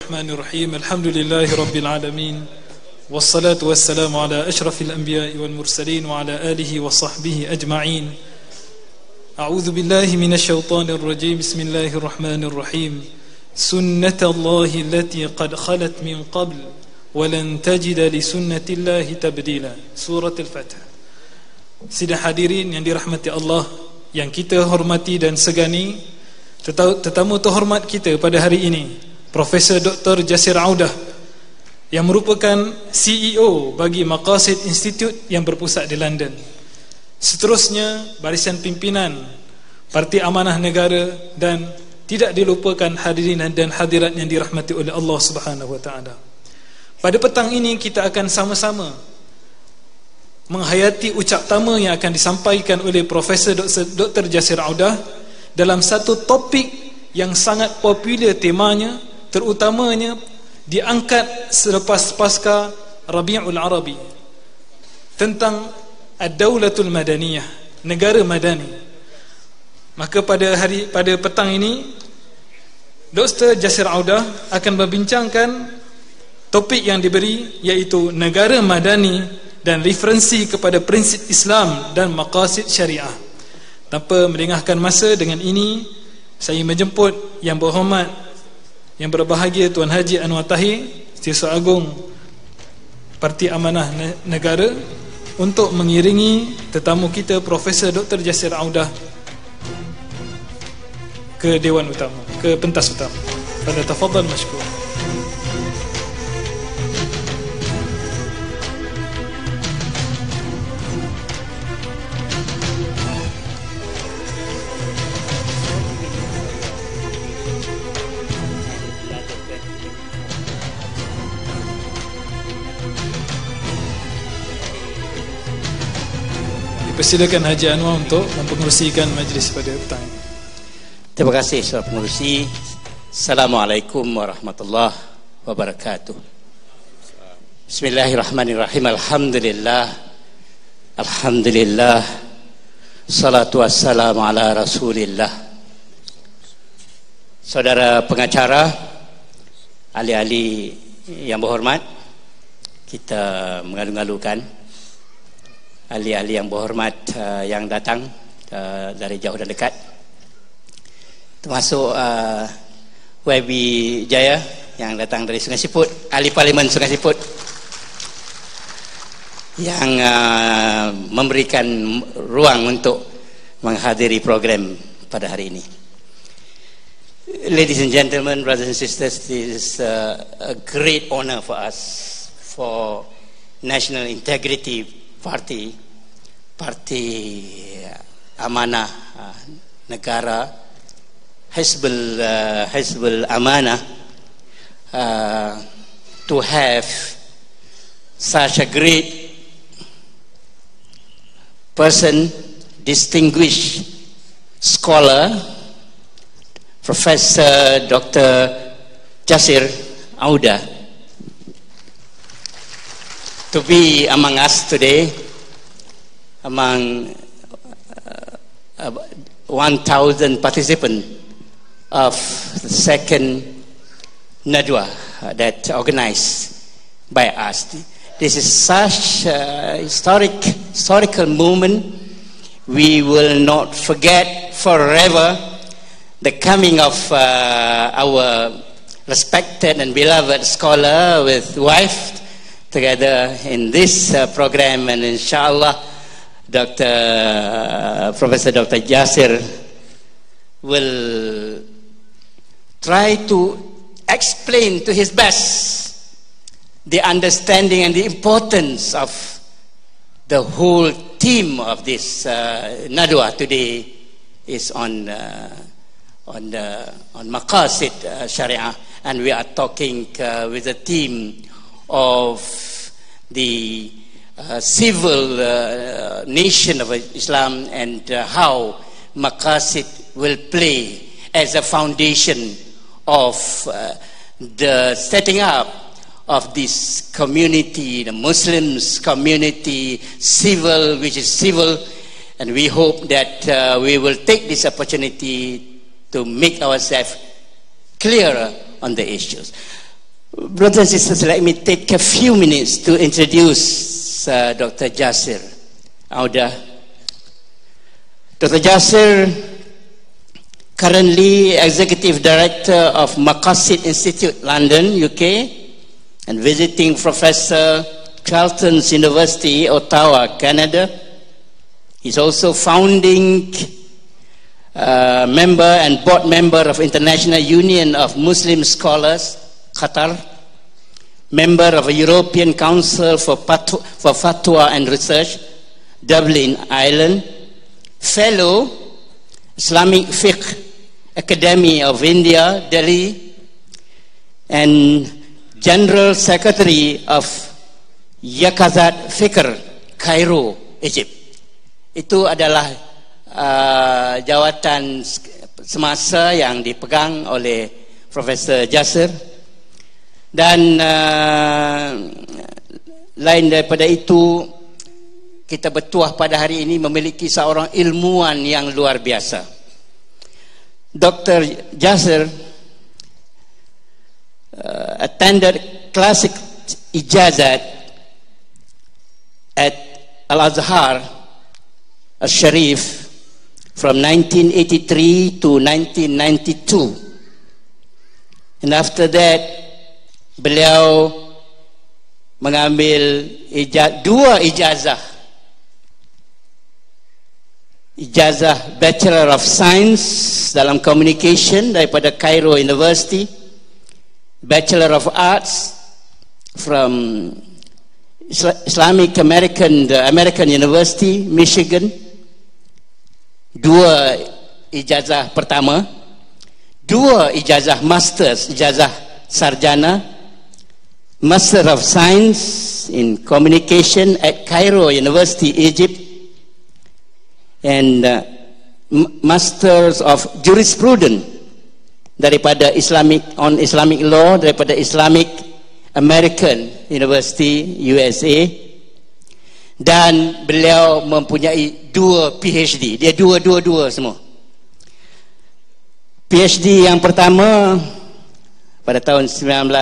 Bismillahirrahmanirrahim. Alhamdulillahi rabbil alamin. Wassalatu wassalamu ala asyrafil anbiya'i wal mursalin wa ala alihi wa sahbihi ajma'in. A'udzu billahi minasyaitonir rajim. Bismillahirrahmanirrahim. Sunnatullahi allati qad khalat min qabl wa lan tajida li sunnatillahi tabdila. Surah Al-Fath. Sidang hadirin yang dirahmati Allah, yang kita hormati dan segani, tetamu terhormat kita pada hari ini, Profesor Dr. Jasir Audah, yang merupakan CEO bagi Maqasid Institute yang berpusat di London. Seterusnya barisan pimpinan Parti Amanah Negara, dan tidak dilupakan hadirin dan hadirat yang dirahmati oleh Allah Subhanahu wa taala. Pada petang ini kita akan sama-sama menghayati ucap tama yang akan disampaikan oleh Profesor Dr. Jasir Audah dalam satu topik yang sangat popular temanya, terutamanya diangkat selepas pasca Rabiul Arabi, tentang Ad-Daulatul Madaniyah, negara madani. Maka pada petang ini Dr. Jasir Audah akan membincangkan topik yang diberi, iaitu negara madani dan referensi kepada prinsip Islam dan maqasid syariah. Tanpa melengahkan masa, dengan ini saya menjemput yang berhormat, yang berbahagia Tuan Haji Anwar Tahir, Setiausaha Agung Parti Amanah Negara, untuk mengiringi tetamu kita Profesor Dr. Jasir Audah ke Dewan Utama, ke pentas utama. Pada tafadhal masykur. Persilakan Haji Anwar untuk mempengerusikan majlis pada petang ini. Terima kasih Saudara Pengerusi. Assalamualaikum warahmatullahi wabarakatuh. Bismillahirrahmanirrahim. Alhamdulillah. Salatu wassalamu ala Rasulillah. Saudara pengacara, ahli-ahli yang berhormat, kita mengalu-alukan ahli-ahli yang berhormat yang datang dari jauh dan dekat, termasuk YB Jaya yang datang dari Sungai Siput, ahli Parlimen Sungai Siput, yang memberikan ruang untuk menghadiri program pada hari ini. Ladies and gentlemen, brothers and sisters, this is a great honor for us, for National Integrity Parti Amanah Negara, Hizbul Amanah, to have such a great person, distinguished scholar, Professor Dr. Jasir Audah, to be among us today, among 1,000 participants of the second Nadwa that organized by us. This is such a historical moment. We will not forget forever the coming of our respected and beloved scholar with wife together in this program, and inshallah Professor Dr. Jasir will try to explain to his best the understanding and the importance of the whole theme of this Nadwa today is on Maqasid Sharia, and we are talking with the theme of the civil nation of Islam, and how Maqasid will play as a foundation of the setting up of this community, the Muslims community, civil, which is civil, and we hope that we will take this opportunity to make ourselves clearer on the issues. Brothers and sisters, let me take a few minutes to introduce Dr. Jasir Auda. Dr. Jasir, currently Executive Director of Maqasid Institute, London, UK, and visiting Professor, Carleton's University, Ottawa, Canada. He's also founding member and board member of International Union of Muslim Scholars, Qatar, member of a European Council for Fatwa and Research, Dublin, Ireland, fellow Islamic Fiqh Academy of India, Delhi, and General Secretary of Yaqazat Fikr, Cairo, Egypt. Itu adalah jawatan semasa yang dipegang oleh Profesor Jasir. Dan lain daripada itu, kita bertuah pada hari ini memiliki seorang ilmuwan yang luar biasa. Dr. Jasir attended classic ijazat at Al-Azhar Al-Sharif from 1983 to 1992. And after that, beliau mengambil dua ijazah. Ijazah Bachelor of Science dalam Communication daripada Cairo University, Bachelor of Arts from Islamic American University, Michigan. Dua ijazah pertama, dua ijazah masters, ijazah sarjana, Master of Science in Communication at Cairo University, Egypt, and Masters of Jurisprudence daripada Islamic Law daripada Islamic American University, USA. Dan beliau mempunyai dua PhD. Dia dua semua. PhD yang pertama pada tahun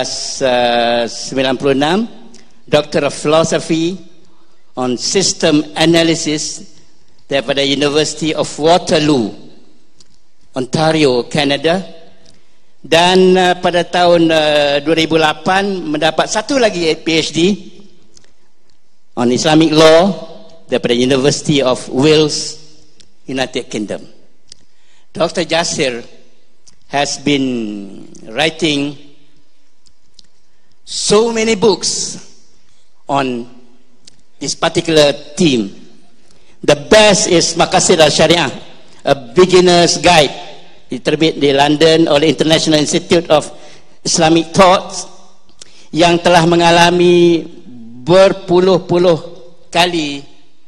1996, Doctor of Philosophy on System Analysis daripada University of Waterloo, Ontario, Canada. Dan pada tahun 2008 mendapat satu lagi PhD on Islamic Law daripada University of Wales, United Kingdom. Dr. Jasir has been writing so many books on this particular theme. The best is Maqasid Al-Syariah, a beginner's guide, diterbit di London oleh International Institute of Islamic Thought, yang telah mengalami berpuluh-puluh kali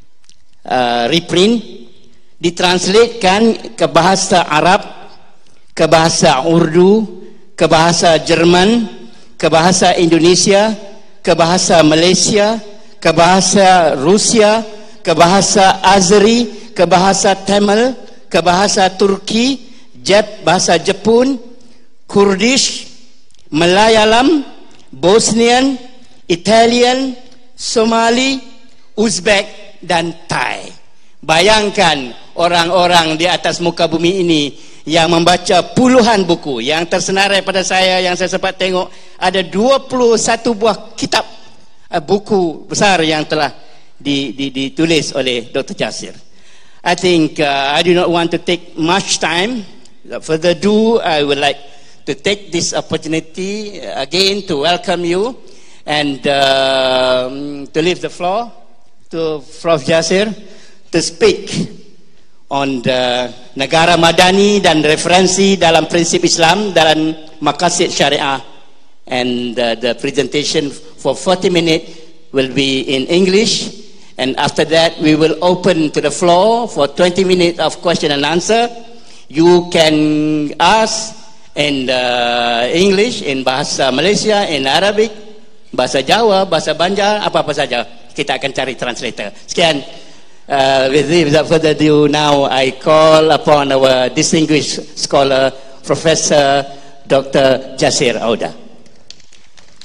reprint, ditranslatekan ke bahasa Arab, ke bahasa Urdu, ke bahasa Jerman, ke bahasa Indonesia, ke bahasa Malaysia, ke bahasa Rusia, ke bahasa Azeri, ke bahasa Tamil, ke bahasa Turki, bahasa Jepun, Kurdish, Malayalam, Bosnian, Italian, Somali, Uzbek, dan Thai. Bayangkan orang-orang di atas muka bumi ini yang membaca puluhan buku. Yang tersenarai pada saya, yang saya sempat tengok, ada 21 buah kitab, buku besar yang telah ditulis oleh Dr. Jasir. I think I do not want to take much time. Without further ado, I would like to take this opportunity again to welcome you and to leave the floor to Prof. Jasir to speak on the negara madani dan referensi dalam prinsip Islam dalam Maqasid Syariah, and the presentation for 40 minutes will be in English, and after that we will open to the floor for 20 minutes of question and answer. You can ask in English, in bahasa Malaysia, in Arabic, bahasa Jawa, bahasa Banjar, apa-apa saja. Kita akan cari translator. Sekian. Without further ado, now I call upon our distinguished scholar, Professor Dr. Jasir Auda.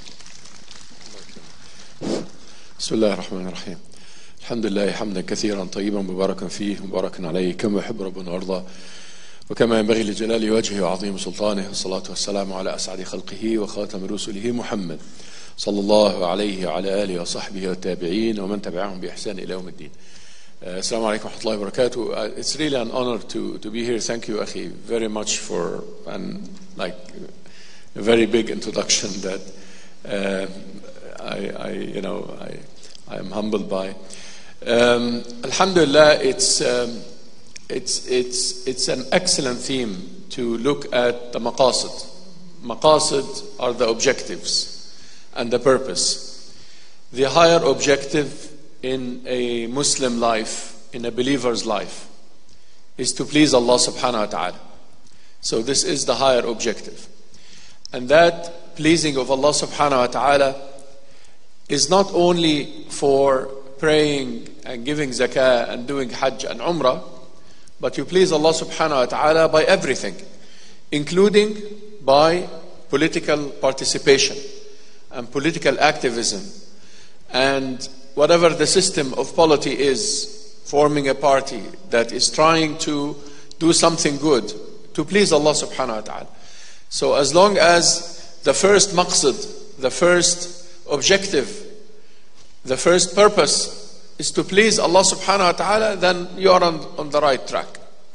بسم الله الرحمن الرحيم. الحمد لله حمدا كثيرا طيبا مباركا فيه مباركا عليه كما يحب ربنا ويرضى وكما ينبغي لجلال وجهه وعظيم سلطانه، والصلاة والسلام على أسعد خلقه وخاتم رسله محمد صلى الله عليه وعلى آله وصحبه والتابعين ومن تبعهم بإحسان إلى يوم الدين. Assalamu alaikum wa rahmatullahi wa barakatuh. It's really an honor to be here. Thank you, Akhi, very much for a very big introduction that I am humbled by. Alhamdulillah, it's an excellent theme to look at the maqasid. Maqasid are the objectives and the purpose. The higher objective in a Muslim life, in a believer's life, is to please Allah subhanahu wa ta'ala. So this is the higher objective. And that pleasing of Allah subhanahu wa ta'ala is not only for praying and giving zakah and doing hajj and umrah, but you please Allah subhanahu wa ta'ala by everything, including by political participation and political activism, and whatever the system of polity is, forming a party that is trying to do something good to please Allah subhanahu wa ta'ala. So as long as the first maqsad, the first objective, the first purpose is to please Allah subhanahu wa ta'ala, then you are on the right track.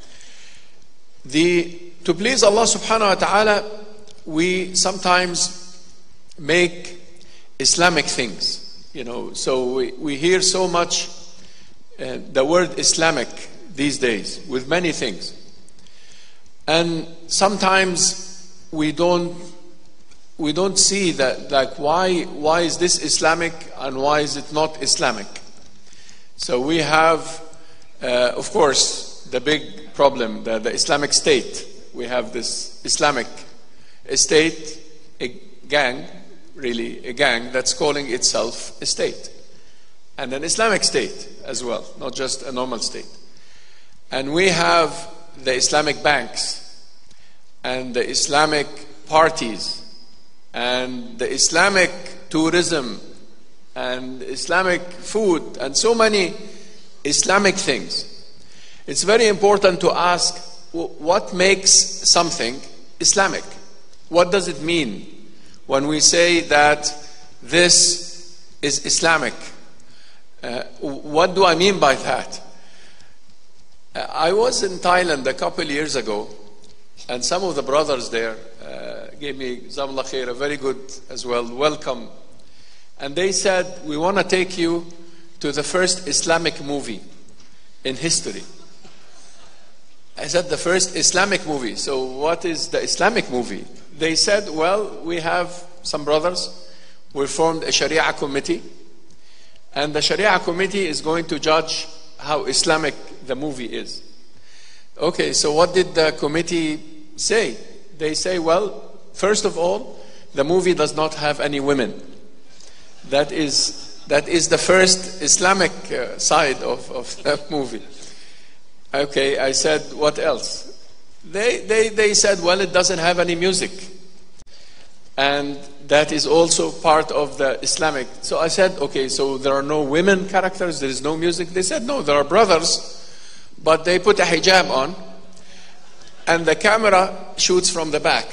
To please Allah subhanahu wa ta'ala, we sometimes make Islamic things. So we hear so much the word Islamic these days with many things, and sometimes we don't see that, like, why is this Islamic and why is it not Islamic? So we have of course the big problem, the Islamic State. We have this Islamic State, a gang that's calling itself a state, and an Islamic state as well, not just a normal state. And we have the Islamic banks and the Islamic parties and the Islamic tourism and Islamic food and so many Islamic things. It's very important to ask, what makes something Islamic? What does it mean when we say that this is Islamic? What do I mean by that? I was in Thailand a couple years ago, and some of the brothers there gave me, Jazakallah khair, a very good as well welcome. And they said, we want to take you to the first Islamic movie in history. I said, the first Islamic movie. So what is the Islamic movie? They said, well, we have some brothers. We formed a Sharia committee, and the Sharia committee is going to judge how Islamic the movie is. Okay, so what did the committee say? They say, well, first of all, the movie does not have any women. That is the first Islamic side of the movie. Okay, I said, what else? They said, well, it doesn't have any music, and that is also part of the Islamic. So I said, okay, so there are no women characters, there is no music. They said, no, there are brothers, but they put a hijab on, and the camera shoots from the back.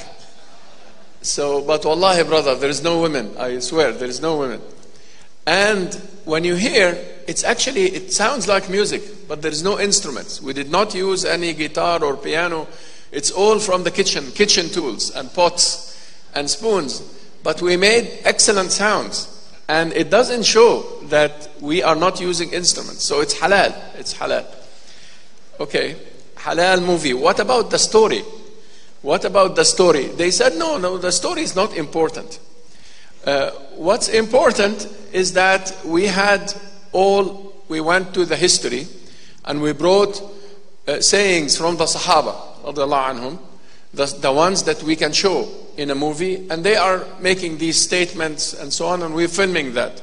So, but wallahi, brother, there is no women. I swear, there is no women. And when you hear, it sounds like music, but there is no instruments. We did not use any guitar or piano. It's all from the kitchen tools and pots and spoons. But we made excellent sounds, and it doesn't show that we are not using instruments. So it's halal. It's halal. Okay, halal movie. What about the story? What about the story? They said, no, the story is not important. What's important is that we went to the history, and we brought sayings from the Sahaba, radiallahu anhum, the ones that we can show in a movie, and they are making these statements and so on, and we're filming that.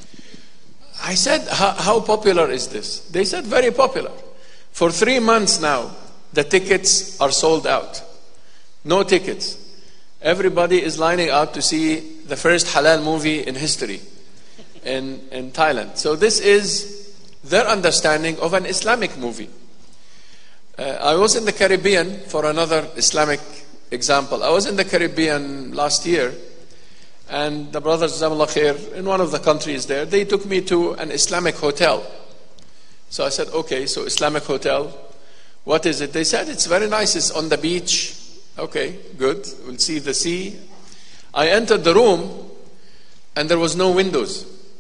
I said, how popular is this? They said, very popular. For 3 months now, the tickets are sold out. No tickets. Everybody is lining up to see the first halal movie in history. in Thailand. So this is their understanding of an Islamic movie. I was in the Caribbean for another Islamic example. I was in the Caribbean last year, and the brothers Jazakallah Khair in one of the countries there, they took me to an Islamic hotel. So I said, okay, so Islamic hotel, what is it? They said, it's very nice, it's on the beach. Okay, good, we'll see the sea. I entered the room, and there was no windows.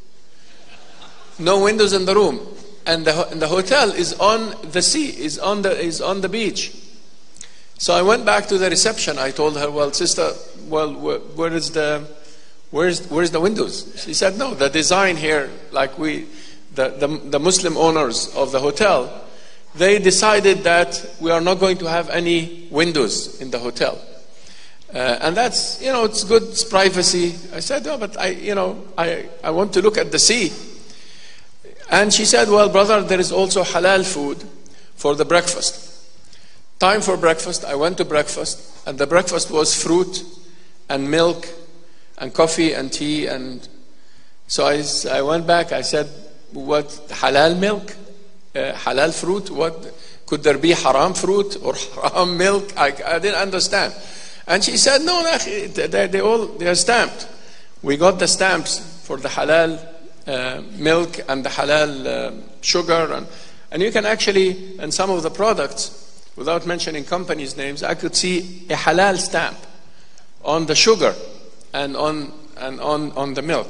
No windows in the room. And the hotel is on the sea, is on the beach. So I went back to the reception. I told her, well, sister, well, where's the windows? She said, no, the design here, like the Muslim owners of the hotel, they decided that we are not going to have any windows in the hotel. And that's, it's good, it's privacy. I said, no, but I want to look at the sea. And she said, well, brother, there is also halal food for the breakfast. Time for breakfast, I went to breakfast, and the breakfast was fruit and milk and coffee and tea. And so I went back, I said, what, halal milk? Halal fruit? What, could there be haram fruit or haram milk? I didn't understand. And she said, no, they are stamped. We got the stamps for the halal milk and the halal sugar, and you can actually, in some of the products, without mentioning companies' names, I could see a halal stamp on the sugar and on the milk.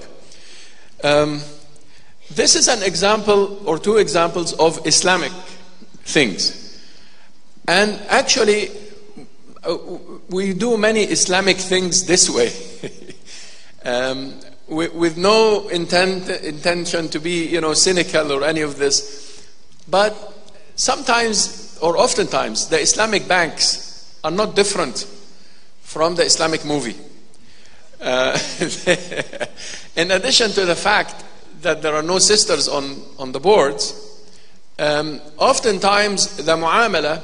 This is an example or two examples of Islamic things, and actually we do many Islamic things this way. With no intention to be, cynical or any of this. But sometimes, or oftentimes, the Islamic banks are not different from the Islamic movie. In addition to the fact that there are no sisters on the boards, oftentimes the muamala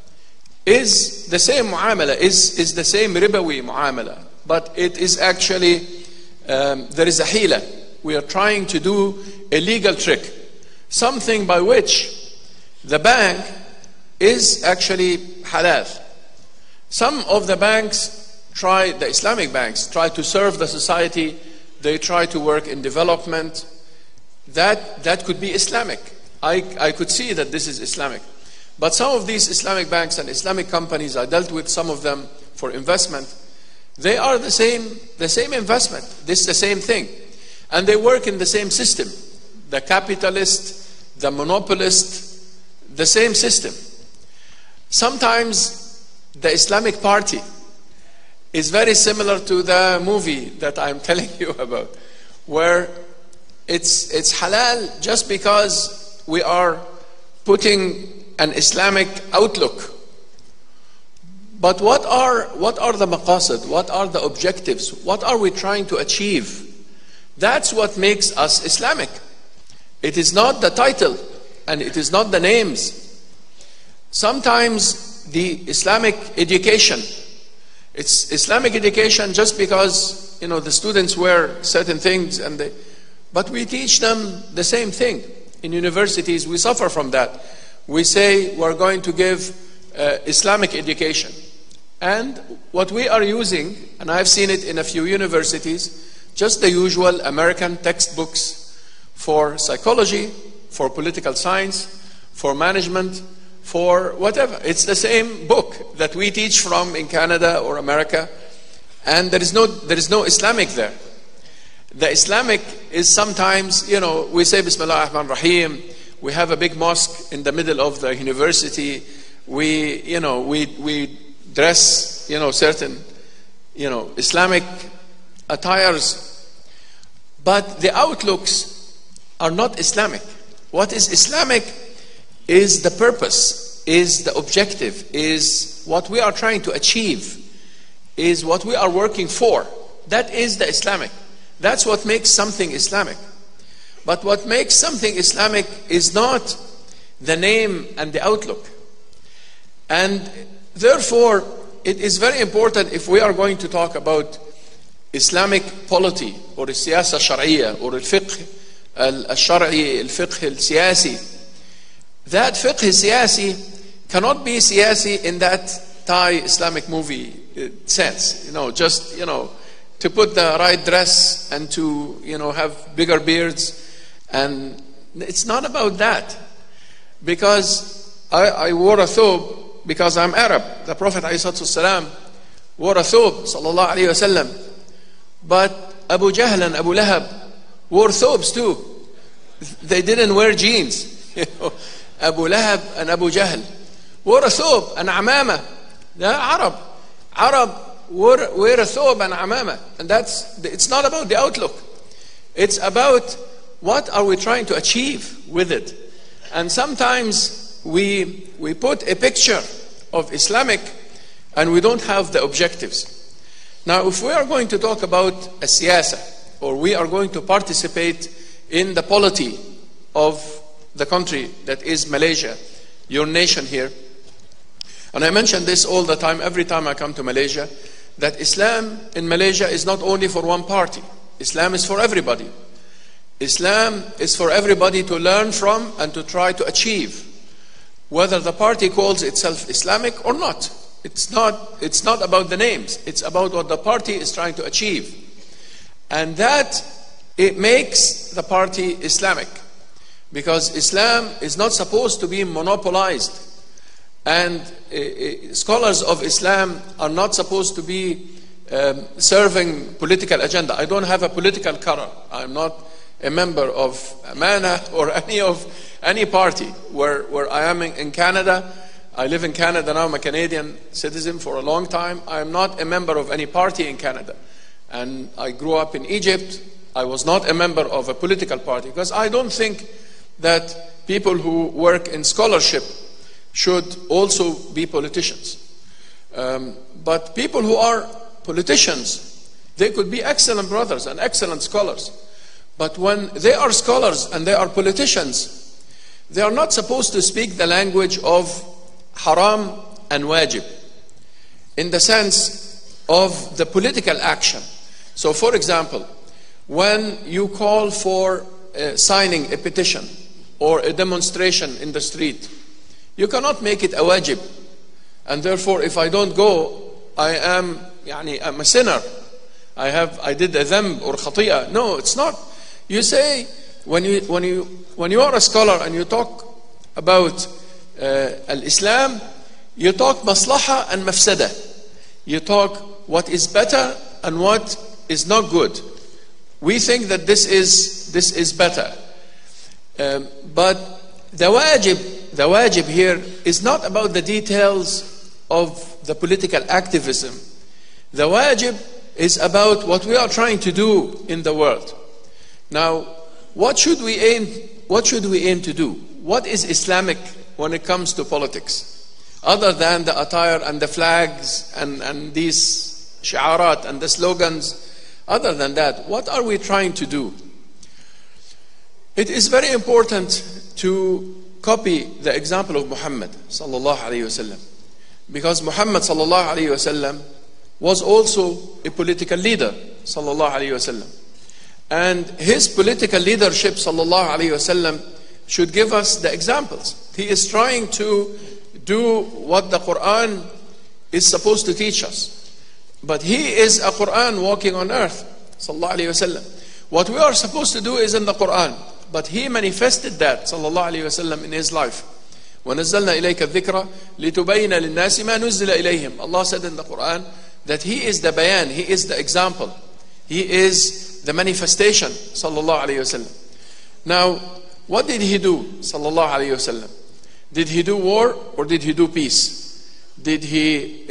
is the same muamala, is the same ribawi muamala, but it is actually there is a hila. We are trying to do a legal trick, something by which the bank is actually halal. Some of the banks the Islamic banks try to serve the society, they try to work in development. That could be Islamic. I could see that this is Islamic. But some of these Islamic banks and Islamic companies, I dealt with some of them for investment, they are the same investment. This is the same thing. And they work in the same system. The capitalist, the monopolist, the same system. Sometimes the Islamic Party is very similar to the movie that I'm telling you about, where it's halal just because we are putting an Islamic outlook. But what are the maqasid? What are the objectives? What are we trying to achieve? That's what makes us Islamic. It is not the title, and it is not the names. Sometimes the Islamic education, it's Islamic education just because the students wear certain things, but we teach them the same thing. In universities, we suffer from that. We say we're going to give Islamic education. And what we are using, and I've seen it in a few universities, just the usual American textbooks for psychology, for political science, for management, for whatever. It's the same book that we teach from in Canada or America, and there is no Islamic there. The Islamic is sometimes, we say Bismillah ar-Rahman ar-Rahim, we have a big mosque in the middle of the university, we dress, certain, Islamic attires, but the outlooks are not Islamic. What is Islamic is the purpose, is the objective, is what we are trying to achieve, is what we are working for. That is the Islamic. That's what makes something Islamic. But what makes something Islamic is not the name and the outlook. And therefore, it is very important if we are going to talk about Islamic polity or siyasa shar'iyya or fiqh الشرعي الفقه السياسي. That fiqh siyasi cannot be siyasi in that Thai Islamic movie sense. Just, to put the right dress and to, have bigger beards. And it's not about that. Because I wore a thobe because I'm Arab. The Prophet ﷺ wore a thobe, sallallahu alayhi wasallam. But Abu Jahl and Abu Lahab wore thobes too. They didn't wear jeans. Abu Lahab and Abu Jahl wore a thobe and amama. They're Arab. Arab wear a thobe and amama. And it's not about the outlook. It's about what are we trying to achieve with it. And sometimes we put a picture of Islamic and we don't have the objectives. Now, if we are going to talk about a siyasa, or we are going to participate in the polity of the country that is Malaysia, your nation here, and I mention this all the time, every time I come to Malaysia, that Islam in Malaysia is not only for one party. Islam is for everybody. Islam is for everybody to learn from and to try to achieve, whether the party calls itself Islamic or not. It's not about the names. It's about what the party is trying to achieve. And that, it makes the party Islamic. Because Islam is not supposed to be monopolized. And scholars of Islam are not supposed to be serving political agenda. I don't have a political color. I'm not a member of Amana or any party. Where I am in Canada, I live in Canada now. I'm a Canadian citizen for a long time. I am not a member of any party in Canada. And I grew up in Egypt. I was not a member of a political party because I don't think that people who work in scholarship should also be politicians. But people who are politicians, they could be excellent brothers and excellent scholars. But when they are scholars and they are politicians, they are not supposed to speak the language of haram and wajib in the sense of the political action. So for example, when you call for signing a petition or a demonstration in the street, you cannot make it a wajib. And therefore, if I don't go, I'm a sinner. I did a dhanb or khati'ah. No, it's not. You say, when you are a scholar and you talk about al-Islam, you talk maslaha and mafsada. You talk what is better and what is not good. We think that this is better. But the wajib here is not about the details of the political activism. The wajib is about what we are trying to do in the world. Now, what should we aim to do? What is Islamic when it comes to politics? Other than the attire and the flags and these shi'arat and the slogans, other than that, what are we trying to do? It is very important to copy the example of Muhammad sallallahu alayhi wasallam, because Muhammad sallallahu alayhi wasallam was also a political leader sallallahu alayhi wasallam, and his political leadership sallallahu alayhi wasallam should give us the examples. He is trying to do what the Quran is supposed to teach us, but he is a Quran walking on earth sallallahu alayhi wasallam. What we are supposed to do is in the Quran, but he manifested that sallallahu alayhi wasallam in his life. وَنَزَّلْنَا إِلَيْكَ الذِّكْرَ لِتُبَيِّنَ لِلنَّاسِ مَا نُزِّلَ إِلَيْهِمْ. Allah said in the Quran that he is the bayan, he is the example, he is the manifestation sallallahu alayhi wasallam. Now, what did he do sallallahu alayhi wasallam? Did he do war or did he do peace? Did he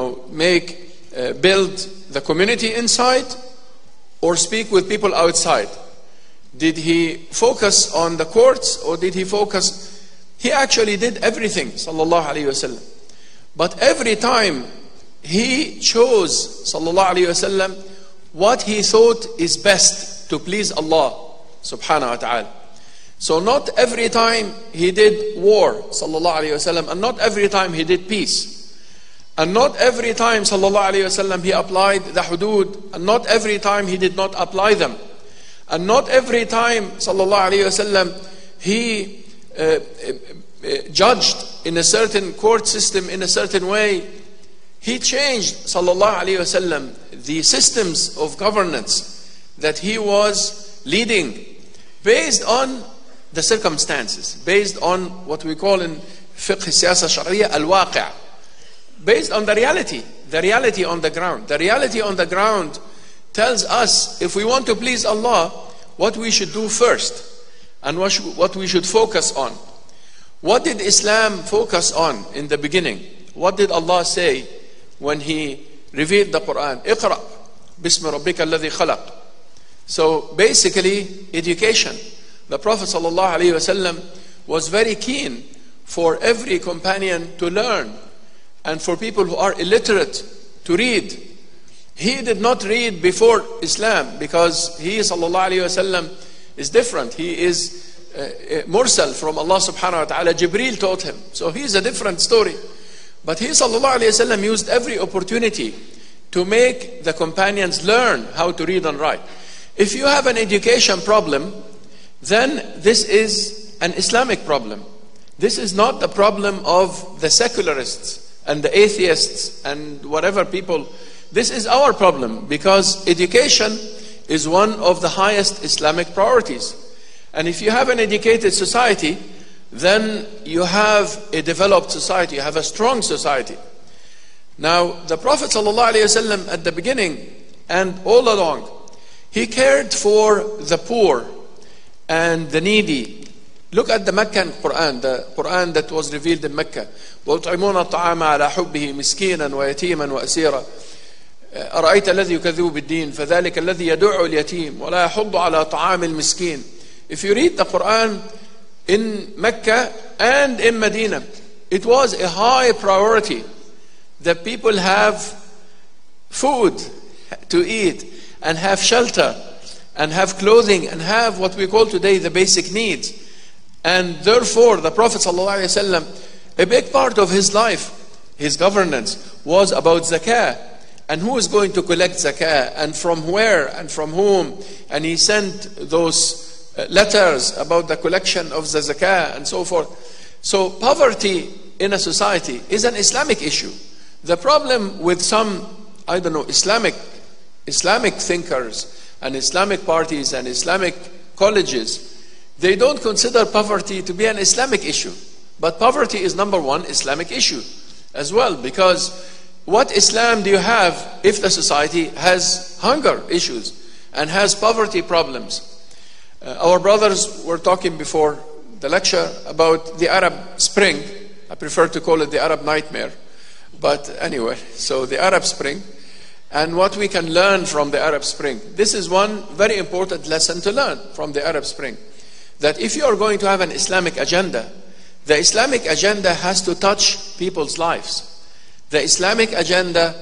build the community inside or speak with people outside? Did he focus on the courts or did he focus? He actually did everything sallallahu alayhi wasallam. But every time he chose sallallahu alayhi wasallam what he thought is best to please Allah subhanahu wa ta'ala. So not every time he did war sallallahu alayhi wasallam, and not every time he did peace, and not every time sallallahu alayhi wasallam he applied the hudud, and not every time he did not apply them. And not every time, sallallahu alayhi wasallam, he judged in a certain court system in a certain way. He changed, sallallahu alayhi wasallam, the systems of governance that he was leading based on the circumstances, based on what we call in fiqh siyasa shari'ah al-waqi', based on the reality on the ground. The reality on the ground tells us, if we want to please Allah, what we should do first and what we should focus on. What did Islam focus on in the beginning? What did Allah say when He revealed the Quran? Iqra bismi rabbika alladhi khalaq. So basically, education. The Prophet ﷺ was very keen for every companion to learn, and for people who are illiterate to read. He did not read before Islam because he, ﷺ, is different. He is mursal from Allah subhanahu wa ta'ala. Jibreel taught him. So he is a different story. But he, ﷺ, used every opportunity to make the companions learn how to read and write. If you have an education problem, then this is an Islamic problem. This is not the problem of the secularists and the atheists and whatever people. This is our problem, because education is one of the highest Islamic priorities. And if you have an educated society, then you have a developed society, you have a strong society. Now, the Prophet ﷺ at the beginning and all along, he cared for the poor and the needy. Look at the Meccan Quran, the Quran that was revealed in Mecca. وَيُطْعِمُونَ الطَّعَامَ عَلَى حُبِّهِ مِسْكِينًا وَيَتِيمًا وَأَسِيرًا أَرَأَيْتَ الَّذِي يُكَذِّبُ بِالدِّينِ فَذَلِكَ الَّذِي يَدُعُّ الْيَتِيمَ وَلَا يَحُضُّ عَلَى طَعَامِ الْمِسْكِينِ. If you read the Quran in Mecca and in Medina, it was a high priority that people have food to eat and have shelter and have clothing and have what we call today the basic needs. And therefore the Prophet ﷺ, a big part of his life, his governance, was about zakah, and who is going to collect zakah and from where and from whom. And he sent those letters about the collection of the zakah and so forth. So poverty in a society is an Islamic issue. The problem with some, Islamic thinkers and Islamic parties and Islamic colleges, they don't consider poverty to be an Islamic issue. But poverty is number one Islamic issue as well, because what Islam do you have if the society has hunger issues and has poverty problems? Our brothers were talking before the lecture about the Arab Spring. I prefer to call it the Arab Nightmare. But anyway, so the Arab Spring and what we can learn from the Arab Spring. This is one very important lesson to learn from the Arab Spring. That if you are going to have an Islamic agenda, the Islamic agenda has to touch people's lives. The Islamic agenda,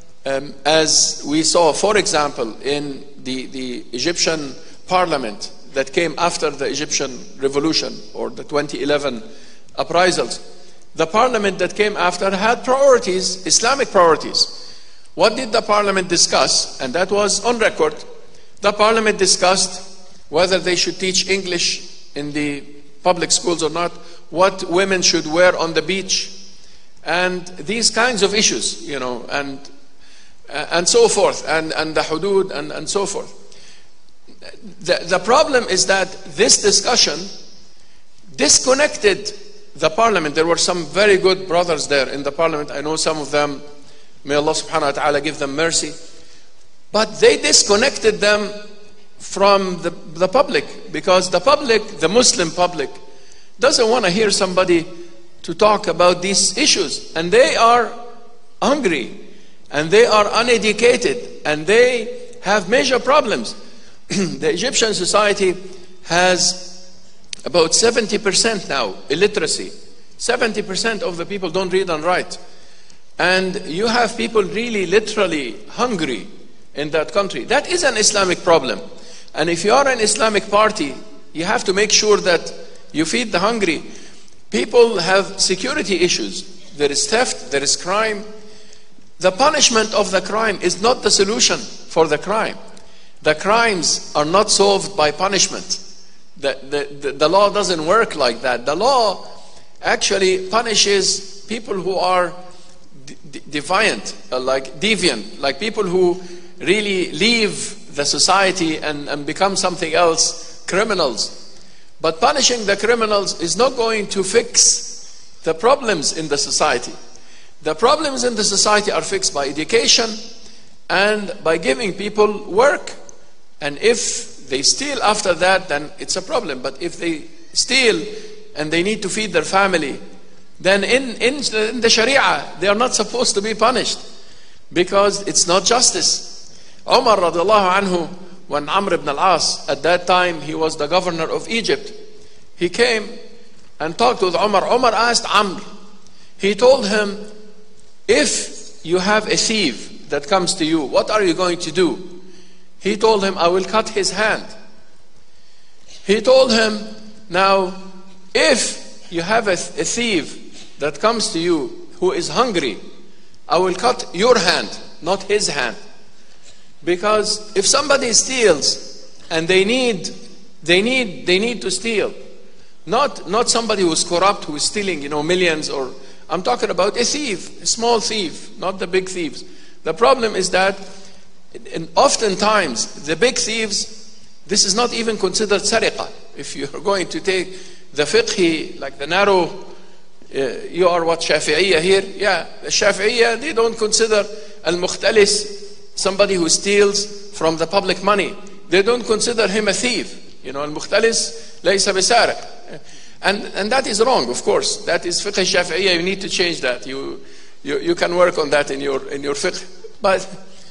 as we saw, for example, in the Egyptian parliament that came after the Egyptian revolution or the 2011 uprisals, the parliament that came after had priorities, Islamic priorities. What did the parliament discuss? And that was on record. The parliament discussed whether they should teach English in the public schools or not, what women should wear on the beach, and these kinds of issues, and so forth, and the hudud and so forth. The problem is that this discussion disconnected the parliament. There were some very good brothers there in the parliament. I know some of them, may Allah subhanahu wa ta'ala give them mercy. But they disconnected them from the public, because the public, the Muslim public, doesn't want to hear somebody to talk about these issues. And they are hungry, and they are uneducated, and they have major problems. The Egyptian society has about 70% now illiteracy. 70% of the people don't read and write. And you have people really literally hungry in that country. That is an Islamic problem. And if you are an Islamic party, you have to make sure that you feed the hungry. People have security issues. There is theft, there is crime. The punishment of the crime is not the solution for the crime. The crimes are not solved by punishment. The law doesn't work like that. The law actually punishes people who are deviant, like people who really leave the society and become something else, criminals. But punishing the criminals is not going to fix the problems in the society. The problems in the society are fixed by education and by giving people work. And if they steal after that, then it's a problem. But if they steal and they need to feed their family, then in the Sharia, they are not supposed to be punished because it's not justice. Umar radiallahu anhu, when Amr ibn al-As, at that time he was the governor of Egypt, he came and talked with Umar. Umar asked Amr, he told him, if you have a thief that comes to you, what are you going to do? He told him, I will cut his hand. He told him, now, if you have a thief that comes to you who is hungry, I will cut your hand, not his hand. Because if somebody steals and they need to steal, not somebody who is corrupt, who is stealing, millions, or I'm talking about a thief, a small thief, not the big thieves. The problem is that oftentimes the big thieves, this is not even considered sariqah. If you're going to take the fiqhi, like the narrow, you are what, Shafi'iyya here? Yeah, the Shafi'iyya, they don't consider al-mukhtalis, somebody who steals from the public money. They don't consider him a thief. Al-mukhtalis laysa bisariq. And that is wrong, of course. That is fiqh Shafi'iyya. You need to change that. You can work on that in your fiqh. But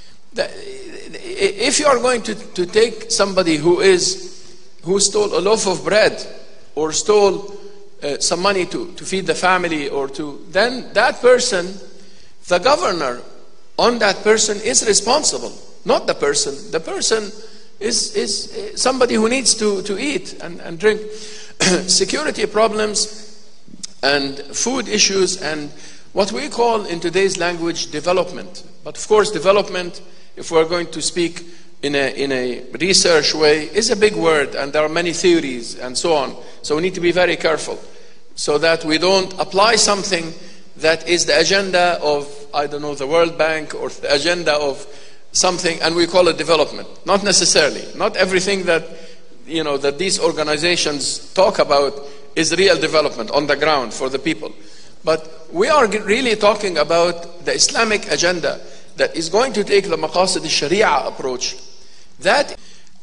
if you are going to take somebody who stole a loaf of bread or stole some money to feed the family then that person, the governor on that person is responsible, not the person. The person is somebody who needs to eat and drink. Security problems and food issues and what we call in today's language development. But of course development, if we're going to speak in a research way, is a big word and there are many theories and so on. So we need to be very careful so that we don't apply something that is the agenda of, the World Bank or the agenda of something and we call it development. Not necessarily. Not everything that that these organizations talk about is real development on the ground for the people. But we are really talking about the Islamic agenda that is going to take the maqasid al-Sharia approach. That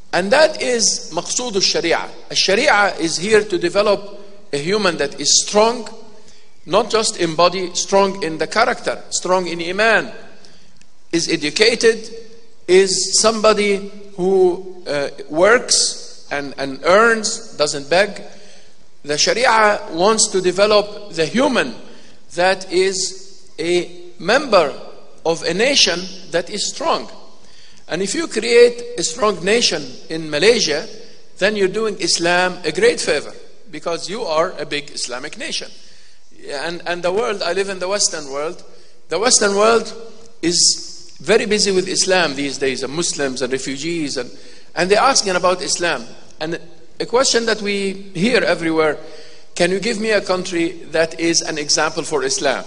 is maqsood al-Sharia. Sharia is here to develop a human that is strong, not just in body, strong in the character, strong in iman, is educated, is somebody who works and earns, doesn't beg. The Sharia wants to develop the human that is a member of a nation that is strong. And if you create a strong nation in Malaysia, then you're doing Islam a great favor because you are a big Islamic nation. And the world, I live in the Western world. The Western world is very busy with Islam these days, and Muslims and refugees, and they're asking about Islam. And a question that we hear everywhere, can you give me a country that is an example for Islam?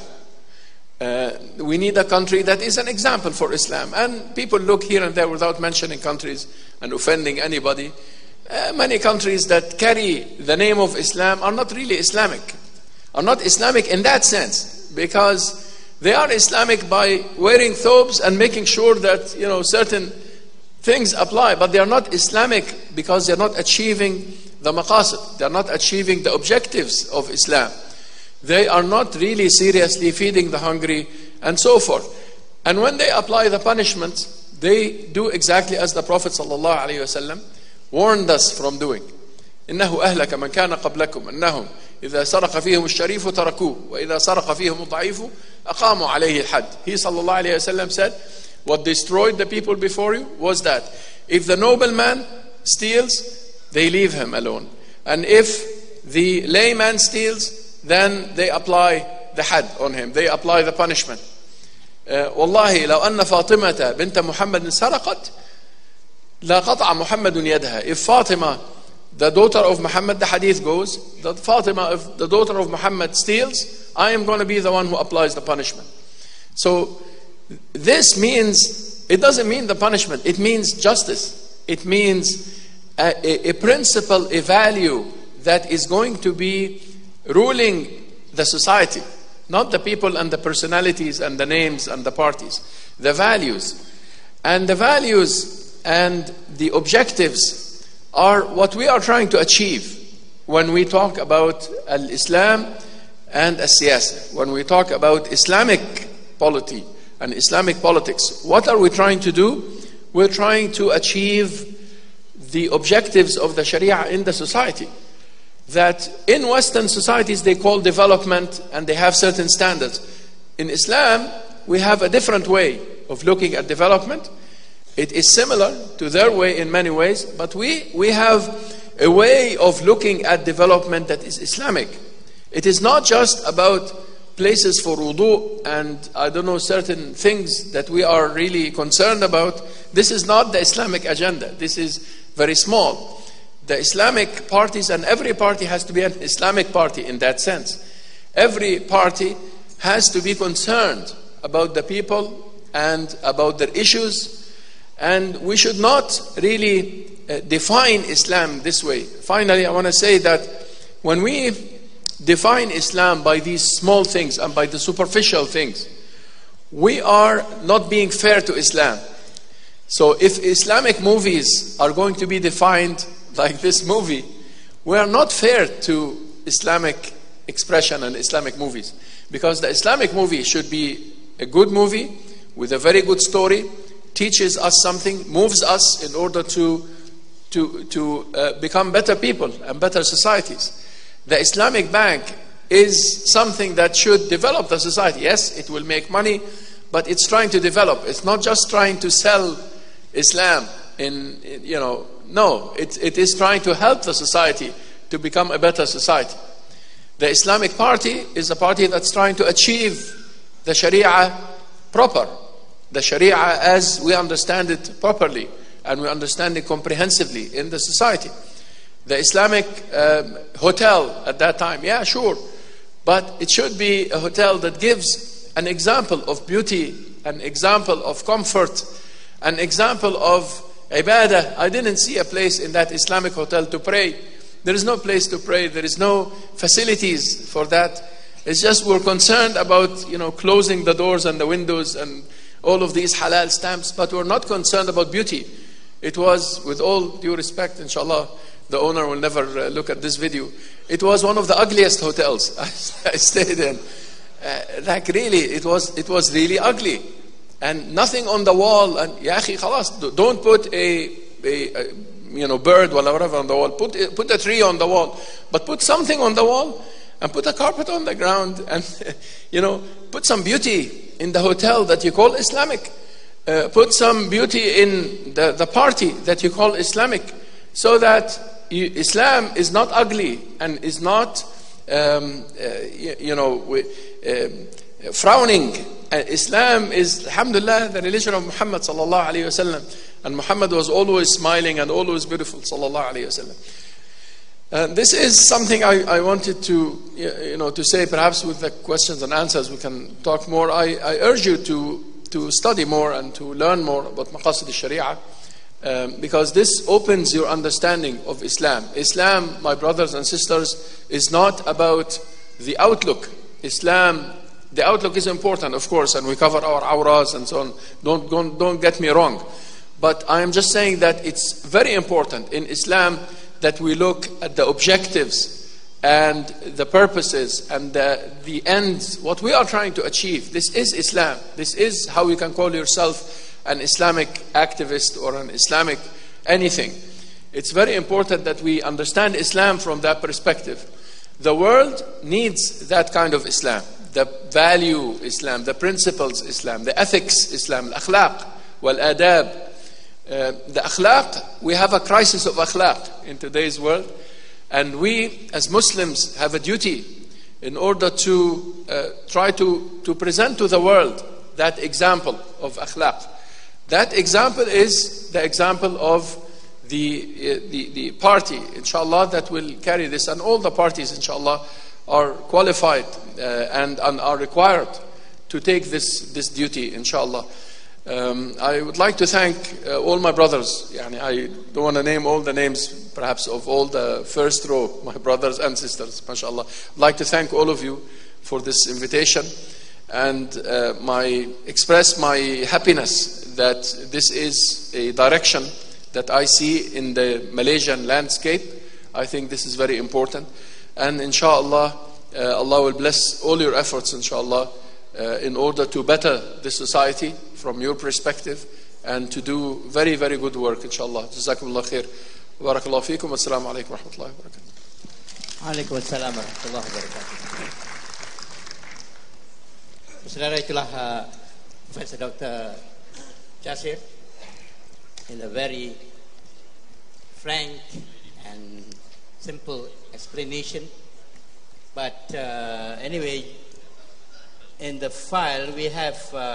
We need a country that is an example for Islam. And people look here and there without mentioning countries and offending anybody. Many countries that carry the name of Islam are not really Islamic. Are not Islamic in that sense. Because they are Islamic by wearing thobes and making sure that, certain things apply, but they are not Islamic because they are not achieving the maqasid. They are not achieving the objectives of Islam. They are not really seriously feeding the hungry and so forth. And when they apply the punishments, they do exactly as the Prophet ﷺ warned us from doing. إنه أهلك من كان قبلكم أنهم إذا سرق فيهم الشريف تركوه وإذا سرق فيهم الضعيف أقاموا عليه الحد. He ﷺ said, what destroyed the people before you was that if the nobleman steals, they leave him alone. And if the layman steals, then they apply the had on him. They apply the punishment. والله لو أن فاطمة بنت محمد سرقت لا قطع محمد يدها. If Fatima, the daughter of Muhammad, the hadith goes that Fatima, if the daughter of Muhammad steals, I am going to be the one who applies the punishment. So this means, it doesn't mean the punishment, it means justice. It means a principle, a value that is going to be ruling the society, not the people and the personalities and the names and the parties. The values. And the values and the objectives are what we are trying to achieve when we talk about al-Islam and al-Siyasa. When we talk about Islamic polity and Islamic politics, what are we trying to do? We're trying to achieve the objectives of the Sharia in the society. That in Western societies they call development and they have certain standards. In Islam, we have a different way of looking at development. It is similar to their way in many ways, but we have a way of looking at development that is Islamic. It is not just about places for wudu and I don't know, certain things that we are really concerned about. This is not the Islamic agenda. This is very small. The Islamic parties, and every party has to be an Islamic party in that sense. Every party has to be concerned about the people and about their issues, and we should not really define Islam this way. Finally, I want to say that when we define Islam by these small things and by the superficial things, we are not being fair to Islam. So if Islamic movies are going to be defined like this movie, we are not fair to Islamic expression and Islamic movies, because the Islamic movie should be a good movie with a very good story, teaches us something, moves us in order to become better people and better societies. The Islamic Bank is something that should develop the society. Yes, it will make money, but it's trying to develop. It's not just trying to sell Islam no, it is trying to help the society to become a better society. The Islamic Party is a party that's trying to achieve the Sharia proper, the Sharia as we understand it properly and we understand it comprehensively in the society. The Islamic hotel at that time, yeah, sure, but it should be a hotel that gives an example of beauty, an example of comfort, an example of ibadah. I didn't see a place in that Islamic hotel to pray. There is no place to pray. There is no facilities for that. It's just we're concerned about, closing the doors and the windows and all of these halal stamps, but we're not concerned about beauty. It was, with all due respect, inshallah, the owner will never look at this video. It was one of the ugliest hotels I stayed in. It was really ugly. And nothing on the wall, and ya akhi, khalas, don't put a bird or whatever on the wall. Put a tree on the wall, but put something on the wall, and put a carpet on the ground, and put some beauty in the hotel that you call Islamic. Put some beauty in the party that you call Islamic, so that Islam is not ugly and is not frowning. Islam is, alhamdulillah, the religion of Muhammad sallallahu alayhi wasallam, and Muhammad was always smiling and always beautiful sallallahu alayhi wasallam. This is something I wanted to say. Perhaps with the questions and answers we can talk more. I urge you to study more and to learn more about Maqasid al-Sharia, because this opens your understanding of Islam. Islam, my brothers and sisters, is not about the outlook. Islam, the outlook is important, of course, and we cover our awras and so on. Don't get me wrong. But I am just saying that it's very important in Islam that we look at the objectives and the purposes and the ends, what we are trying to achieve. This is Islam. This is how you can call yourself an Islamic activist or an Islamic anything. It's very important that we understand Islam from that perspective. The world needs that kind of Islam. The value Islam, the principles Islam, the ethics Islam, al-akhlaq wal-adab. The akhlaq, we have a crisis of akhlaq in today's world, and we as Muslims have a duty in order to try to present to the world that example of akhlaq. That example is the example of the party, inshallah, that will carry this. And all the parties, inshallah, are qualified and are required to take this duty, inshallah. I would like to thank all my brothers. I don't want to name all the names, perhaps, of all the first row, my brothers and sisters, mashallah. I'd like to thank all of you for this invitation and express my happiness that this is a direction that I see in the Malaysian landscape. I think this is very important. And inshallah, Allah will bless all your efforts, inshallah, in order to better the society from your perspective and to do very, very good work, inshallah. Jazakumullah khair. Barakallahu feekum. Assalamu alaikum wa rahmatullahi wa barakatuh. Alaikum assalam wa rahmatullahi wa barakatuh. Saudara, itulah Profesor Dr. Jasir in a very frank and simple explanation. But anyway, in the file we have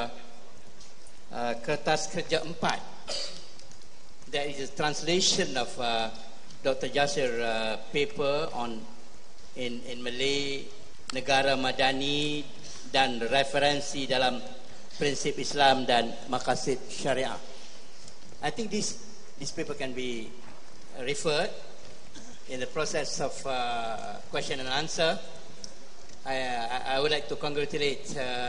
Kertas Kerja 4. There is a translation of Dr. Jasir paper in Malay, Negara Madani dan referensi dalam prinsip Islam dan maqasid syariah. I think this paper can be referred in the process of question and answer. I would like to congratulate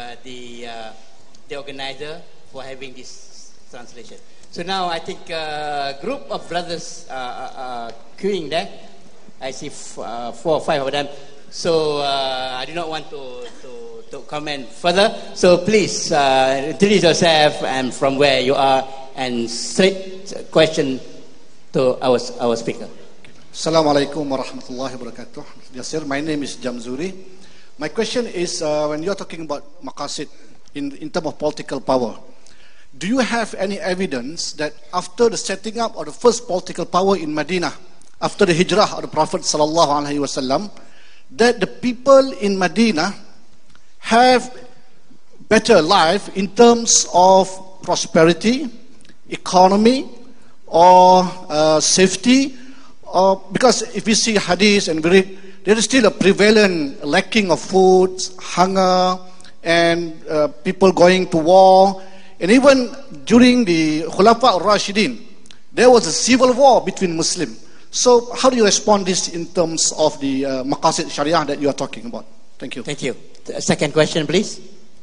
the organizer for having this translation. So now I think a group of brothers queuing there. I see 4 or 5 of them. So I do not want to comment further. So please introduce yourself and from where you are, and straight question to our speaker. Assalamualaikum warahmatullahi wabarakatuh. Yes, sir. My name is Jamzuri. My question is, when you're talking about maqasid in terms of political power, do you have any evidence that after the setting up of the first political power in Medina, after the hijrah of the Prophet sallallahu alaihi wasallam, that the people in Medina have better life in terms of prosperity, economy, or safety? Because if we see hadith and we read, there is still a prevalent lacking of food, hunger, and people going to war. And even during the Khulafa al-Rashidin, there was a civil war between Muslims. So how do you respond this in terms of the maqasid sharia that you are talking about? Thank you. Thank you. Second question, please.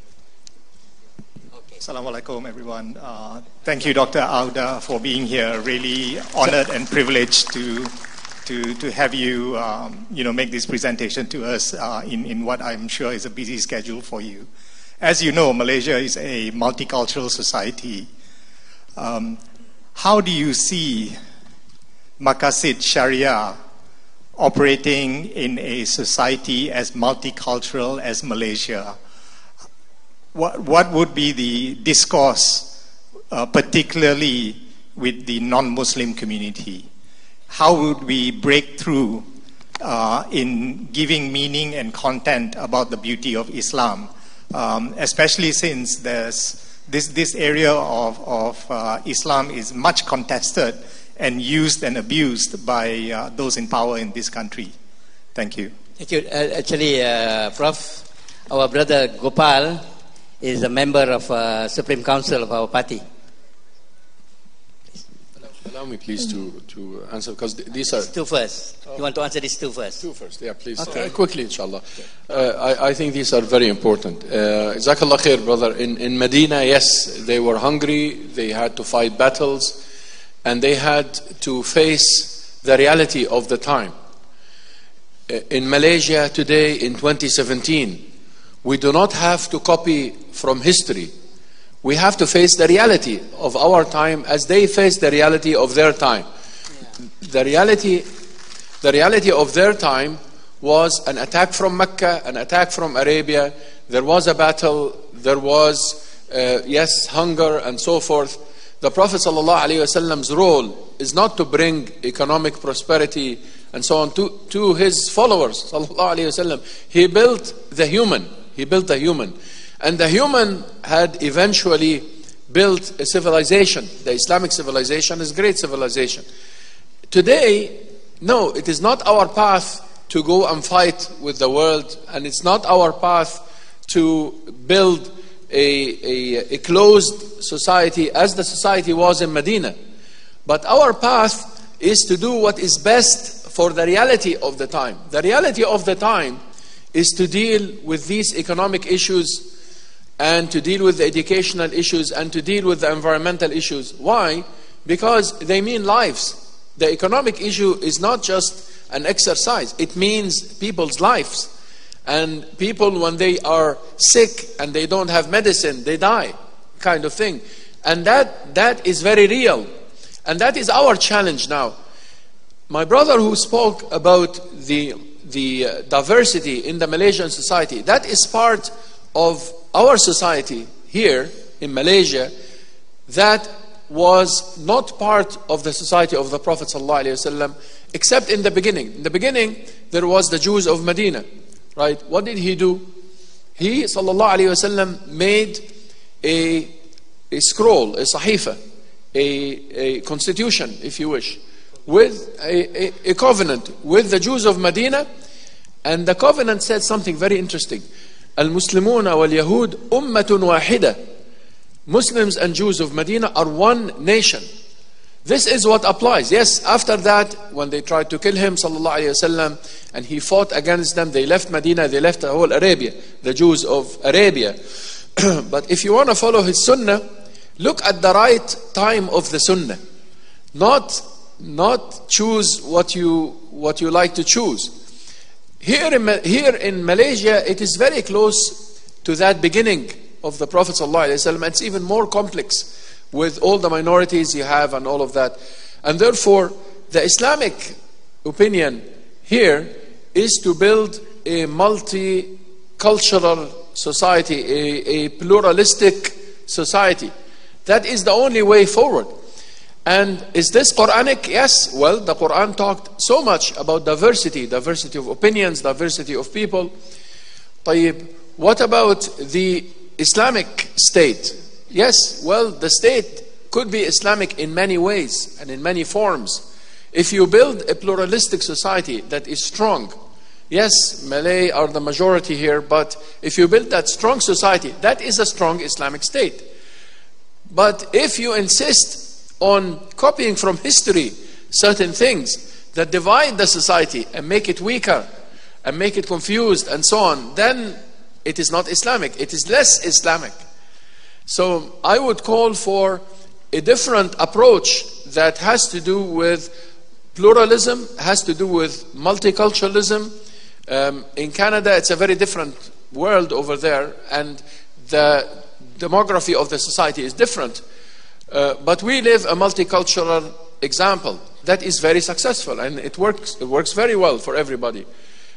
Assalamualaikum, everyone. Thank you, Dr. Auda, for being here. Really honored and privileged to have you, make this presentation to us in what I'm sure is a busy schedule for you. As you know, Malaysia is a multicultural society. How do you see maqasid sharia operating in a society as multicultural as Malaysia? What would be the discourse, particularly with the non-Muslim community? How would we break through in giving meaning and content about the beauty of Islam, especially since there's this area of Islam is much contested and used and abused by those in power in this country? Thank you. Thank you. Actually, Prof, our brother Gopal is a member of Supreme Council of our party. Allow me please to answer, because these are... These two first. You want to answer these two first? Two first, yeah, please. Okay. Quickly, inshallah. I think these are very important. Jazakallah khair, brother. In Medina, yes, they were hungry, they had to fight battles, and they had to face the reality of the time. In Malaysia today, in 2017, we do not have to copy from history. We have to face the reality of our time as they face the reality of their time. The reality of their time was an attack from Mecca, an attack from Arabia. There was a battle, there was, hunger and so forth. The Prophet ﷺ's role is not to bring economic prosperity and so on to his followers ﷺ. He built the human. And the human had eventually built a civilization. The Islamic civilization is a great civilization. Today, no, it is not our path to go and fight with the world, and it's not our path to build a closed society as the society was in Medina. But our path is to do what is best for the reality of the time. The reality of the time is to deal with these economic issues, and to deal with the educational issues, and to deal with the environmental issues. Why? Because they mean lives. The economic issue is not just an exercise. It means people's lives. And people, when they are sick and they don't have medicine, they die, kind of thing. And that is very real. And that is our challenge now. My brother who spoke about the diversity in the Malaysian society, that is part of our society here in Malaysia that was not part of the society of the Prophet ﷺ, except in the beginning. In the beginning, there was the Jews of Medina, right? What did he do? He ﷺ made a scroll, a sahifa, a constitution, if you wish, with a covenant with the Jews of Medina. And the covenant said something very interesting. Al-Muslimun wal-Yahud ummatun wahida. Muslims and Jews of Medina are one nation. This is what applies. Yes, after that, when they tried to kill him, sallallahu alayhi wasallam, and he fought against them, they left Medina, they left the whole Arabia, the Jews of Arabia. But if you want to follow his sunnah, look at the right time of the sunnah. Not choose what you like to choose. Here in Malaysia, it is very close to that beginning of the Prophet ﷺ. It's even more complex with all the minorities you have and all of that. And therefore, the Islamic opinion here is to build a multicultural society, a pluralistic society. That is the only way forward. And is this Quranic? Yes. Well, the Quran talked so much about diversity of opinions, diversity of people. طيب, what about the Islamic state? Yes, well, the state could be Islamic in many ways and in many forms. If you build a pluralistic society that is strong, yes, Malay are the majority here, but if you build that strong society, that is a strong Islamic state. But if you insist on copying from history certain things that divide the society and make it weaker and make it confused and so on, then it is not Islamic. It is less Islamic. So I would call for a different approach that has to do with pluralism, has to do with multiculturalism. In Canada, it's a very different world over there, and the demography of the society is different. But we live a multicultural example that is very successful, and it works very well for everybody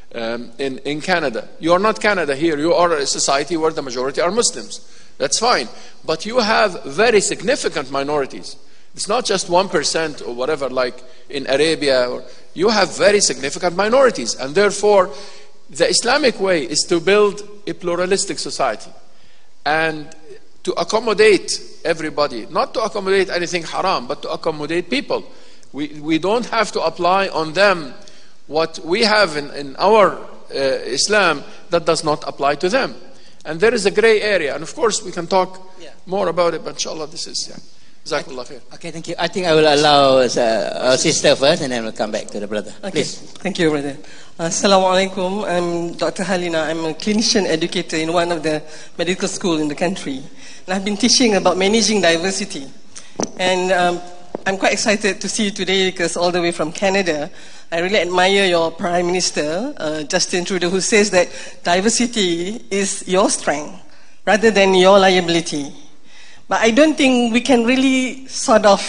in Canada. You are not Canada here. You are a society where the majority are Muslims. That's fine. But you have very significant minorities. It's not just 1% or whatever like in Arabia. You have very significant minorities. And therefore, the Islamic way is to build a pluralistic society and to accommodate everybody, not to accommodate anything haram, but to accommodate people. We don't have to apply on them what we have in our Islam that does not apply to them. And there is a gray area. And of course, we can talk more about it, but inshallah, this is, Jazakallah khair. Okay, thank you. I think I will allow our sister first, and then we'll come back to the brother. Okay. Please. Thank you, brother. Assalamu alaikum. I'm Dr. Halina. I'm a clinician educator in one of the medical schools in the country. And I've been teaching about managing diversity. And I'm quite excited to see you today because all the way from Canada, I really admire your Prime Minister, Justin Trudeau, who says that diversity is your strength rather than your liability. But I don't think we can really sort of,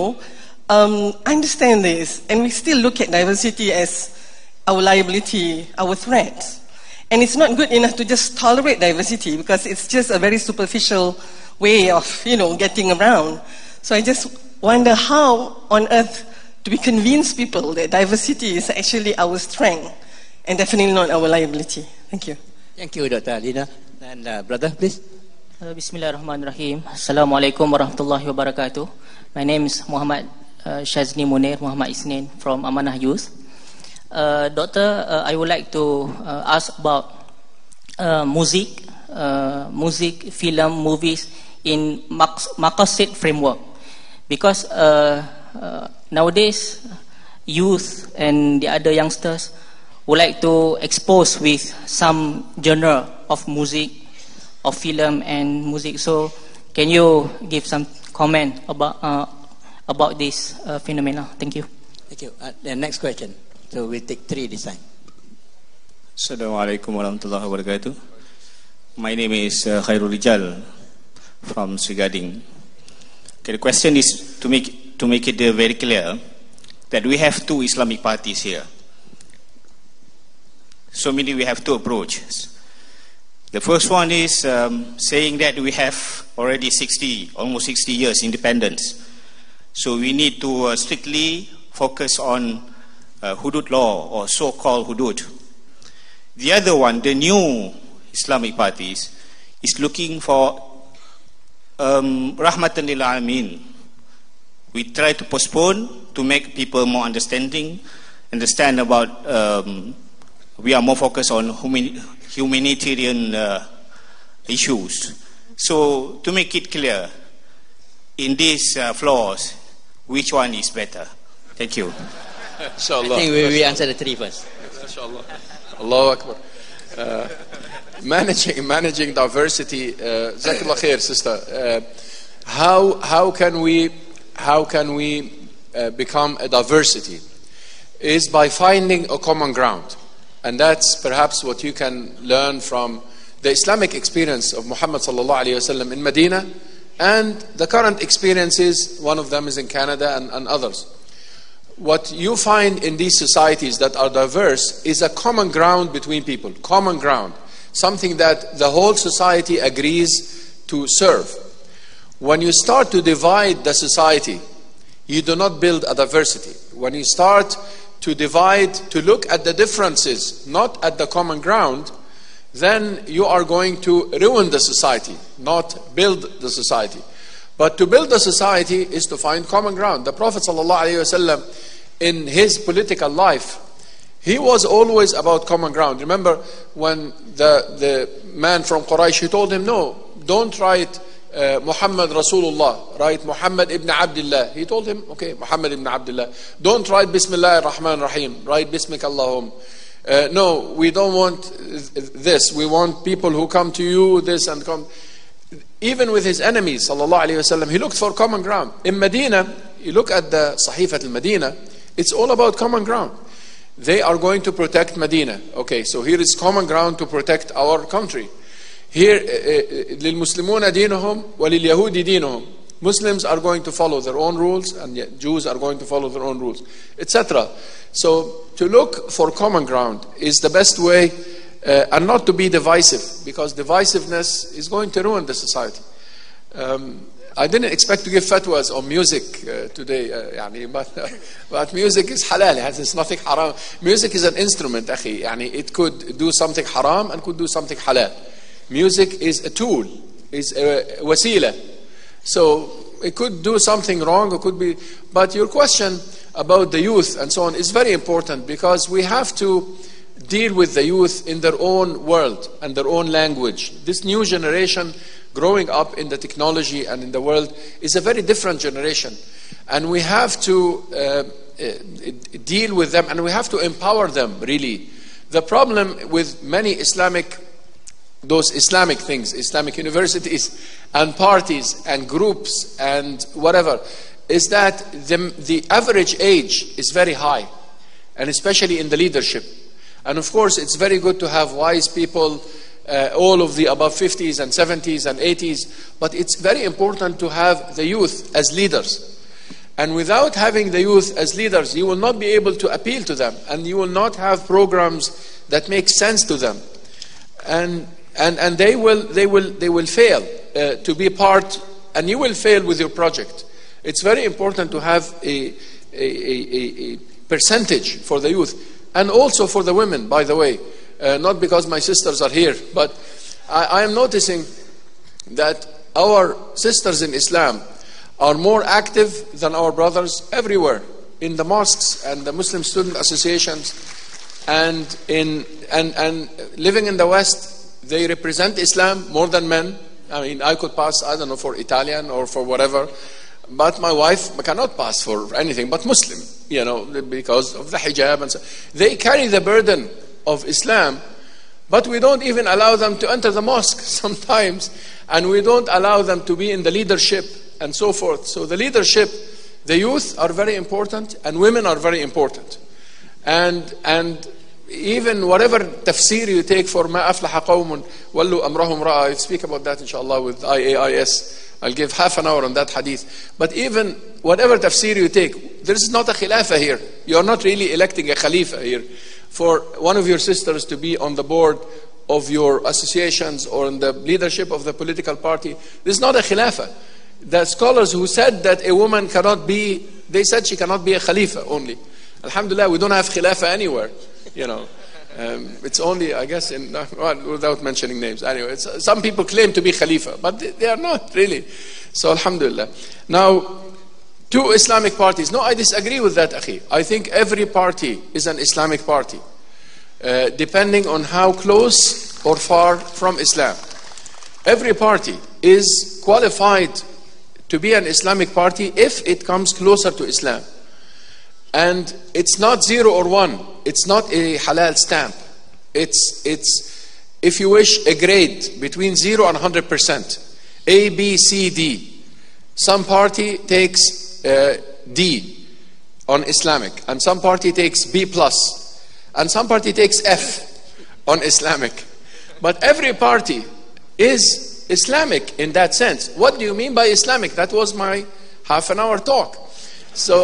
understand this. And we still look at diversity as our liability, our threat. And it's not good enough to just tolerate diversity because it's just a very superficial way of, getting around. So I just wonder how on earth do we convince people that diversity is actually our strength and definitely not our liability. Thank you. Thank you, Dr. Alina. And brother, please. Bismillahirrahmanirrahim. Assalamualaikum warahmatullahi wabarakatuh. My name is Muhammad Shazni Munir Muhammad Isnin from Amanah Youth. Doctor, I would like to ask about music, film, movies in Maqasid framework. Because nowadays, youth and the other youngsters would like to expose with some genre of music, of film and music. So, can you give some comment about this phenomena? Thank you. Thank you. The next question. So we take 3 this time. Assalamualaikum warahmatullahi wabarakatuh. My name is Khairul Rijal from Sri Gading. Okay, the question is to make it very clear that we have 2 Islamic parties here. So meaning we have 2 approaches. The first one is saying that we have already almost 60 years independence. So we need to strictly focus on hudud law or so-called hudud. The other one, the new Islamic parties, is looking for rahmatan lil alamin. We try to postpone to make people more understand about we are more focused on humanitarian issues. So to make it clear, in these flaws, which one is better? Thank you. I think we answer the 3 first. Inshallah. Allahu Akbar. Managing diversity. Jazakallah khair, sister. How can we become a diversity? Is by finding a common ground. And that's perhaps what you can learn from the Islamic experience of Muhammad sallallahu alaihi wasallam in Medina, and the current experiences. One of them is in Canada and others. What you find in these societies that are diverse is a common ground between people, common ground, something that the whole society agrees to serve. When you start to divide the society, you do not build a diversity. When you start to divide, to look at the differences, not at the common ground, then you are going to ruin the society, not build the society. But to build the society is to find common ground. The Prophet ﷺ, in his political life, he was always about common ground. Remember when the man from Quraysh, he told him, no, don't write Muhammad Rasulullah, write Muhammad ibn Abdullah. He told him, okay, Muhammad ibn Abdullah. Don't write Bismillah ar-Rahman ar-Rahim, write Bismik Allahum. No, we don't want this. We want people who come to you, this and come. Even with his enemies, sallallahu alayhi wasallam, he looked for common ground. In Medina, you look at the Sahifat al-Medina, it's all about common ground. They are going to protect Medina. Okay, so here is common ground to protect our country. Here, للمسلمون دينهم ولليهود دينهم. Muslims are going to follow their own rules, and Jews are going to follow their own rules, etc. So to look for common ground is the best way, and not to be divisive, because divisiveness is going to ruin the society. I didn't expect to give fatwas on music today, but music is halal. It's nothing haram. Music is an instrument, akhi. It could do something haram and could do something halal. Music is a tool, is a wasila. So it could do something wrong, it could be. But your question about the youth and so on is very important, because we have to deal with the youth in their own world and their own language. This new generation growing up in the technology and in the world is a very different generation. And we have to deal with them, and we have to empower them, really. The problem with many those Islamic things, Islamic universities and parties and groups and whatever, is that the average age is very high, and especially in the leadership. And of course, it's very good to have wise people, all of the above 50s and 70s and 80s, but it's very important to have the youth as leaders. And without having the youth as leaders, you will not be able to appeal to them, and you will not have programs that make sense to them. And they will fail to be part, and you will fail with your project. It's very important to have a percentage for the youth, and also for the women, by the way. Not because my sisters are here, but I am noticing that our sisters in Islam are more active than our brothers everywhere, in the mosques and the Muslim student associations, and living in the West, they represent Islam more than men. I mean, I could pass, I don't know, for Italian or for whatever, but my wife cannot pass for anything but Muslim, you know, because of the hijab and so. They carry the burden of Islam, but we don't even allow them to enter the mosque sometimes, and we don't allow them to be in the leadership and so forth. So the leadership, the youth are very important, and women are very important. And even whatever tafsir you take for ما أفلح قوم ولوا أمرهم رأى, I'll speak about that inshallah with IAIS. I'll give half an hour on that hadith. But even whatever tafsir you take, there is not a khilafah here. You are not really electing a khalifa here. For one of your sisters to be on the board of your associations or in the leadership of the political party, this is not a khilafah. The scholars who said that a woman cannot be, they said she cannot be a khalifa only. Alhamdulillah, we don't have khilafah anywhere, you know. It's only, I guess, without mentioning names. Anyway, some people claim to be khalifa, but they are not really. So alhamdulillah. Now, two Islamic parties. No, I disagree with that, akhi. I think every party is an Islamic party, depending on how close or far from Islam. Every party is qualified to be an Islamic party if it comes closer to Islam. And it's not 0 or 1. It's not a halal stamp. It's if you wish, a grade between 0 and 100%. A, B, C, D. Some party takes D on Islamic, and some party takes B+, and some party takes F on Islamic. But every party is Islamic in that sense. What do you mean by Islamic? That was my half an hour talk. So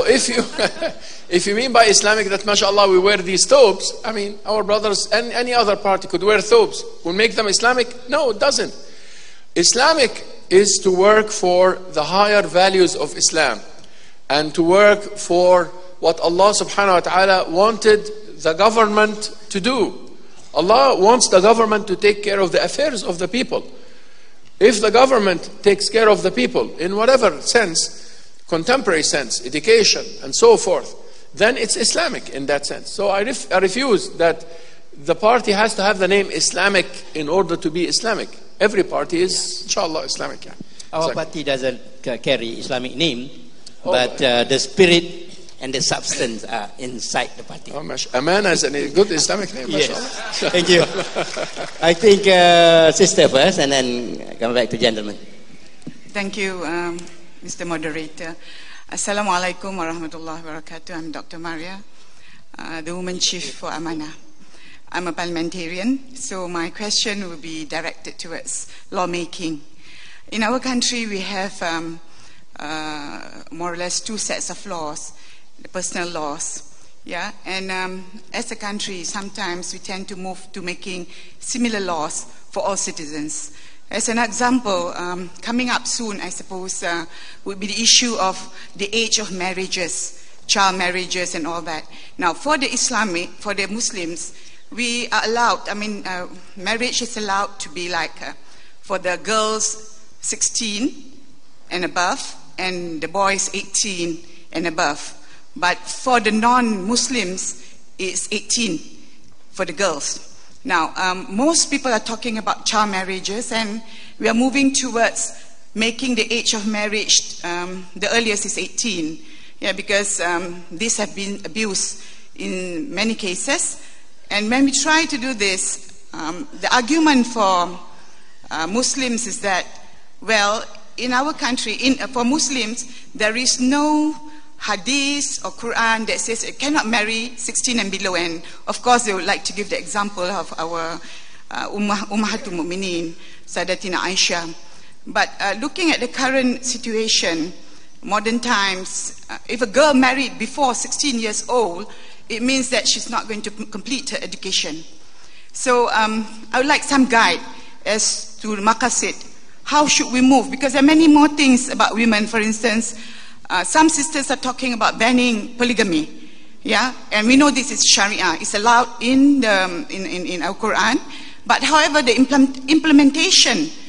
if you mean by Islamic that mashallah we wear these thobes, I mean our brothers and any other party could wear thobes. Will make them Islamic? No, it doesn't. Islamic is to work for the higher values of Islam and to work for what Allah subhanahu wa ta'ala wanted the government to do. Allah wants the government to take care of the affairs of the people. If the government takes care of the people in whatever sense, contemporary sense, education and so forth, then it's Islamic in that sense. So I refuse that the party has to have the name Islamic in order to be Islamic. Every party is inshallah Islamic. Yeah. Our party doesn't carry Islamic name, but the spirit and the substance are inside the party. A man has a good Islamic name. Yes. Thank you. I think sister first and then come back to gentlemen. Thank you, Mr. Moderator. Assalamu alaikum warahmatullahi wabarakatuh. I'm Dr. Maria, the Woman Chief for Amanah. I'm a parliamentarian, so my question will be directed towards lawmaking. In our country, we have more or less two sets of laws, the personal laws. Yeah, and as a country, sometimes we tend to move to making similar laws for all citizens. As an example, coming up soon, I suppose, would be the issue of the age of marriages, child marriages and all that. Now, for the Muslims, we are allowed, marriage is allowed to be like, for the girls, 16 and above, and the boys, 18 and above. But for the non-Muslims, it's 18 for the girls. Now, most people are talking about child marriages, and we are moving towards making the age of marriage, the earliest is 18, yeah, because these have been abused in many cases. And when we try to do this, the argument for Muslims is that, well, in our country, for Muslims, there is no hadith or Quran that says it cannot marry 16 and below. And of course, they would like to give the example of our Ummahatul Mu'mineen, Sayyidatina Aisha. But looking at the current situation, modern times, if a girl married before 16 years old, it means that she's not going to complete her education. So I would like some guide as to Maqasid. How should we move? Because there are many more things about women. For instance, some sisters are talking about banning polygamy. Yeah, and we know this is Sharia. It's allowed in our Quran. But however, the implementation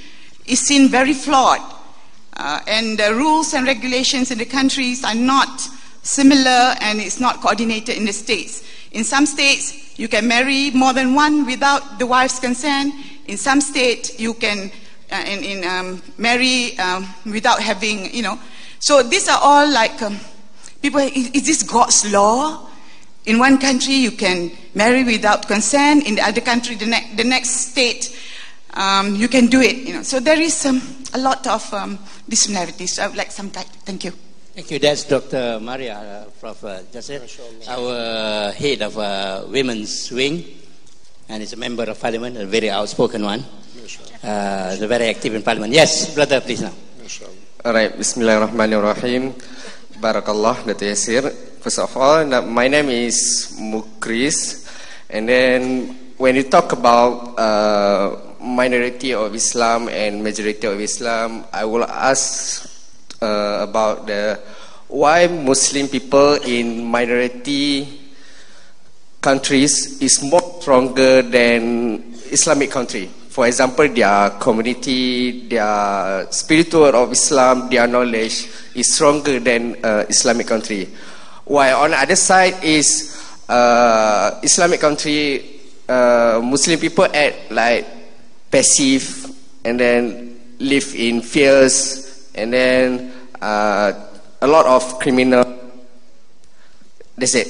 is seen very flawed. And the rules and regulations in the countries are not similar, and it's not coordinated in the states. In some states, you can marry more than one without the wife's consent. In some states, you can marry without having, So these are all like, people, is this God's law? In one country, you can marry without consent. In the other country, the next state, you can do it. So there is a lot of dissimilarities. So I would like some guide. Thank you. Thank you. That's Dr. Maria Prof. Jasir, our head of Women's Wing, and is a member of Parliament, a very outspoken one. Very active in Parliament. Yes, brother, please now. All right. Bismillahirrahmanirrahim. Barakallah, Dr. Yasir. First of all, my name is Mukris, and then when you talk about minority of Islam and majority of Islam, I will ask about why Muslim people in minority countries is more stronger than Islamic country. For example, their community, their spiritual of Islam, their knowledge is stronger than Islamic country. While on the other side is Islamic country, Muslim people act like passive and then live in fears, and then a lot of criminal. That's it.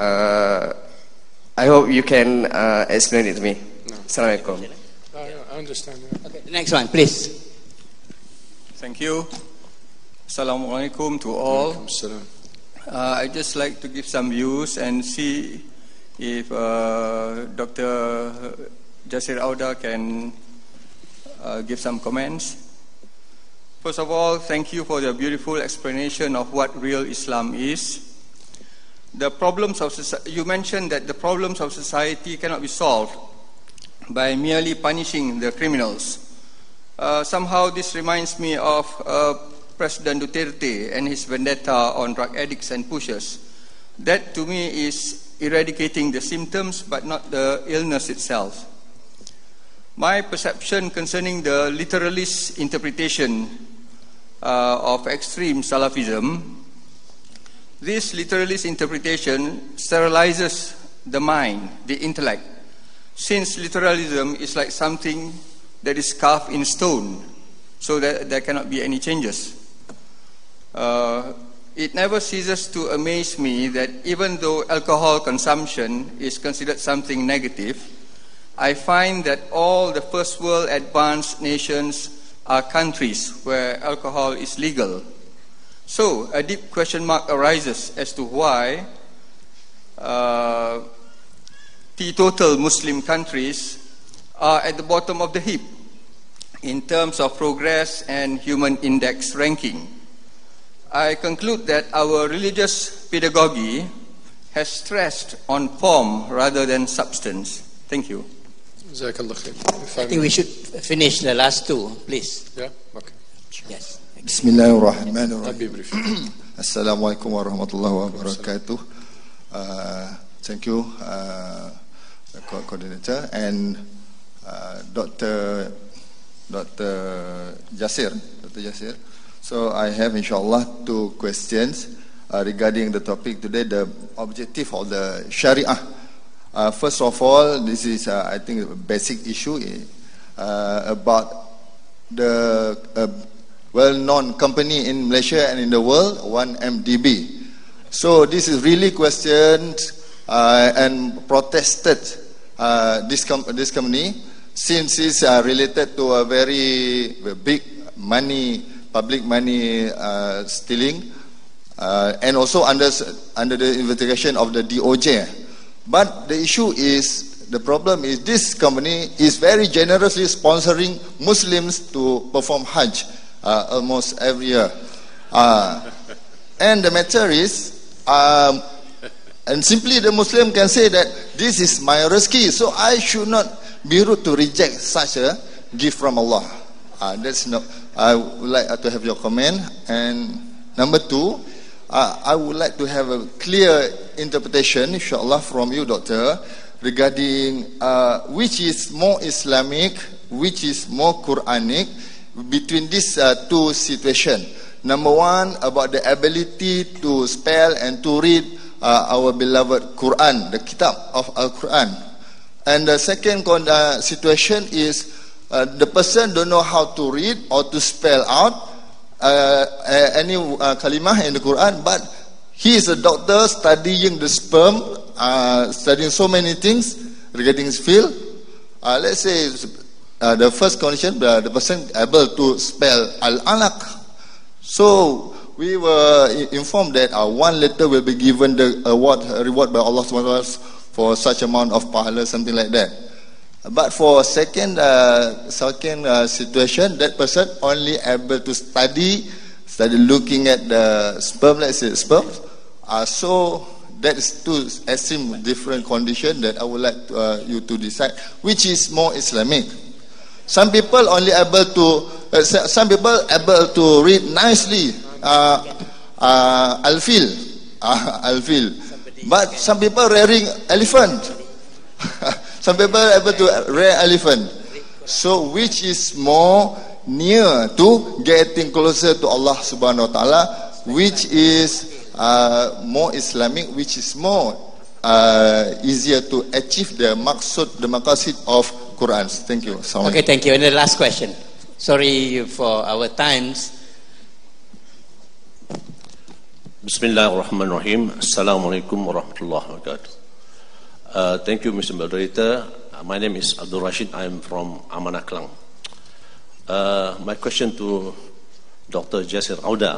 I hope you can explain it to me. Assalamualaikum. I understand. Yeah. Okay, the next one, please. Thank you. Assalamualaikum to all. I'd just like to give some views and see if Dr. Jasir Auda can give some comments. First of all, thank you for the beautiful explanation of what real Islam is. The problems of you mentioned that the problems of society cannot be solved by merely punishing the criminals. Somehow this reminds me of President Duterte and his vendetta on drug addicts and pushers. That to me is eradicating the symptoms but not the illness itself. My perception concerning the literalist interpretation of extreme Salafism, this literalist interpretation sterilizes the mind, the intellect, since literalism is like something that is carved in stone, so that there cannot be any changes. It never ceases to amaze me that even though alcohol consumption is considered something negative, I find that all the first world advanced nations are countries where alcohol is legal. So a deep question mark arises as to why teetotal Muslim countries are at the bottom of the heap in terms of progress and human index ranking. I conclude that our religious pedagogy has stressed on form rather than substance. Thank you. I think we should finish the last two, please. Yeah? Okay. Yes. Bismillahirrahmanirrahim. Assalamualaikum warahmatullahi wabarakatuh. Thank you, coordinator, and Dr. Jasir. So I have, inshallah, two questions regarding the topic today, the objective of the Sharia. First of all, this is, I think, a basic issue about the well-known company in Malaysia and in the world, 1MDB. So this is really questioned and protested, this company, since it's related to a very big money, public money stealing, and also under the investigation of the DOJ. But the issue is, the problem is, this company is very generously sponsoring Muslims to perform Hajj almost every year. And the matter is, and simply the Muslim can say that this is my rizki, so I should not be rude to reject such a gift from Allah. That's no. I would like to have your comment. And number two, I would like to have a clear interpretation, inshallah, from you, Doctor, regarding which is more Islamic, which is more Quranic, between these two situations. Number one, about the ability to spell and to read our beloved Quran, the kitab of Al-Quran. And the second situation is the person don't know how to read or to spell out any kalimah in the Quran, but he is a doctor studying the sperm, studying so many things regarding his field. Let's say the first condition, the person able to spell al-alaq. So we were informed that one letter will be given the reward by Allah subhanahu wa ta'ala for such amount of pahala, something like that. But for second situation, that person only able to study looking at the sperm, let's say sperm. So that is two extreme different condition that I would like you to decide which is more Islamic. Some people only able to read nicely al-fil, but some people rearing elephant. Some people are able to rear elephant. So which is more near to getting closer to Allah subhanahu wa ta'ala, which is more Islamic, which is more easier to achieve the maqasid of Quran. Thank you. Okay, thank you. And the last question. Sorry for our times. Bismillahirrahmanirrahim. Assalamualaikum warahmatullahi wabarakatuh. Thank you, Mr. Moderator. My name is Abdul Rashid. I am from Amanah Klang. My question to Dr. Jasir Auda.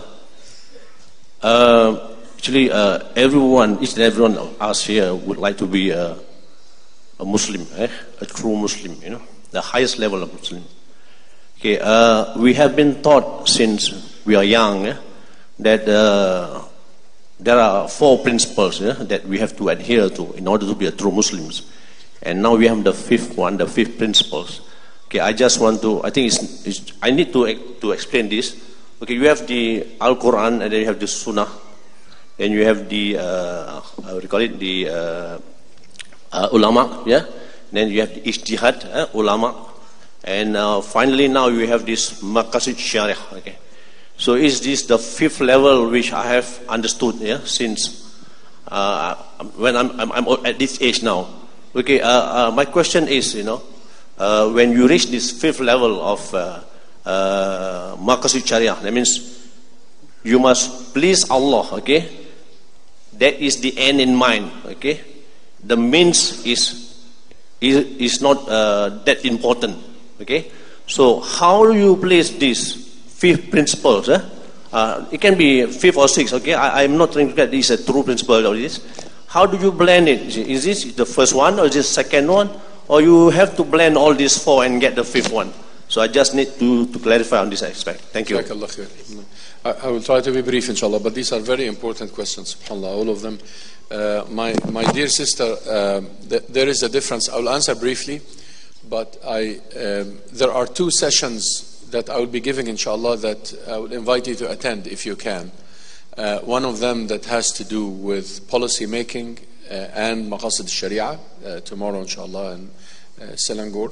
Actually, each and everyone of us here would like to be a Muslim, a true Muslim, the highest level of Muslim. Okay, we have been taught since we are young that there are 4 principles that we have to adhere to in order to be a true Muslims. And now we have the 5th one, the 5th principles. Okay, I just want to, I think I need to explain this. Okay, you have the Al-Quran, and then you have the Sunnah, and you have the, what do you call it, the ulama, yeah? Then you have the ijtihad, ulama, and finally now you have this maqasid syariah, okay? So is this the 5th level which I have understood, yeah, since when I'm at this age now? Okay, my question is, when you reach this 5th level of maqasid sharia, that means you must please Allah, okay? That is the end in mind, okay? The means is not that important, okay? So how do you place this 5th principles? It can be 5th or 6th, okay? I'm not trying to get this a true principle of this. How do you blend it? Is this the first one, or is this second one? Or you have to blend all these 4 and get the 5th one? So I just need to clarify on this aspect. Thank you. I will try to be brief, inshallah, but these are very important questions, subhanAllah, all of them. My dear sister, there is a difference. I will answer briefly, but there are 2 sessions that I will be giving, inshallah, that I would invite you to attend if you can. One of them that has to do with policy making and maqasid sharia, tomorrow, inshallah, in Selangor.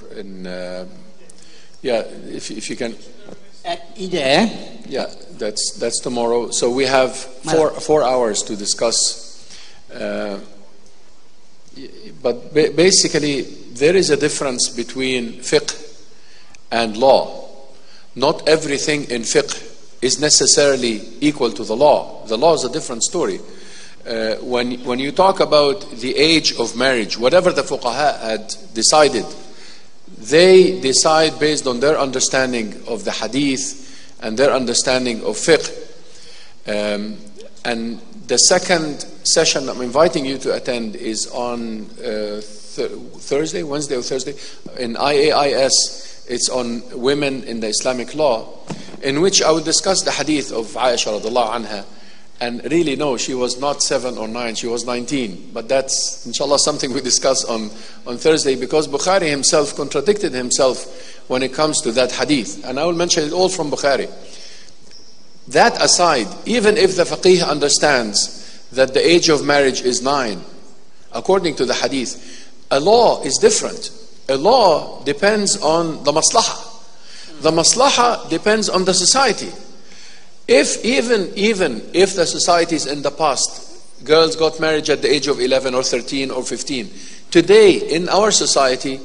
If you can. At Ida. Yeah, that's tomorrow. So we have 4 hours to discuss. But basically, there is a difference between fiqh and law. Not everything in fiqh is necessarily equal to the law. The law is a different story. When you talk about the age of marriage, whatever the fuqaha had decided, they decide based on their understanding of the hadith and their understanding of fiqh. And the second session I'm inviting you to attend is on Thursday, Wednesday or Thursday, in IAIS. It's on women in the Islamic law, in which I will discuss the hadith of Aisha radiallahu anha. And really, no, she was not 7 or 9, she was 19. But that's, inshallah, something we discuss on Thursday, because Bukhari himself contradicted himself when it comes to that hadith. And I will mention it all from Bukhari. That aside, even if the faqih understands that the age of marriage is 9, according to the hadith, a law is different. A law depends on the maslahah. the maslaha depends on the society. If even if the societies in the past, girls got married at the age of 11 or 13 or 15, today in our society,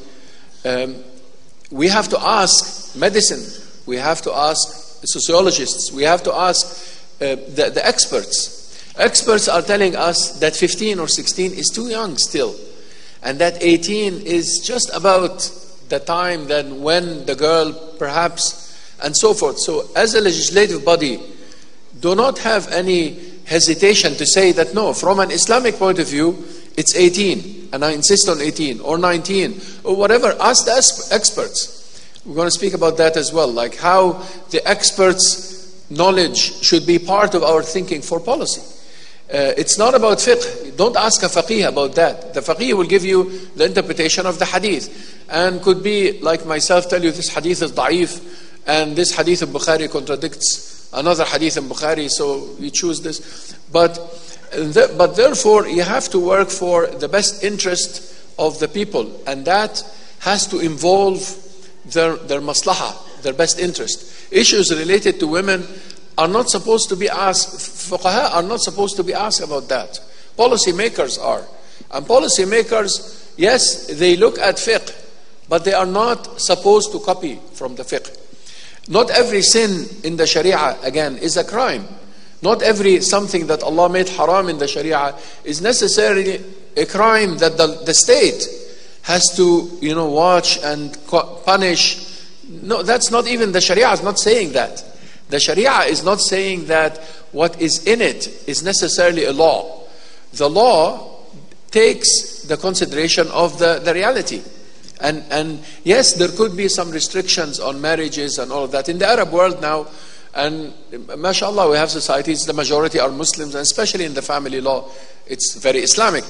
we have to ask medicine, we have to ask sociologists, we have to ask the experts. Experts are telling us that 15 or 16 is too young still, and that 18 is just about the time then when the girl perhaps, and so forth. So as a legislative body, do not have any hesitation to say that no, from an Islamic point of view, it's 18, and I insist on 18, or 19, or whatever. Ask the experts. We're going to speak about that as well, like how the experts' knowledge should be part of our thinking for policy. It's not about fiqh. Don't ask a faqih about that. The faqih will give you the interpretation of the hadith, and could be like myself tell you this hadith is da'if, and this hadith of Bukhari contradicts another hadith in Bukhari, so you choose this. But therefore you have to work for the best interest of the people, and that has to involve their maslaha, their best interest. Issues related to women are not supposed to be asked, fuqaha are not supposed to be asked about that. Policy makers are. And policy makers, yes, they look at fiqh, but they are not supposed to copy from the fiqh. Not every sin in the Sharia, again, is a crime. Not every something that Allah made haram in the Sharia is necessarily a crime that the state has to, watch and punish. No, that's not even, the Sharia is not saying that. The Sharia is not saying that what is in it is necessarily a law. The law takes the consideration of the reality. And yes, there could be some restrictions on marriages and all of that. In the Arab world now, and mashallah, we have societies, the majority are Muslims, and especially in the family law, it's very Islamic.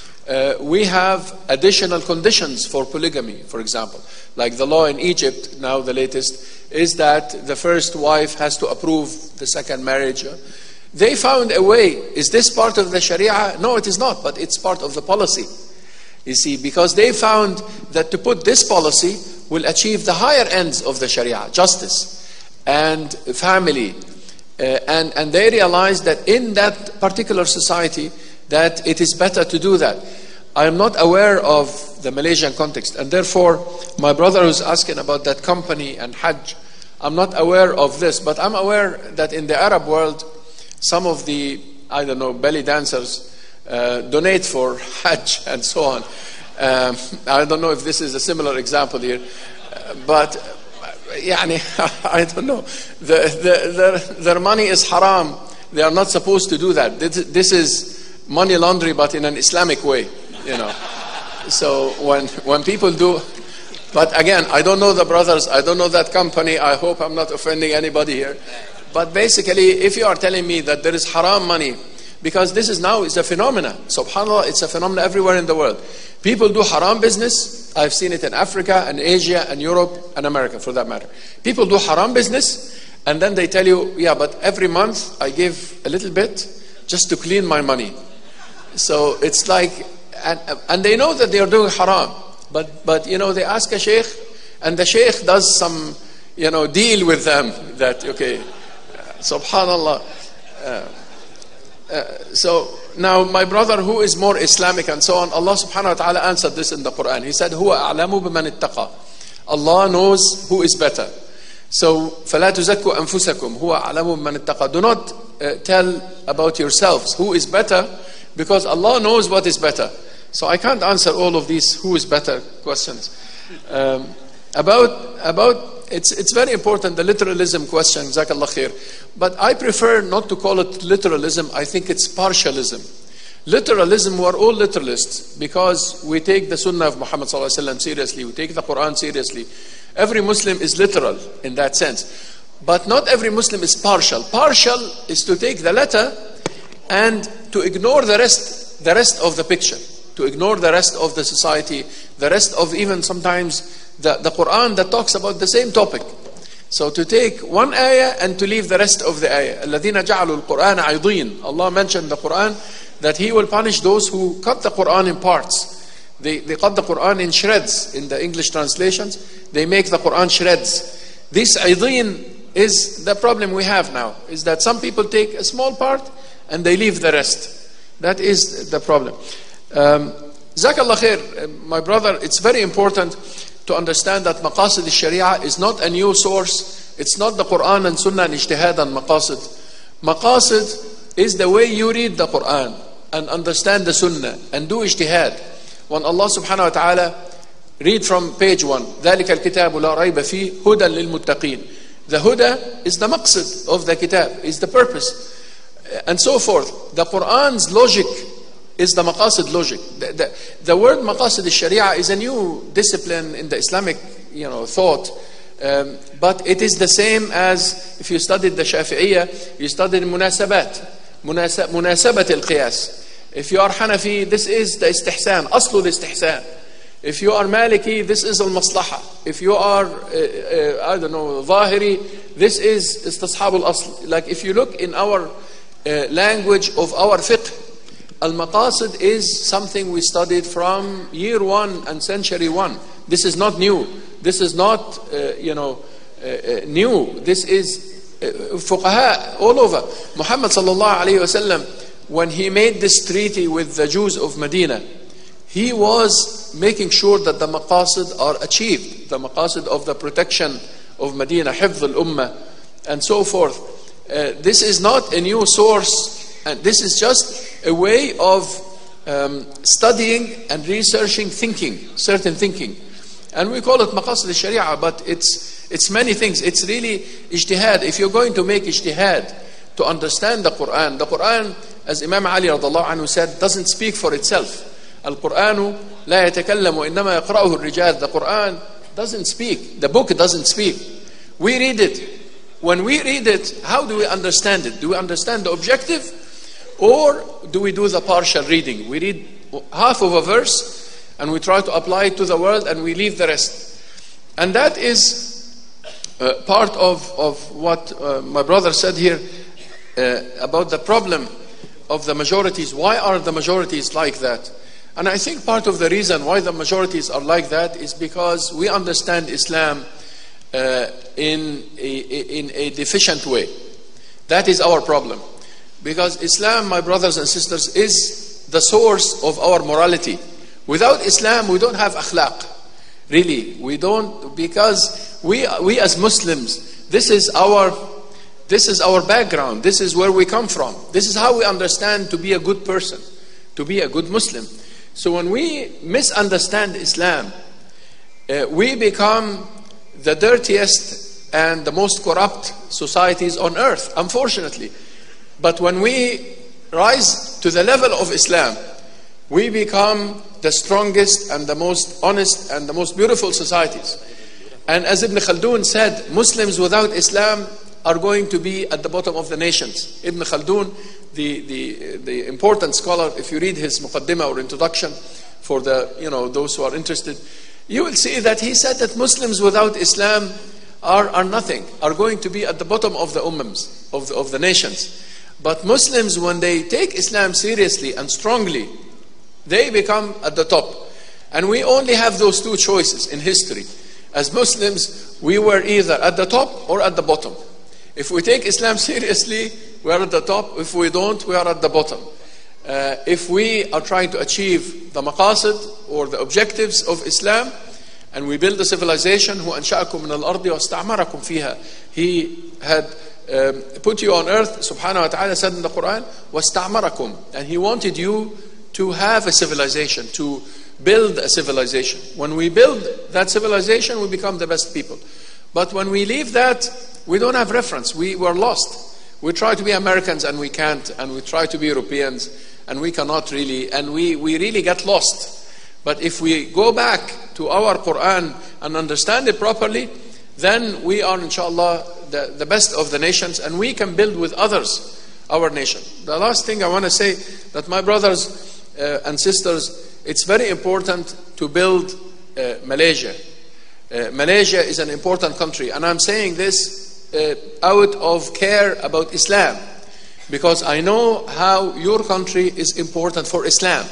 We have additional conditions for polygamy, for example. Like the law in Egypt, now the latest, is that the first wife has to approve the second marriage. They found a way. Is this part of the Sharia? No, it is not, but it's part of the policy. You see, because they found that to put this policy will achieve the higher ends of the Sharia, justice and family. And they realized that in that particular society, that it is better to do that. I am not aware of the Malaysian context, and therefore my brother who's asking about that company and Hajj, I'm not aware of this, but I'm aware that in the Arab world, some of the, belly dancers donate for Hajj and so on. I don't know if this is a similar example here, but I don't know. Their money is haram. They are not supposed to do that. This is money laundering, but in an Islamic way, So when people do, but again, I don't know the brothers, I don't know that company, I hope I'm not offending anybody here. But basically, if you are telling me that there is haram money, because this is now is a phenomenon, subhanAllah, it's a phenomenon everywhere in the world. People do haram business. I've seen it in Africa and Asia and Europe and America for that matter. People do haram business, and then they tell you, yeah, but every month I give a little bit just to clean my money. So it's like, and they know that they are doing haram, but they ask a sheikh, and the sheikh does some deal with them that okay, subhanallah. So now my brother who is more Islamic and so on, Allah subhanahu wa ta'ala answered this in the Quran. He said, "Huwa a'lamu biman ittaqa." Allah knows who is better. So فَلَا تُزَكُّوا أَنفُسَكُمْ هُوَ أَعْلَمُ بِمَنِ اتَّقَى. Do not tell about yourselves who is better, because Allah knows what is better. So I can't answer all of these who is better questions. It's very important, the literalism question, Jazakallah khair. But I prefer not to call it literalism. I think it's partialism. Literalism, we are all literalists because we take the Sunnah of Muhammad sallallahu alaihi wasallam seriously. We take the Quran seriously. Every Muslim is literal in that sense. But not every Muslim is partial. Partial is to take the letter and to ignore the rest of the picture, to ignore the rest of the society, the rest of even sometimes the Quran that talks about the same topic. So to take one ayah and to leave the rest of the ayah. الَّذِينَ جَعَلُوا الْقُرْآنَ عِضِينَ. Allah mentioned in the Quran that He will punish those who cut the Quran in parts. They cut the Quran in shreds. In the English translations, they make the Quran shreds. This aydin is the problem we have now, is that some people take a small part and they leave the rest. That is the problem. Jazakallah khair, my brother, it's very important to understand that maqasid al-sharia is not a new source. It's not the Quran and Sunnah and ijtihad and maqasid. Maqasid is the way you read the Quran and understand the Sunnah and do ijtihad. When Allah subhanahu wa ta'ala, read from page 1, ذَلِكَ الْكِتَابُ لَا رَيْبَ فِيهِ هُدًى لِلْمُتَّقِينَ. The huda is the maqsid of the kitab, is the purpose, and so forth. The Quran's logic is the maqasid logic. The word maqasid al-sharia is a new discipline in the Islamic thought, but it is the same as if you studied the Shafi'iyya, you studied munasabat, munasabat al-qiyas. If you are Hanafi, this is the istihsan, aslu al-istihsan. If you are Maliki, this is al-maslaha. If you are, I don't know, Zahiri, this is istishab al-asl. Like if you look in our language of our fiqh, al-maqasid is something we studied from year 1 and century 1. This is not new. This is not, new. This is fuqaha all over. Muhammad sallallahu alayhi wa sallam, when he made this treaty with the Jews of Medina, he was making sure that the maqasid are achieved, the maqasid of the protection of Medina, hifz al-ummah, and so forth. This is not a new source, and this is just a way of studying and researching thinking, certain thinking. And we call it maqasid al-sharia, but it's many things. It's really ijtihad. If you're going to make ijtihad to understand the Quran, as Imam Ali radallahu anhu said, doesn't speak for itself. Al-Qur'anu la yatakallam innama yaqra'uhu ar-rijal. The Quran doesn't speak. The book doesn't speak. We read it. When we read it, how do we understand it? Do we understand the objective, or do we do the partial reading? We read half of a verse and we try to apply it to the world and we leave the rest. And that is part of what my brother said here about the problem of the majorities. Why are the majorities like that? And I think part of the reason why the majorities are like that is because we understand Islam in a deficient way. That is our problem. Because Islam, my brothers and sisters, is the source of our morality. Without Islam, we don't have akhlaq. Really, we don't, because we as Muslims, this is our background. This is where we come from. This is how we understand to be a good person, to be a good Muslim. So when we misunderstand Islam, we become the dirtiest and the most corrupt societies on earth, unfortunately. But when we rise to the level of Islam, we become the strongest and the most honest and the most beautiful societies. And as Ibn Khaldun said, Muslims without Islam are going to be at the bottom of the nations. Ibn Khaldun, the important scholar, if you read his muqaddimah or introduction for the those who are interested, you will see that he said that Muslims without Islam are nothing, are going to be at the bottom of the ummahs, of the nations. But Muslims, when they take Islam seriously and strongly, they become at the top. And we only have those two choices in history. As Muslims, we were either at the top or at the bottom. If we take Islam seriously, we are at the top. If we don't, we are at the bottom. If we are trying to achieve the maqasid or the objectives of Islam, and we build a civilization, who أنشأكم من الأرض واستعمركم فيها. He had put you on earth, subhanahu wa ta'ala said in the Quran, واستعمركم. And he wanted you to have a civilization, to build a civilization. When we build that civilization, we become the best people. But when we leave that, we don't have reference. We were lost. We try to be Americans and we can't, and we try to be Europeans and we cannot really, and we really get lost. But if we go back to our Quran and understand it properly, then we are, inshallah, the best of the nations, and we can build with others our nation. The last thing I want to say, that my brothers and sisters, it's very important to build Malaysia. Malaysia is an important country, and I'm saying this out of care about Islam, because I know how your country is important for Islam.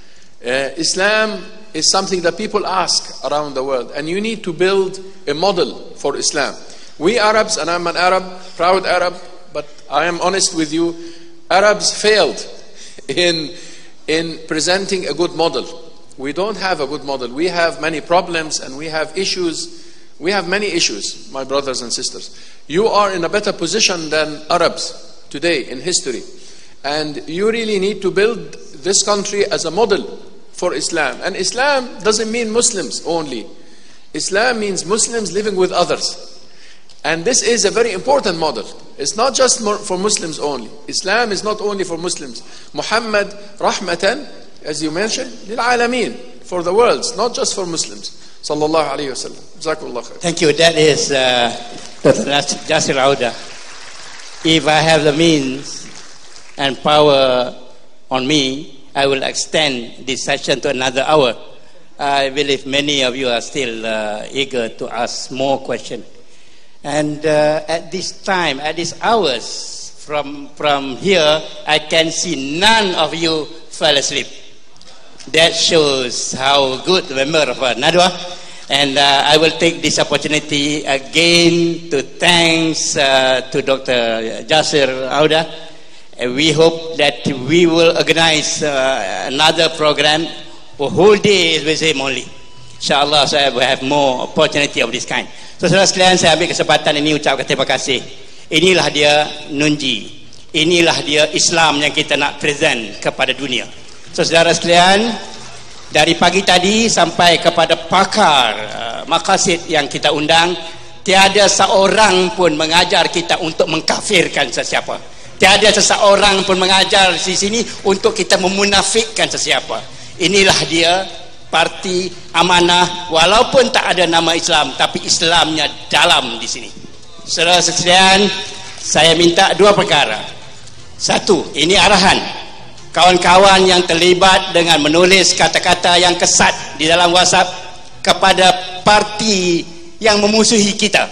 Islam is something that people ask around the world, and you need to build a model for Islam. We Arabs, and I'm an Arab, proud Arab, but I am honest with you, Arabs failed in presenting a good model. We don't have a good model. We have many problems and we have issues. We have many issues, my brothers and sisters. You are in a better position than Arabs today in history. And you really need to build this country as a model for Islam. And Islam doesn't mean Muslims only. Islam means Muslims living with others. And this is a very important model. It's not just for Muslims only. Islam is not only for Muslims. Muhammad rahmatan, as you mentioned, lil alameen, for the world, not just for Muslims. Sallallahu alayhi wa sallam. Jazakumullah khair. Thank you. That is Dr. Jasir Auda. If I have the means and power on me, I will extend this session to another hour. I believe many of you are still eager to ask more questions. And at this time, at these hours, from here, I can see none of you fell asleep. That shows how good the member of Nadwa. And I will take this opportunity again to thanks to Dr. Jasir Auda. We hope that we will organize another program for whole day with him only. InsyaAllah saya will have more opportunity of this kind. So saudara sekalian, saya ambil kesempatan ini ucapkan terima kasih. Inilah dia Nunji. Inilah dia Islam yang kita nak present kepada dunia. So saudara sekalian, dari pagi tadi sampai kepada pakar maqasid yang kita undang, tiada seorang pun mengajar kita untuk mengkafirkan sesiapa. Tiada seseorang pun mengajar di sini untuk kita memunafikkan sesiapa. Inilah dia parti amanah, walaupun tak ada nama Islam, tapi Islamnya dalam di sini. Saudara sekalian, saya minta dua perkara. Satu, ini arahan kawan-kawan yang terlibat dengan menulis kata-kata yang kesat di dalam WhatsApp kepada parti yang memusuhi kita.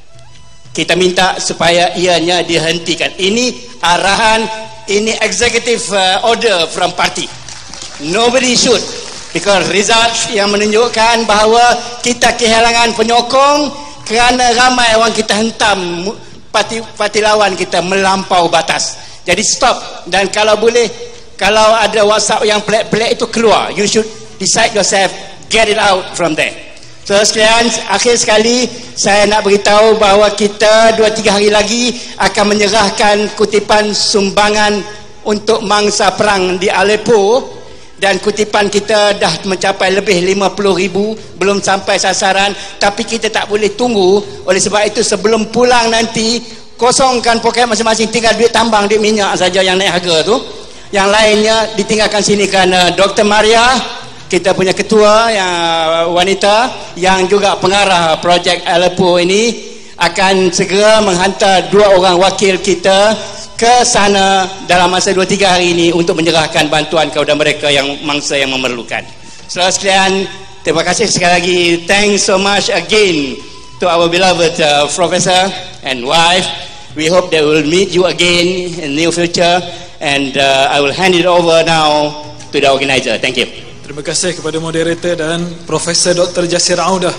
Kita minta supaya ianya dihentikan. Ini arahan, ini executive order from party. Nobody should. Because results yang menunjukkan bahawa kita kehilangan penyokong kerana ramai orang kita hentam parti lawan kita melampau batas. Jadi stop. Dan kalau boleh, kalau ada WhatsApp yang pelik-pelik itu keluar. You should decide yourself, get it out from there. So sekalian, akhir sekali saya nak beritahu bahawa kita 2-3 hari lagi akan menyerahkan kutipan sumbangan untuk mangsa perang di Aleppo. Dan kutipan kita dah mencapai lebih 50,000, belum sampai sasaran, tapi kita tak boleh tunggu. Oleh sebab itu sebelum pulang nanti, kosongkan poket masing-masing, tinggal duit tambang, duit minyak saja yang naik harga tu. Yang lainnya ditinggalkan sini kerana Dr. Maria, kita punya ketua yang wanita yang juga pengarah projek Aleppo ini, akan segera menghantar 2 orang wakil kita ke sana dalam masa 2-3 hari ini untuk menyerahkan bantuan kepada mereka yang mangsa yang memerlukan. Saudara sekalian, terima kasih sekali lagi. Thanks so much again to our beloved professor and wife. We hope that we will meet you again in the near future, and I will hand it over now to the organizer. Thank you. Terima kasih kepada moderator dan Profesor Dr. Jasir Auda.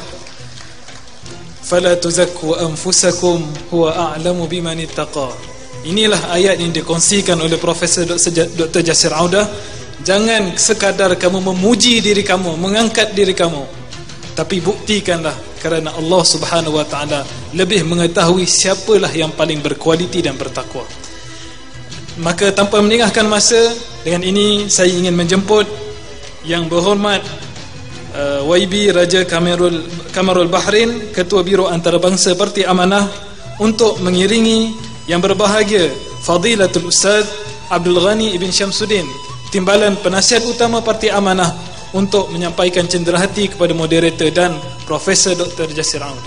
Fala tuzakku anfusakum huwa a'lamu biman ittaqa. Inilah ayat yang dikongsikan oleh Profesor Dr. Jasir Auda. Jangan sekadar kamu memuji diri kamu, mengangkat diri kamu, tapi buktikanlah kerana Allah Subhanahu wa taala lebih mengetahui siapalah yang paling berkualiti dan bertakwa. Maka tanpa meninggalkan masa, dengan ini saya ingin menjemput Yang Berhormat YB Raja Kamarul Bahrain, Ketua Biro Antarabangsa Parti Amanah, untuk mengiringi yang berbahagia Fadilatul Ustaz Abdul Ghani Ibn Syamsuddin, Timbalan Penasihat Utama Parti Amanah, untuk menyampaikan cenderahati kepada moderator dan Profesor Dr. Jasir Auda.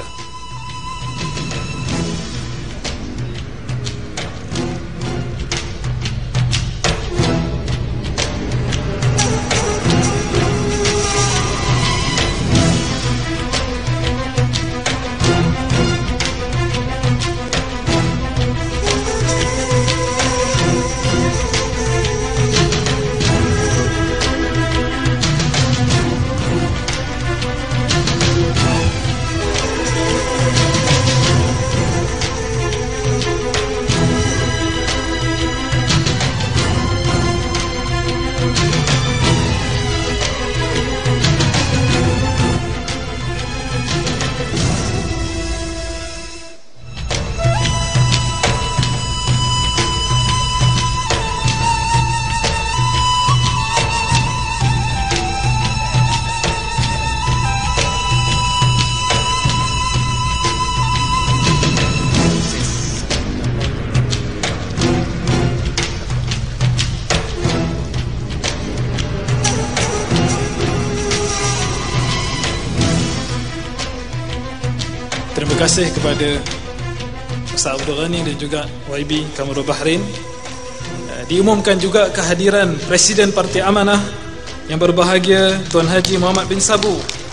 terima kasih kepada Ustaz Abdul Ghani dan juga YB Kamarul Bahrain. Diumumkan juga kehadiran Presiden Parti Amanah yang berbahagia Tuan Haji Muhammad bin Sabu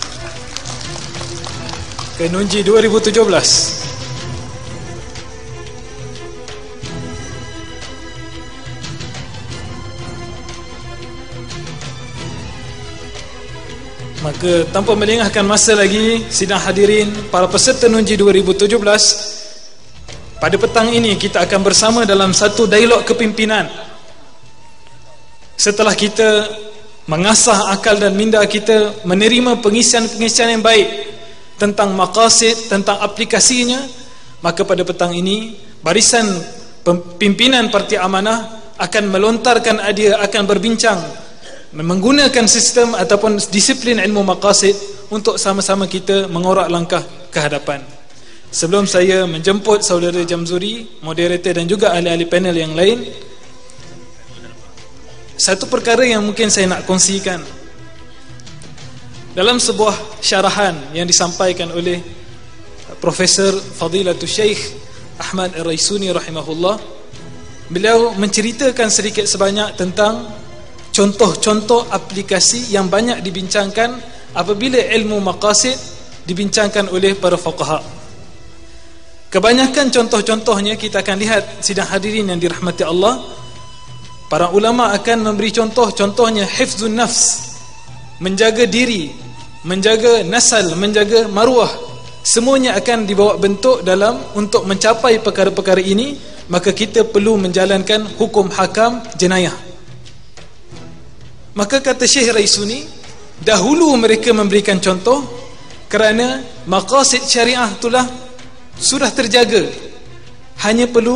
ke Nunji 2017. Maka tanpa melengahkan masa lagi, sidang hadirin, para peserta Nunji 2017, pada petang ini kita akan bersama dalam satu dialog kepimpinan. Setelah kita mengasah akal dan minda kita, menerima pengisian-pengisian yang baik tentang maqasid, tentang aplikasinya, maka pada petang ini barisan pimpinan Parti Amanah akan melontarkan idea, akan berbincang menggunakan sistem ataupun disiplin ilmu maqasid untuk sama-sama kita mengorak langkah ke hadapan. Sebelum saya menjemput saudara Jamzuri, moderator dan juga ahli-ahli panel yang lain, satu perkara yang mungkin saya nak kongsikan. Dalam sebuah syarahan yang disampaikan oleh Profesor Fadilatul Syekh Ahmad Ar-Raisuni rahimahullah, beliau menceritakan sedikit sebanyak tentang contoh-contoh aplikasi yang banyak dibincangkan apabila ilmu maqasid dibincangkan oleh para fuqaha. Kebanyakan contoh-contohnya kita akan lihat sidang hadirin yang dirahmati Allah. Para ulama akan memberi contohnya hifzun nafs, menjaga diri, menjaga nasal, menjaga maruah. Semuanya akan dibawa bentuk dalam untuk mencapai perkara-perkara ini, maka kita perlu menjalankan hukum hakam jenayah. Maka kata Syekh Raisuni, dahulu mereka memberikan contoh kerana maqasid syariah itulah sudah terjaga, hanya perlu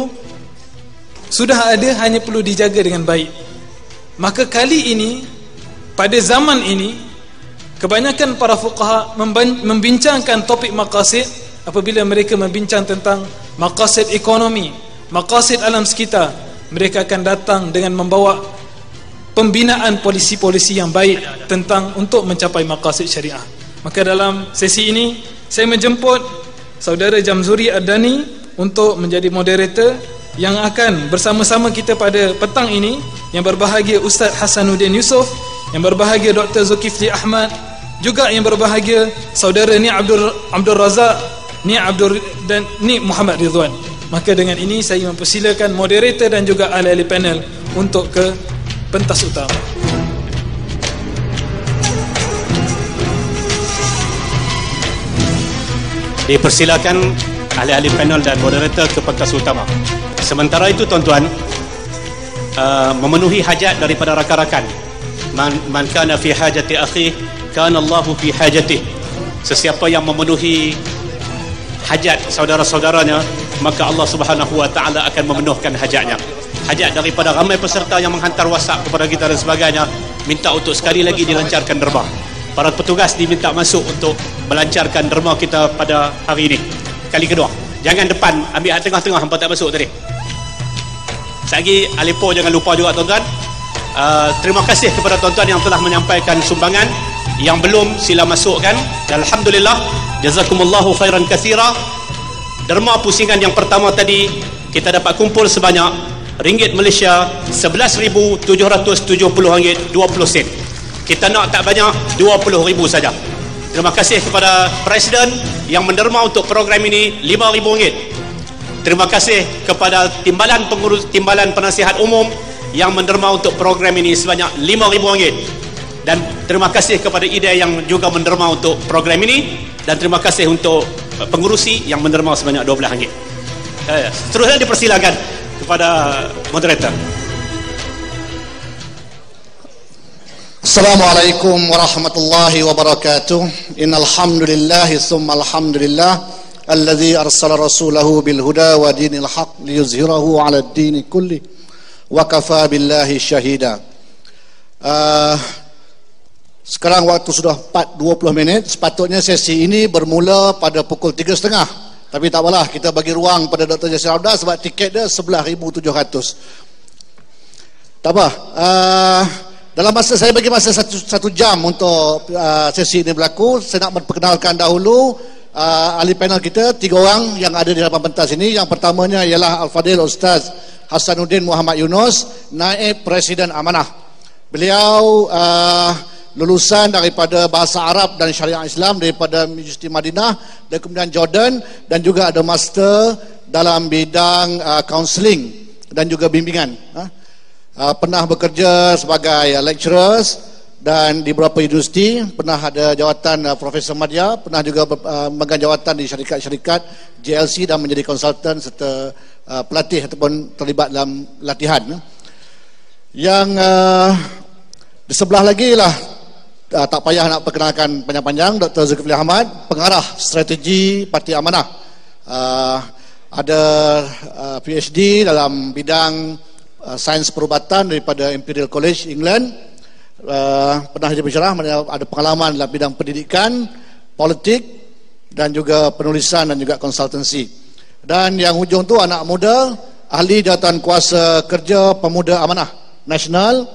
dijaga dengan baik. Maka kali ini, pada zaman ini, kebanyakan para fuqaha membincangkan topik maqasid apabila mereka membincang tentang maqasid ekonomi, maqasid alam sekitar. Mereka akan datang dengan membawa pembinaan polisi-polisi yang baik tentang untuk mencapai maqasid syariah. Maka dalam sesi ini saya menjemput saudara Jamzuri Ardani untuk menjadi moderator yang akan bersama-sama kita pada petang ini, yang berbahagia Ustaz Hasanuddin Yusof, yang berbahagia Dr. Zulkifli Ahmad, juga yang berbahagia saudara Ni Abdul Razak, Ni Abdul dan Ni Muhammad Ridwan. Maka dengan ini saya mempersilakan moderator dan juga ahli-ahli panel untuk ke pentas utama. Dipersilakan ahli-ahli panel dan moderator ke pentas utama. Sementara itu tuan-tuan, memenuhi hajat daripada rakan-rakan. Man kana fi hajati akhih, kana Allahu fi hajatih. Sesiapa yang memenuhi hajat saudara-saudaranya, maka Allah Subhanahu wa taala akan memenuhkan hajatnya. Hajat daripada ramai peserta yang menghantar WhatsApp kepada kita dan sebagainya, minta untuk sekali lagi dilancarkan derma. Para petugas diminta masuk untuk melancarkan derma kita pada hari ini. Kali kedua, jangan depan, ambil tengah-tengah, hampa tak masuk tadi. Sekali Aleppo jangan lupa juga tuan-tuan. Terima kasih kepada tuan-tuan yang telah menyampaikan sumbangan. Yang belum sila masukkan. Alhamdulillah, jazakumullahu khairan katsira. Derma pusingan yang pertama tadi kita dapat kumpul sebanyak ringgit Malaysia 11,770 ringgit 20 sen. Kita nak tak banyak, 20,000 saja. Terima kasih kepada Presiden yang menderma untuk program ini 5,000 ringgit. Terima kasih kepada timbalan penasihat umum yang menderma untuk program ini sebanyak 5,000 ringgit. Dan terima kasih kepada IDA yang juga menderma untuk program ini, dan terima kasih untuk pengurusi yang menderma sebanyak 12 ringgit. Seterusnya dipersilakan kepada moderator. Assalamualaikum warahmatullahi wabarakatuh. Innal hamdalillah tsumma alhamdulillah alladzi arsala rasulahu bil huda wa dinil haq liyuzhirahu 'ala ad-din kulli wa kafa billahi syahida. Sekarang waktu sudah 4:20 minit. Sepatutnya sesi ini bermula pada pukul 3.30. Tapi tak apalah, kita bagi ruang pada Dr. Yasir Abdul sebab tiket dia 11,700. Tak apa. Dalam masa saya bagi masa satu jam untuk sesi ini berlaku. Saya nak memperkenalkan dahulu ahli panel kita, 3 orang yang ada di dalam pentas ini. Yang pertamanya ialah Al-Fadhil Ustaz Hasanuddin Muhammad Yunus, Naib Presiden Amanah. Beliau lulusan daripada Bahasa Arab dan Syariah Islam daripada Universiti Madinah dan kemudian Jordan, dan juga ada master dalam bidang counselling dan juga bimbingan. Pernah bekerja sebagai lecturers dan di beberapa universiti, pernah ada jawatan Profesor Madya, pernah juga memegang jawatan di syarikat-syarikat JLC dan menjadi konsultan serta pelatih ataupun terlibat dalam latihan. Yang di sebelah lagi lah, tak payah nak perkenalkan panjang-panjang, Dr. Zulkifli Ahmad, pengarah strategi Parti Amanah. Ada PhD dalam bidang sains perubatan daripada Imperial College England. Pernah jadi pensyarah, ada pengalaman dalam bidang pendidikan, politik dan juga penulisan dan juga konsultansi. Dan yang hujung tu anak muda, ahli jawatan kuasa kerja Pemuda Amanah Nasional,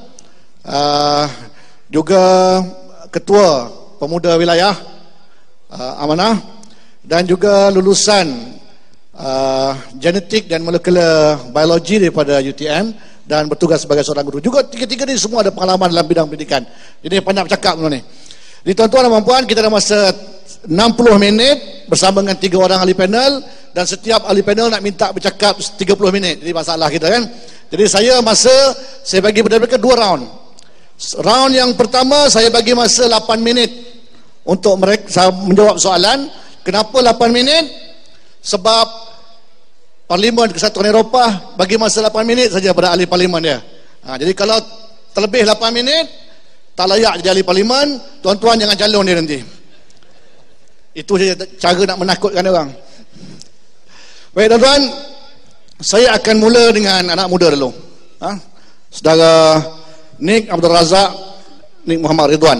juga ketua Pemuda Wilayah Amanah, dan juga lulusan genetik dan molekular biologi daripada UTM dan bertugas sebagai seorang guru. Juga tiga-tiga ni semua ada pengalaman dalam bidang pendidikan. Jadi banyak bercakap ni. Jadi tuan-tuan dan puan-puan, kita ada masa 60 minit bersama dengan 3 orang ahli panel, dan setiap ahli panel nak minta bercakap 30 minit. Jadi masalah kita kan. Jadi saya bagi pada mereka 2 round. Round yang pertama saya bagi masa 8 minit untuk mereka menjawab soalan. Kenapa 8 minit? Sebab Parlimen Kesatuan Eropah bagi masa 8 minit saja pada ahli parlimen dia. Jadi kalau terlebih 8 minit tak layak jadi ahli parlimen, tuan-tuan jangan calon dia nanti. Itu saja cara nak menakutkan orang. Baik tuan-tuan, saya akan mula dengan anak muda dulu. Saudara Nik Abdul Razak, Nik Muhammad Ridwan.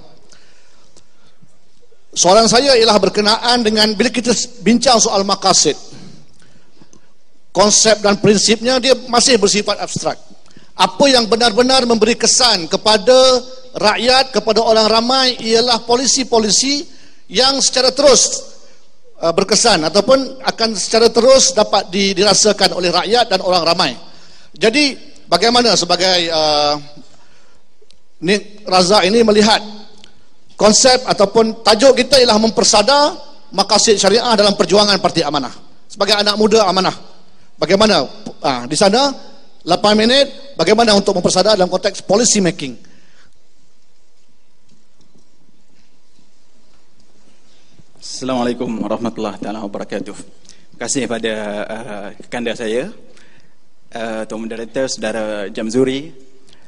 Soalan saya ialah berkenaan dengan bila kita bincang soal maqasid, konsep dan prinsipnya dia masih bersifat abstrak. Apa yang benar-benar memberi kesan kepada rakyat, kepada orang ramai ialah polisi-polisi yang secara terus berkesan ataupun akan secara terus dapat dirasakan oleh rakyat dan orang ramai. Jadi bagaimana sebagai Nik Razak ini melihat konsep ataupun tajuk kita ialah mempersadar maqasid syariah dalam perjuangan Parti Amanah sebagai anak muda amanah. Bagaimana di sana 8 minit bagaimana untuk mempersadar dalam konteks policy making. Assalamualaikum warahmatullahi wabarakatuh. Terima kasih kepada kanda saya, Tuan Moderator Saudara Jamzuri,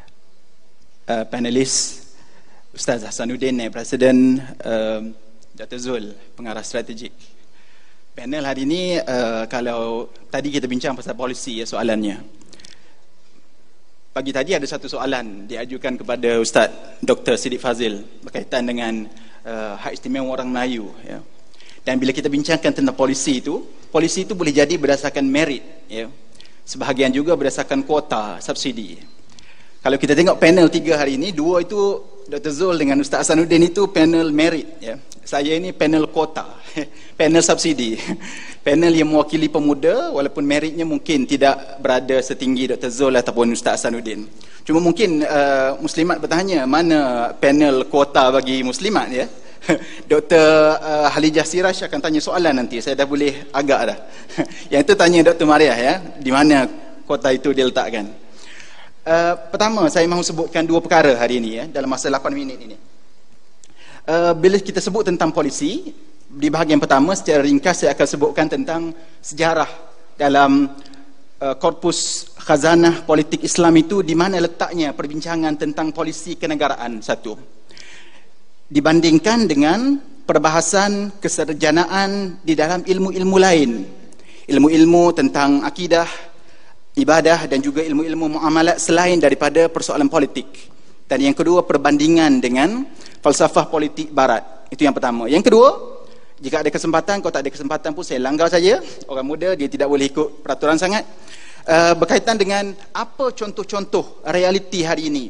panelis Ustaz Hasanuddin, Naib Presiden, Dr. Zul, pengarah strategik. Panel hari ini, kalau tadi kita bincang pasal polisi soalannya. Pagi tadi ada satu soalan diajukan kepada Ustaz Dr. Siddiq Fazil berkaitan dengan hak istimewa orang Melayu. Ya. Dan bila kita bincangkan tentang polisi itu boleh jadi berdasarkan merit. Ya. Sebahagian juga berdasarkan kuota, subsidi. Kalau kita tengok panel 3 hari ini, 2 itu Dr. Zul dengan Ustaz Hasanuddin itu panel merit. Ya. Saya ini panel kuota, panel subsidi. Panel yang mewakili pemuda walaupun meritnya mungkin tidak berada setinggi Dr. Zul ataupun Ustaz Hasanuddin. Cuma mungkin muslimat bertanya mana panel kuota bagi muslimat ya. Dr. Halijah Siraj akan tanya soalan nanti. Saya dah boleh agak dah. Yang itu tanya Dr. Mariah ya, di mana kuota itu diletakkan. Pertama saya mahu sebutkan 2 perkara hari ini ya dalam masa 8 minit ini. Bila kita sebut tentang polisi, di bahagian pertama secara ringkas saya akan sebutkan tentang sejarah dalam korpus khazanah politik Islam itu, di mana letaknya perbincangan tentang polisi kenegaraan satu dibandingkan dengan perbahasan kesarjanaan di dalam ilmu-ilmu lain, ilmu-ilmu tentang akidah, ibadah dan juga ilmu-ilmu muamalat selain daripada persoalan politik. Dan yang kedua, perbandingan dengan falsafah politik barat. Itu yang pertama. Yang kedua, jika ada kesempatan, kalau tak ada kesempatan pun saya langgar saja. Orang muda dia tidak boleh ikut peraturan sangat. Berkaitan dengan apa contoh-contoh realiti hari ini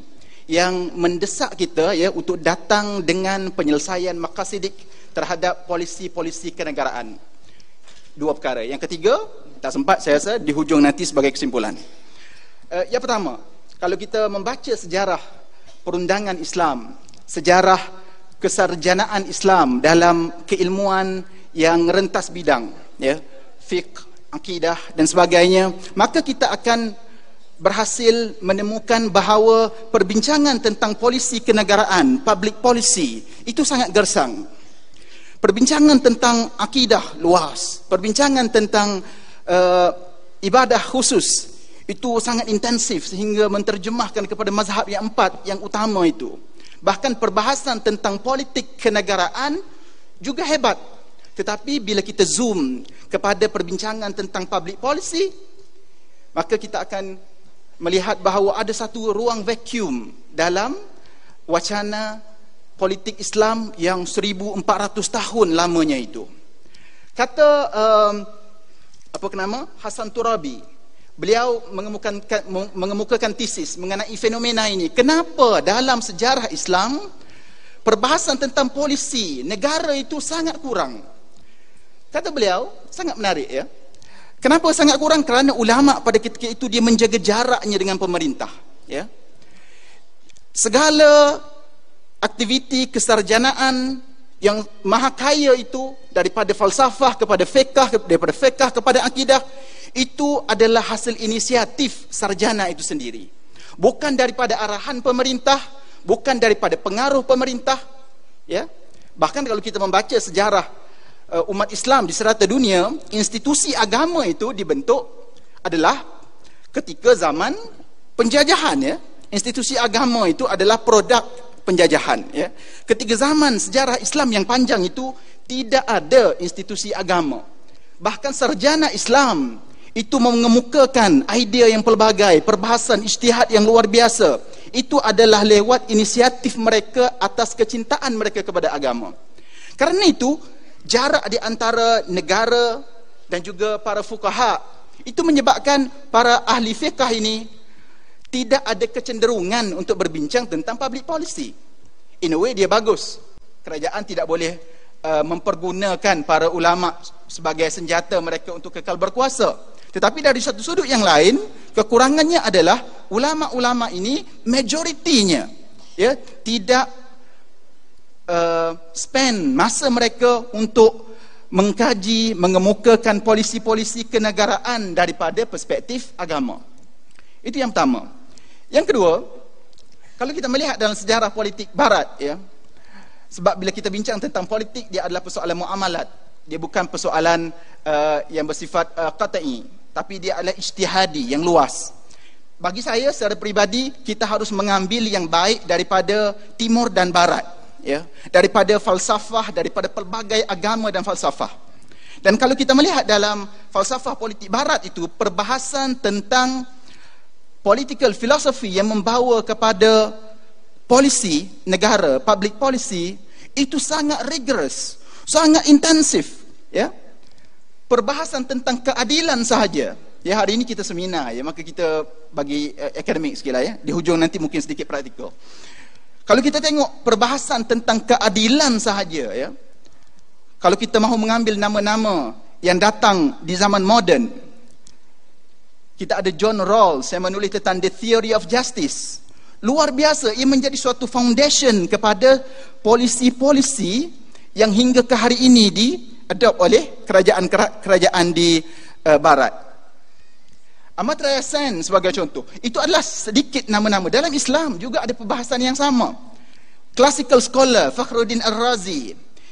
yang mendesak kita ya untuk datang dengan penyelesaian makasidik terhadap polisi-polisi kenegaraan. Dua perkara. Yang ketiga, tak sempat saya rasa di hujung nanti sebagai kesimpulan. Yang pertama, kalau kita membaca sejarah perundangan Islam, sejarah kesarjanaan Islam dalam keilmuan yang rentas bidang, ya, fiqh, akidah dan sebagainya, maka kita akan berhasil menemukan bahawa perbincangan tentang polisi kenegaraan, public policy, itu sangat gersang. Perbincangan tentang akidah luas, perbincangan tentang ibadah khusus, itu sangat intensif sehingga menterjemahkan kepada mazhab yang 4 yang utama itu. Bahkan perbahasan tentang politik kenegaraan juga hebat. Tetapi bila kita zoom kepada perbincangan tentang public policy, maka kita akan melihat bahawa ada satu ruang vacuum dalam wacana politik Islam yang 1400 tahun lamanya itu. Kata Hasan Turabi, beliau mengemukakan tesis mengenai fenomena ini. Kenapa dalam sejarah Islam perbahasan tentang polisi negara itu sangat kurang? Kata beliau, sangat menarik ya. Kenapa sangat kurang? Kerana ulama pada ketika itu dia menjaga jaraknya dengan pemerintah, ya. Segala aktiviti kesarjanaan yang maha kaya itu, daripada falsafah kepada fiqh, daripada fiqh kepada akidah, itu adalah hasil inisiatif sarjana itu sendiri. Bukan daripada arahan pemerintah, bukan daripada pengaruh pemerintah, ya. Bahkan kalau kita membaca sejarah umat Islam di serata dunia, institusi agama itu dibentuk adalah ketika zaman penjajahan, ya. Institusi agama itu adalah produk penjajahan, ya. Ketika zaman sejarah Islam yang panjang itu tidak ada institusi agama. Bahkan sarjana Islam itu mengemukakan idea yang pelbagai, perbahasan ijtihad yang luar biasa. Itu adalah lewat inisiatif mereka atas kecintaan mereka kepada agama. Kerana itu jarak di antara negara dan juga para fuqaha itu menyebabkan para ahli fiqh ini tidak ada kecenderungan untuk berbincang tentang public policy. In a way dia bagus. Kerajaan tidak boleh mempergunakan para ulama sebagai senjata mereka untuk kekal berkuasa. Tetapi dari satu sudut yang lain, kekurangannya adalah ulama-ulama ini majoritinya, ya, tidak spend masa mereka untuk mengkaji, mengemukakan polisi-polisi kenegaraan daripada perspektif agama. Itu yang pertama. Yang kedua, kalau kita melihat dalam sejarah politik barat, ya, sebab bila kita bincang tentang politik, dia adalah persoalan muamalat. Dia bukan persoalan yang bersifat qat'i, tapi dia adalah ijtihadi yang luas. Bagi saya secara peribadi, kita harus mengambil yang baik daripada timur dan barat, ya, daripada falsafah, daripada pelbagai agama dan falsafah. Dan kalau kita melihat dalam falsafah politik barat itu, perbahasan tentang political philosophy yang membawa kepada polisi negara, public policy, itu sangat rigorous, sangat intensif, ya. Perbahasan tentang keadilan sahaja, ya, hari ini kita seminar, ya, maka kita bagi akademik sikitlah, ya, di hujung nanti mungkin sedikit praktikal. Kalau kita tengok perbahasan tentang keadilan sahaja, ya, kalau kita mahu mengambil nama-nama yang datang di zaman moden, kita ada John Rawls yang menulis tentang The Theory of Justice. Luar biasa, ia menjadi suatu foundation kepada polisi-polisi yang hingga ke hari ini diadopt oleh kerajaan di barat. Amartya Sen sebagai contoh, itu adalah sedikit nama-nama. Dalam Islam juga ada perbahasan yang sama. Classical scholar Fakhruddin Ar-Razi,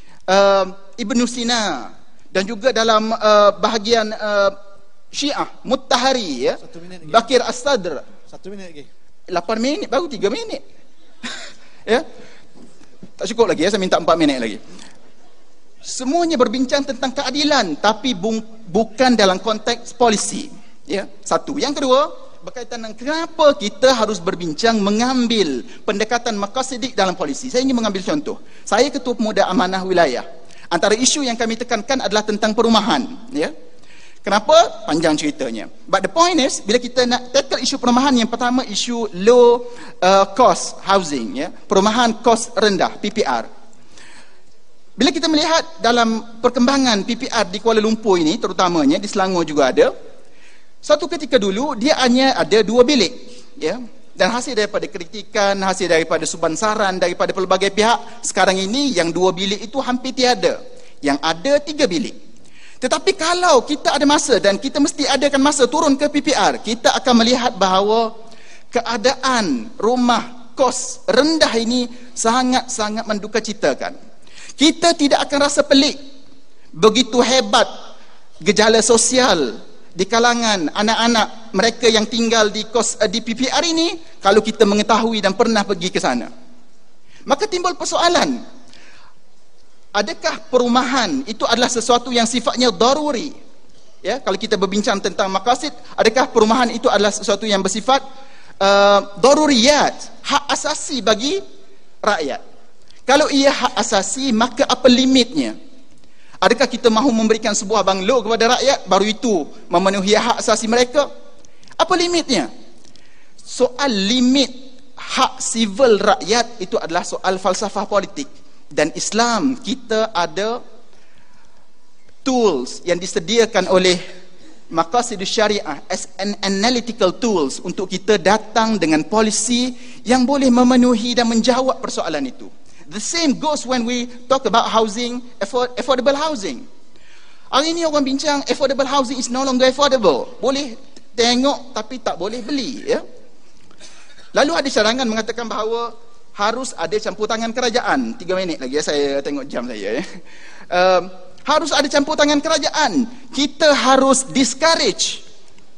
Ibn Sina, dan juga dalam bahagian Syiah Muttahari, ya, Bakir As-Sadr. 1 minit lagi. 8 minit, baru 3 minit. Ya, tak cukup lagi, ya, saya minta 4 minit lagi. Semuanya berbincang tentang keadilan, tapi bukan dalam konteks polisi. Ya, satu. Yang kedua, berkaitan dengan kenapa kita harus berbincang mengambil pendekatan maqasidik dalam polisi. Saya ingin mengambil contoh. Saya Ketua Pemuda Amanah Wilayah. Antara isu yang kami tekankan adalah tentang perumahan, ya. Kenapa? Panjang ceritanya. But the point is, bila kita nak tackle isu perumahan, yang pertama isu low cost housing, ya, perumahan kos rendah, PPR. Bila kita melihat dalam perkembangan PPR di Kuala Lumpur ini, terutamanya di Selangor juga ada, satu ketika dulu dia hanya ada 2 bilik, ya. Dan hasil daripada kritikan, hasil daripada subansaran daripada pelbagai pihak, sekarang ini yang 2 bilik itu hampir tiada. Yang ada 3 bilik. Tetapi kalau kita ada masa, dan kita mesti adakan masa turun ke PPR, kita akan melihat bahawa keadaan rumah kos rendah ini sangat-sangat mendukacitakan. Kita tidak akan rasa pelik begitu hebat gejala sosial di kalangan anak-anak mereka yang tinggal di kos di PPR ini kalau kita mengetahui dan pernah pergi ke sana. Maka timbul persoalan, adakah perumahan itu adalah sesuatu yang sifatnya daruri? Ya, kalau kita berbincang tentang maqasid, adakah perumahan itu adalah sesuatu yang bersifat daruriyat, hak asasi bagi rakyat? Kalau ia hak asasi, maka apa limitnya? Adakah kita mahu memberikan sebuah banglo kepada rakyat, baru itu memenuhi hak asasi mereka? Apa limitnya? Soal limit hak sivil rakyat itu adalah soal falsafah politik. Dan Islam, kita ada tools yang disediakan oleh Maqasidus Syariah as an analytical tools untuk kita datang dengan polisi yang boleh memenuhi dan menjawab persoalan itu. The same goes when we talk about housing, affordable housing. Hari ini orang bincang affordable housing is no longer affordable. Boleh tengok tapi tak boleh beli, ya. Lalu ada cadangan mengatakan bahawa harus ada campur tangan kerajaan. 3 minit lagi, ya, saya tengok jam saya, ya. Harus ada campur tangan kerajaan. Kita harus discourage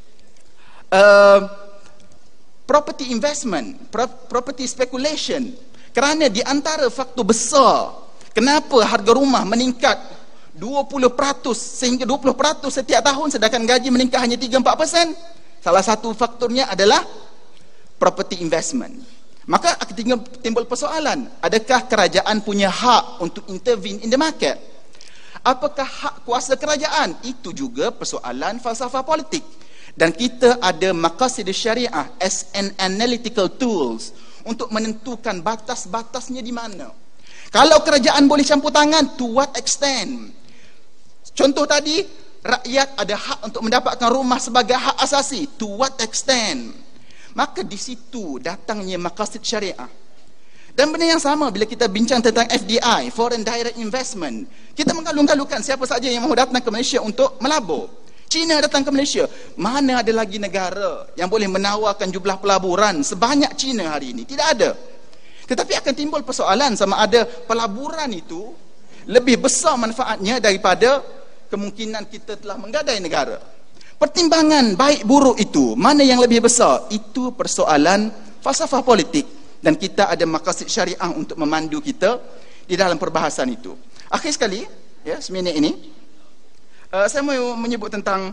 property investment, property speculation. Kerana di antara faktor besar kenapa harga rumah meningkat 20% sehingga 20% setiap tahun sedangkan gaji meningkat hanya 3-4%, salah satu faktornya adalah property investment. Maka akan timbul persoalan, adakah kerajaan punya hak untuk intervene in the market? Apakah hak kuasa kerajaan? Itu juga persoalan falsafah politik. Dan kita ada Maqasidus Syariah as an analytical tools untuk menentukan batas-batasnya di mana. Kalau kerajaan boleh campur tangan, to what extent? Contoh tadi, rakyat ada hak untuk mendapatkan rumah sebagai hak asasi, to what extent? Maka di situ datangnya maqasid syariah. Dan benda yang sama bila kita bincang tentang FDI, foreign direct investment, kita menggalung-galungkan siapa saja yang mahu datang ke Malaysia untuk melabur. China datang ke Malaysia. Mana ada lagi negara yang boleh menawarkan jumlah pelaburan sebanyak China hari ini? Tidak ada. Tetapi akan timbul persoalan sama ada pelaburan itu lebih besar manfaatnya daripada kemungkinan kita telah menggadai negara. Pertimbangan baik buruk itu, mana yang lebih besar? Itu persoalan falsafah politik. Dan kita ada maqasid syariah untuk memandu kita di dalam perbahasan itu. Akhir sekali, ya, seminit ini, saya mahu menyebut tentang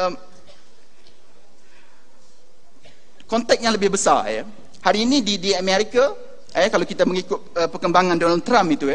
konteks yang lebih besar, ya. Hari ini di Amerika, kalau kita mengikut perkembangan Donald Trump itu, ya,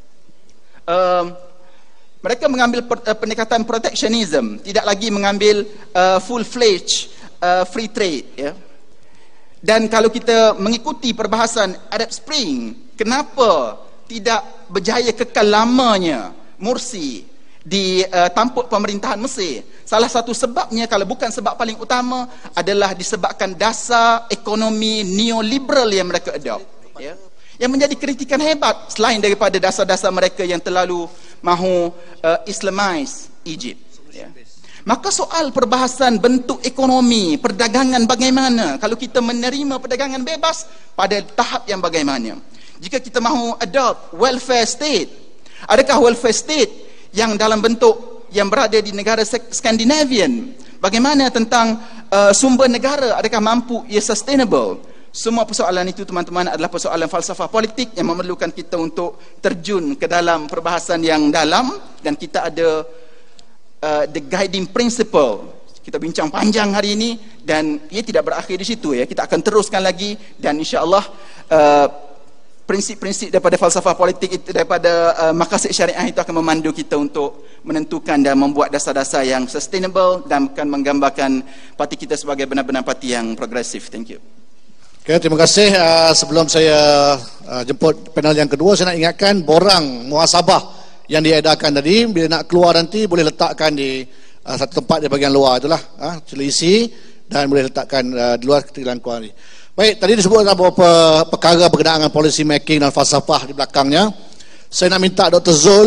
mereka mengambil pendekatan protectionism, tidak lagi mengambil full-fledged free trade, ya. Dan kalau kita mengikuti perbahasan Arab Spring, kenapa tidak berjaya kekal lamanya Morsi di tampuk pemerintahan Mesir? Salah satu sebabnya, kalau bukan sebab paling utama, adalah disebabkan dasar ekonomi neoliberal yang mereka adopt, ya, yang menjadi kritikan hebat selain daripada dasar-dasar mereka yang terlalu mahu Islamize Egypt, ya. Maka soal perbahasan bentuk ekonomi, perdagangan bagaimana, kalau kita menerima perdagangan bebas, pada tahap yang bagaimana? Jika kita mahu adopt welfare state, adakah welfare state yang dalam bentuk yang berada di negara Skandinavian? Bagaimana tentang sumber negara, adakah mampu ia sustainable? Semua persoalan itu, teman-teman, adalah persoalan falsafah politik yang memerlukan kita untuk terjun ke dalam perbahasan yang dalam. Dan kita ada the guiding principle. Kita bincang panjang hari ini dan ia tidak berakhir di situ, ya. Kita akan teruskan lagi dan insya-Allah prinsip-prinsip daripada falsafah politik itu, daripada maqasid syariah itu akan memandu kita untuk menentukan dan membuat dasar-dasar yang sustainable dan akan menggambarkan parti kita sebagai benar-benar parti yang progresif. Thank you. Okay, terima kasih. Sebelum saya jemput panel yang kedua, saya nak ingatkan borang muhasabah yang diedarkan tadi, bila nak keluar nanti boleh letakkan di satu tempat di bahagian luar itulah, sila isi dan boleh letakkan di luar ketika keluar ni. Baik, tadi disebut beberapa perkara berkenaan dengan policy making dan falsafah di belakangnya. Saya nak minta Dr. Zul,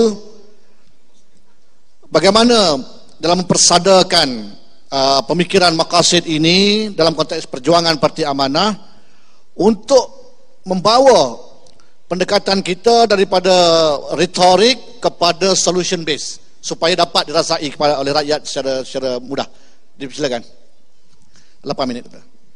bagaimana dalam mempersadarkan pemikiran maqasid ini dalam konteks perjuangan Parti Amanah untuk membawa pendekatan kita daripada retorik kepada solution based supaya dapat dirasai oleh rakyat secara mudah. Silakan. 8 minit.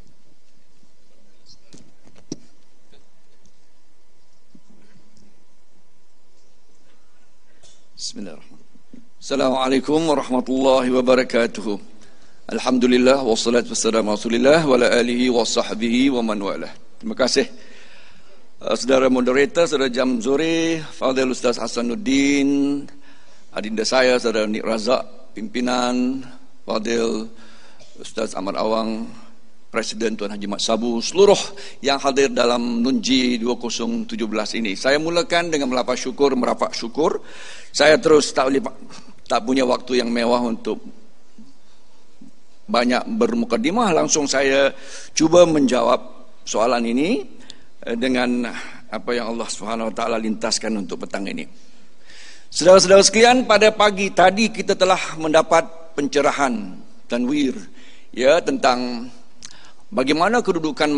Bismillahirrahmanirrahim. Assalamualaikum warahmatullahi wabarakatuh. Alhamdulillah wassalatu wassalamu ala Rasulillah wa ala alihi wa sahbihi wa man walah. Terima kasih saudara moderator, saudara Jamzuri, Fadil Ustaz Hasanuddin, adinda saya saudara Nik Razak, pimpinan, Fadil Ustaz Ahmad Awang, Presiden Tuan Haji Mat Sabu, seluruh yang hadir dalam Nunji 2017 ini. Saya mulakan dengan melafaz syukur, merafak syukur. Saya terus tak punya waktu yang mewah untuk banyak bermukadimah. Langsung saya cuba menjawab soalan ini dengan apa yang Allah Subhanahu Wa Taala lintaskan untuk petang ini. Saudara-saudara sekalian, pada pagi tadi kita telah mendapat pencerahan tanwir ya tentang bagaimana kedudukan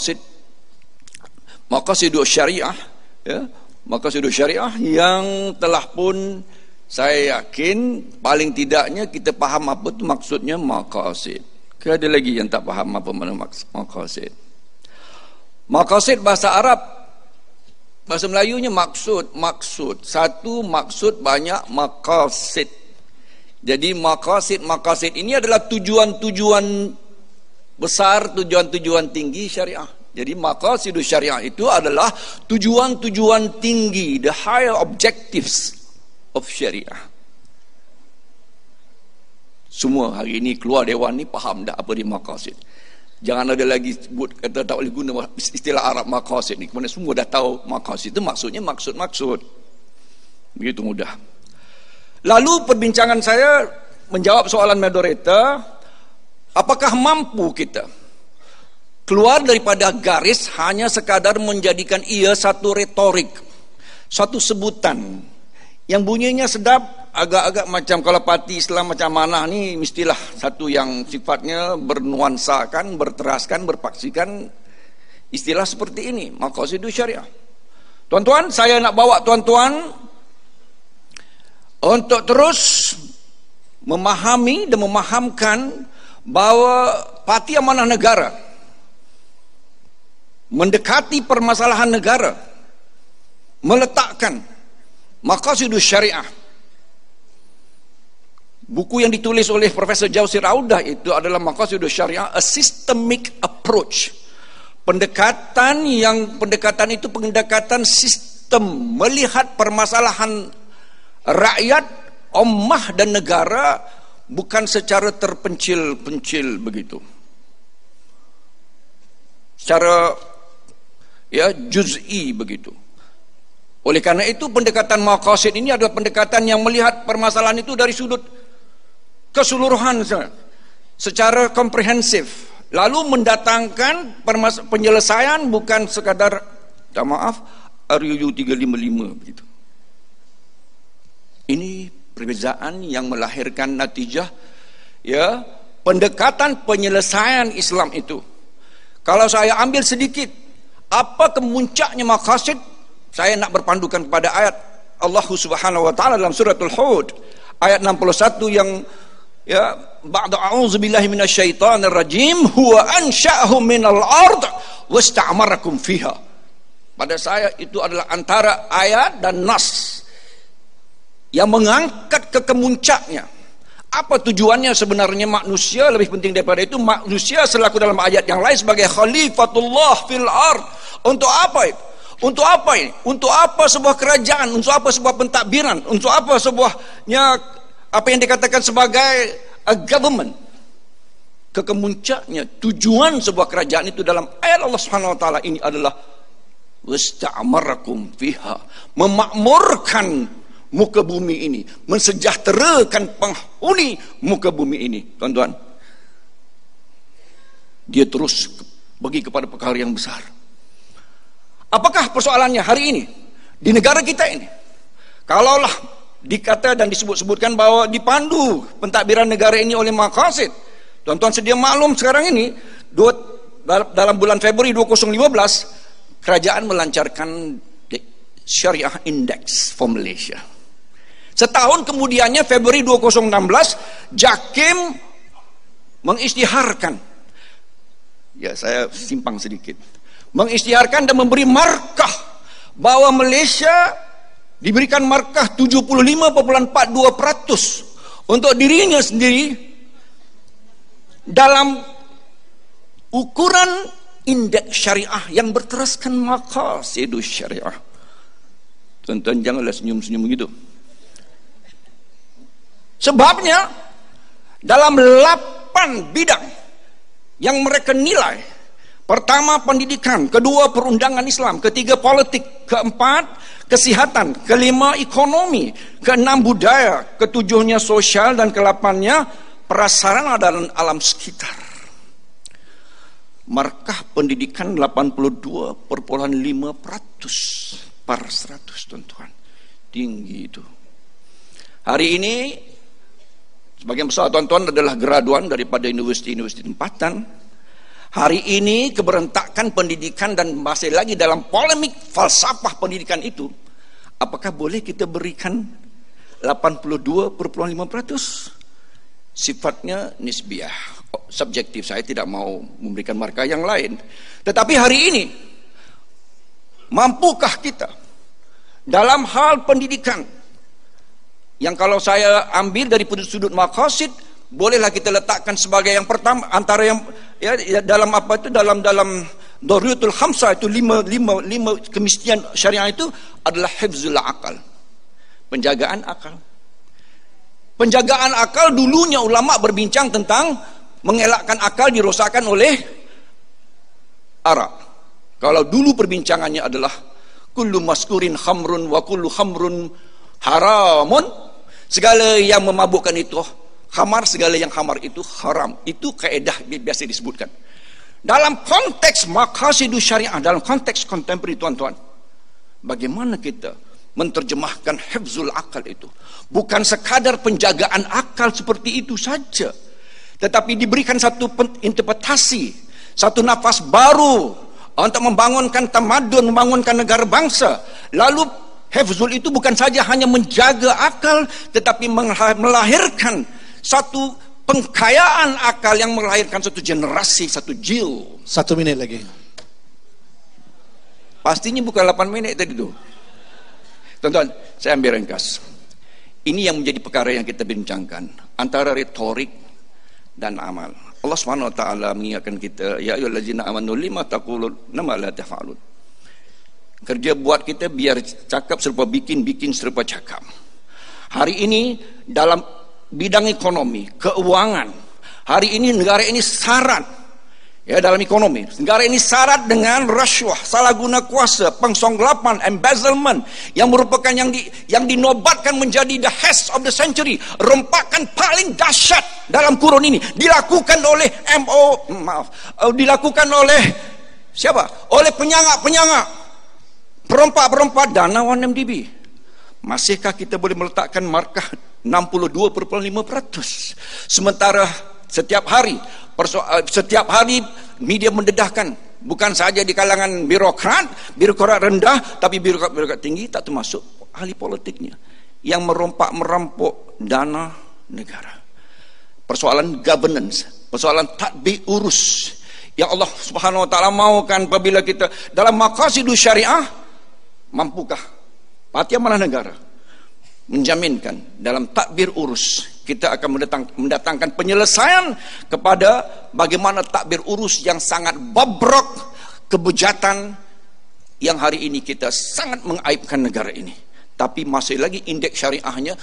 maqasidus syariah ya, maqasidus syariah yang telah pun saya yakin paling tidaknya kita faham apa itu maksudnya maqasid. Ada lagi yang tak faham apa makna maqasid. Maqasid bahasa Arab, bahasa Melayunya maksud. Satu maksud, banyak maqasid. Jadi maqasid ini adalah tujuan-tujuan besar, tujuan-tujuan tinggi syariah. Jadi maqasidus syariah itu adalah tujuan-tujuan tinggi, the higher objectives of syariah. Semua hari ini keluar dewan ni faham dah apa dia maqasid. Jangan ada lagi sebut kata tak boleh guna istilah Arab maqasid ni. Kerana semua dah tahu maqasid itu maksudnya maksud. Begitu mudah. Lalu perbincangan saya menjawab soalan moderator, apakah mampu kita keluar daripada garis hanya sekadar menjadikan ia satu retorik, satu sebutan yang bunyinya sedap, agak-agak macam kalau parti Islam macam Amanah ni mestilah satu yang sifatnya bernuansakan, berteraskan, berpaksikan istilah seperti ini, maqasidus syariah. Tuan-tuan, saya nak bawa tuan-tuan untuk terus memahami dan memahamkan bahawa Parti Amanah Negara mendekati permasalahan negara, meletakkan maqasidus syariah. Buku yang ditulis oleh Profesor Jauzi Raudah itu adalah maqasidus syariah, a systemic approach. Pendekatan itu pendekatan sistem, melihat permasalahan rakyat, ummah dan negara bukan secara terpencil-pencil begitu, secara juz'i begitu. Oleh karena itu pendekatan maqasid ini adalah pendekatan yang melihat permasalahan itu dari sudut keseluruhan secara komprehensif, lalu mendatangkan penyelesaian bukan sekadar maaf RUU 355 begitu. Ini perbezaan yang melahirkan natijah pendekatan penyelesaian Islam itu. Kalau saya ambil sedikit apa kemuncaknya maqasid, saya nak berpandukan kepada ayat Allah Subhanahu wa taala dalam suratul Hud ayat 61 yang ba'da a'udzubillahi minasyaitonir rajim huwa ansha'ahum minal ard wasta'marakum fiha. Pada saya itu adalah antara ayat dan nas yang mengangkat ke kemuncaknya. Apa tujuannya sebenarnya manusia? Lebih penting daripada itu, manusia selaku dalam ayat yang lain sebagai khalifatullah fil ard. Untuk apa itu? Untuk apa ini? Untuk apa sebuah kerajaan? Untuk apa sebuah pentadbiran? Untuk apa sebuahnya apa yang dikatakan sebagai a government? Kemuncaknya tujuan sebuah kerajaan itu dalam ayat Allah Subhanahu wa taala ini adalah wasta'amarakum fiha, memakmurkan muka bumi ini, mensejahterakan penghuni muka bumi ini. Tuan-tuan, dia terus pergi kepada perkara yang besar. Apakah persoalannya hari ini di negara kita ini? Kalaulah dikata dan disebut-sebutkan bahwa dipandu pentadbiran negara ini oleh maqasid, tuan-tuan sedia maklum sekarang ini dalam bulan Februari 2015 kerajaan melancarkan Syariah Index for Malaysia. Setahun kemudiannya Februari 2016 JAKIM mengisytiharkan, ya saya simpang sedikit, mengisytiharkan dan memberi markah bahwa Malaysia diberikan markah 75,42% untuk dirinya sendiri dalam ukuran indeks syariah yang berteraskan maqasidus syariah. Tuan-tuan janganlah senyum-senyum begitu. Sebabnya dalam 8 bidang yang mereka nilai, pertama pendidikan, kedua perundangan Islam, ketiga politik, keempat kesihatan, kelima ekonomi, keenam budaya, ketujuhnya sosial, dan ke-8-nya prasarana dan alam sekitar. Markah pendidikan 82,5% per 100, tuan-tuan. Tinggi itu. Hari ini sebagian besar tuan-tuan adalah graduan daripada universiti-universiti tempatan. Hari ini keberontakan pendidikan dan masih lagi dalam polemik falsafah pendidikan itu. Apakah boleh kita berikan 82,5%? Sifatnya nisbiyah, subjektif. Saya tidak mau memberikan markah yang lain. Tetapi hari ini, mampukah kita dalam hal pendidikan yang kalau saya ambil dari sudut maqasid, bolehlah kita letakkan sebagai yang pertama antara yang ya dalam apa itu dalam Daruriyatul Khamsah itu lima kemistian syariah itu adalah hifzul akal, penjagaan akal. Penjagaan akal, dulunya ulama berbincang tentang mengelakkan akal dirosakkan oleh arak. Kalau dulu perbincangannya adalah kullu maskurin khamrun wa kullu khamrun haramun, segala yang memabukkan itu khamar, segala yang khamar itu haram. Itu kaedah biasa disebutkan dalam konteks maqasidus syariah, dalam konteks kontemporari. Tuan-tuan, bagaimana kita menterjemahkan hifzul akal itu? Bukan sekadar penjagaan akal seperti itu saja, tetapi diberikan satu interpretasi, satu nafas baru untuk membangunkan tamadun, membangunkan negara bangsa. Lalu hifzul itu bukan saja hanya menjaga akal, tetapi melahirkan satu pengkayaan akal yang melahirkan satu generasi, satu jil. 1 minit lagi. Pastinya bukan 8 menit tadi tu. Tuan-tuan, saya ambil ringkas. Ini yang menjadi perkara yang kita bincangkan antara retorik dan amal. Allah Subhanahu wa taala mengingatkan kita, ya ayyuhallazina amanu lima taquluna ma la taf'alun. Kerja buat kita biar cakap serupa bikin, bikin serupa cakap. Hari ini dalam bidang ekonomi, keuangan, hari ini negara ini syarat, ya dalam ekonomi, negara ini syarat dengan rasuah, salah guna kuasa, pengsonglapan, embezzlement, yang merupakan yang dinobatkan menjadi the hash of the century, rompakan paling dahsyat dalam kurun ini, dilakukan oleh dilakukan oleh siapa? Oleh penyangak-penyangak, perompak-perompak dana 1MDB. Masihkah kita boleh meletakkan markah 62,5%? Sementara setiap hari media mendedahkan, bukan saja di kalangan birokrat rendah, tapi birokrat tinggi, tak termasuk ahli politiknya yang merampok dana negara. Persoalan governance, persoalan tadbir urus yang Allah Subhanahu wa taala maukan apabila kita dalam maqasidus syariah. Mampukah Pihak Amanah Negara menjaminkan dalam tadbir urus kita akan mendatangkan penyelesaian kepada bagaimana tadbir urus yang sangat bobrok, kebejatan yang hari ini kita sangat mengaibkan negara ini. Tapi masih lagi indeks syariahnya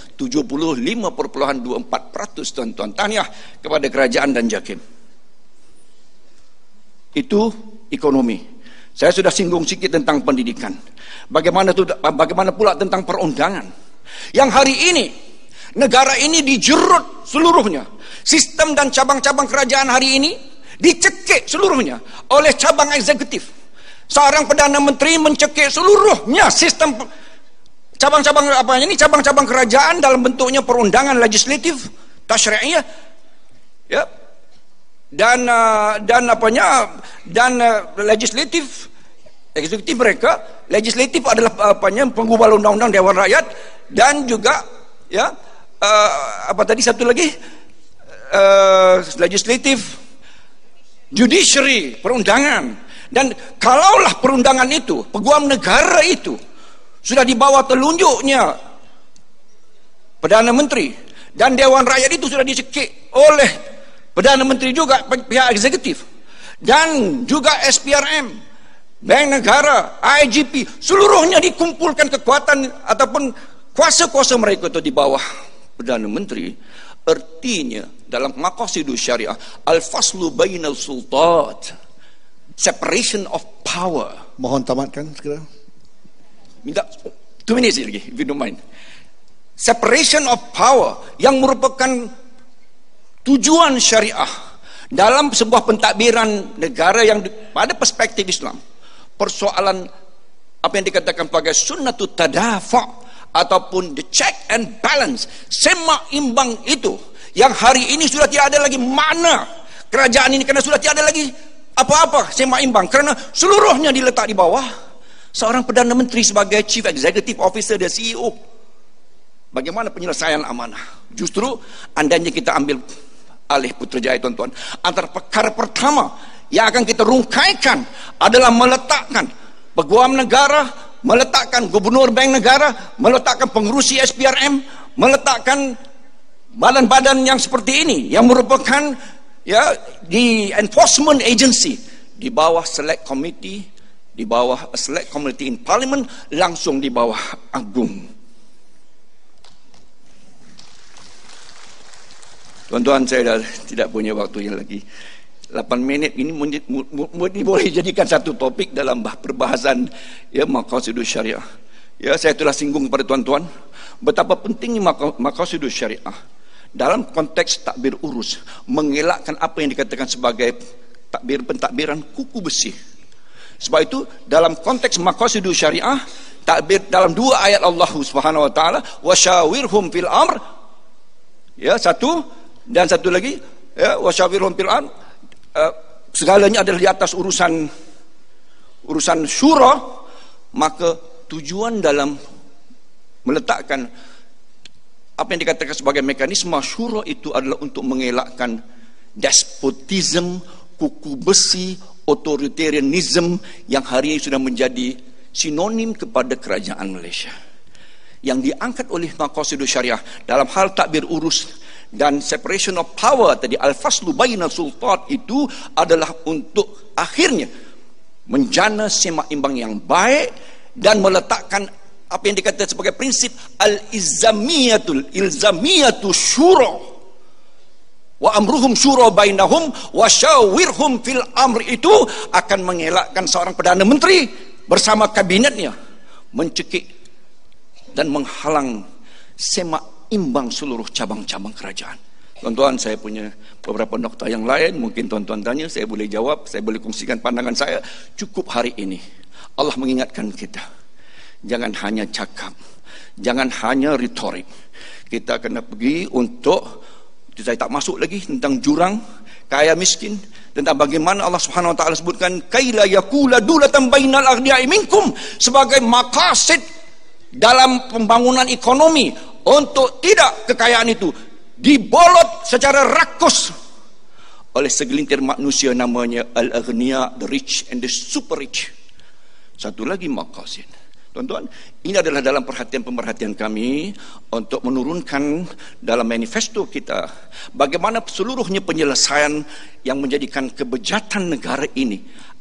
75.24%, tuan-tuan. Tahniah kepada kerajaan dan JAKIM. Itu ekonomi. Saya sudah singgung sedikit tentang pendidikan. Bagaimana pula tentang perundangan. Yang hari ini negara ini dijerut seluruhnya. Sistem dan cabang-cabang kerajaan hari ini dicekik seluruhnya oleh cabang eksekutif. Seorang Perdana Menteri mencekik seluruhnya sistem cabang-cabang kerajaan dalam bentuknya perundangan legislatif, tasyri'iyah, ya. Dan legislatif, eksekutif mereka, legislatif adalah penggubal undang-undang Dewan Rakyat, dan juga ya satu lagi legislatif, judiciary, perundangan. Dan kalaulah perundangan itu, peguam negara itu sudah di bawah telunjuknya Perdana Menteri, dan Dewan Rakyat itu sudah dicekik oleh Perdana Menteri juga, pihak eksekutif, dan juga SPRM, Bank Negara, IGP, seluruhnya dikumpulkan kekuatan ataupun kuasa-kuasa mereka itu di bawah Perdana Menteri. Artinya dalam maqasidus syariah, al-faslu bainal sultat, separation of power. Mohon tamatkan segera. Minta 2 minit lagi, if you don't mind. Separation of power yang merupakan tujuan syariah dalam sebuah pentadbiran negara yang pada perspektif Islam. Persoalan apa yang dikatakan sebagai sunnatut tadafa' ataupun the check and balance, semak imbang itu yang hari ini sudah tidak ada lagi makna kerajaan ini, karena sudah tidak ada lagi apa-apa semak imbang, kerana seluruhnya diletak di bawah seorang Perdana Menteri sebagai Chief Executive Officer dan CEO. Bagaimana penyelesaian amanah? Justru andainya kita ambil alih Putrajaya, tuan-tuan, antara perkara pertama yang akan kita rungkaikan adalah meletakkan peguam negara, meletakkan gubernur bank negara, meletakkan pengerusi SPRM, meletakkan badan-badan yang seperti ini yang merupakan ya di enforcement agency di bawah select committee, di bawah select committee in parliament, langsung di bawah agung. Tuan-tuan, saya dah tidak punya waktu yang lagi. 8 minit ini boleh jadikan satu topik dalam perbahasan ya maqasidus syariah. Ya, saya telah singgung kepada tuan-tuan betapa pentingnya maqasidus syariah dalam konteks takbir urus, mengelakkan apa yang dikatakan sebagai pentadbiran kuku besi. Sebab itu dalam konteks maqasidus syariah, takbir dalam 2 ayat Allah Subhanahu wa taala, wasyawirhum fil amr, ya, satu, dan satu lagi ya, wasyawirhum fil amr, segalanya adalah di atas urusan syura. Maka tujuan dalam meletakkan apa yang dikatakan sebagai mekanisme syura itu adalah untuk mengelakkan despotisme, kuku besi, authoritarianism yang hari ini sudah menjadi sinonim kepada kerajaan Malaysia, yang diangkat oleh maqasidus syariah dalam hal takbir urus dan separation of power tadi, al-faslu bainal sultat, itu adalah untuk akhirnya menjana semak imbang yang baik dan meletakkan apa yang dikatakan sebagai prinsip ilzamiyatu syura wa amruhum syura bainahum wa syawirhum fil amr, itu akan mengelakkan seorang Perdana Menteri bersama kabinetnya mencekik dan menghalang semak imbang seluruh cabang-cabang kerajaan. Tuan-tuan, saya punya beberapa nokta yang lain, mungkin tuan-tuan tanya, saya boleh jawab, saya boleh kongsikan pandangan saya. Cukup hari ini Allah mengingatkan kita, jangan hanya cakap, jangan hanya retorik. Kita kena pergi untuk, saya tak masuk lagi tentang jurang kaya miskin, tentang bagaimana Allah Subhanahu wa taala sebutkan kaila yaqula dulatan bainal aghniya'i minkum, sebagai maqasid dalam pembangunan ekonomi, untuk tidak kekayaan itu dibolot secara rakus oleh segelintir manusia namanya al-aghniya, the rich and the super rich. Satu lagi maqasid, tuan-tuan, ini adalah dalam pemerhatian kami untuk menurunkan dalam manifesto kita bagaimana seluruhnya penyelesaian yang menjadikan kebejatan negara ini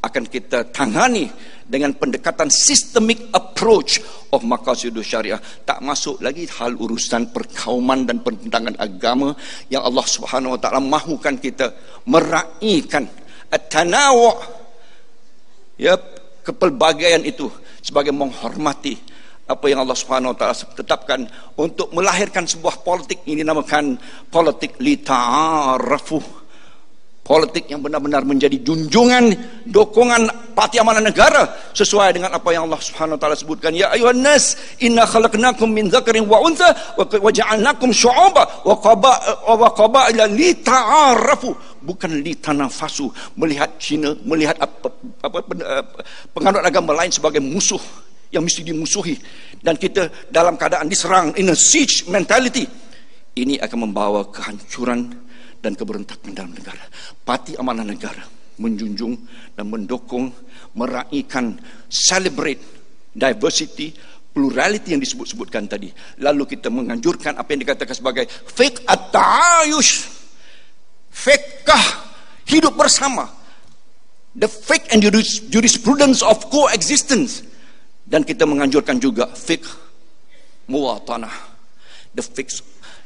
akan kita tangani dengan pendekatan systemic approach of maqasidus syariah. Tak masuk lagi hal urusan perkauman dan pertentangan agama yang Allah Subhanahu wa taala mahukan kita meraihkan at-tanawu', ya, kepelbagaian itu sebagai menghormati apa yang Allah Subhanahu wa taala tetapkan untuk melahirkan sebuah politik ini dinamakan politik li ta'arafu. Politik yang benar-benar menjadi junjungan, dokongan Parti Amanah Negara sesuai dengan apa yang Allah Subhanahu wa taala sebutkan, ya ayuhan nas inna khalaqnakum min dzakarin wa untha wa ja'alnakum syu'uban wa qabaila lita'arafu, bukan litanafasu, melihat Cina, melihat penganut agama lain sebagai musuh yang mesti dimusuhi, dan kita dalam keadaan diserang, in a siege mentality. Ini akan membawa kehancuran dan keberontakan dalam negara. Parti Amanah Negara menjunjung dan mendukung, meraihkan, celebrate diversity, plurality yang disebut-sebutkan tadi. Lalu kita menganjurkan apa yang dikatakan sebagai fiqh at-ta'ayush, fiqh hidup bersama, the fiqh and jurisprudence of coexistence. Dan kita menganjurkan juga fiqh muwatanah, the fiqh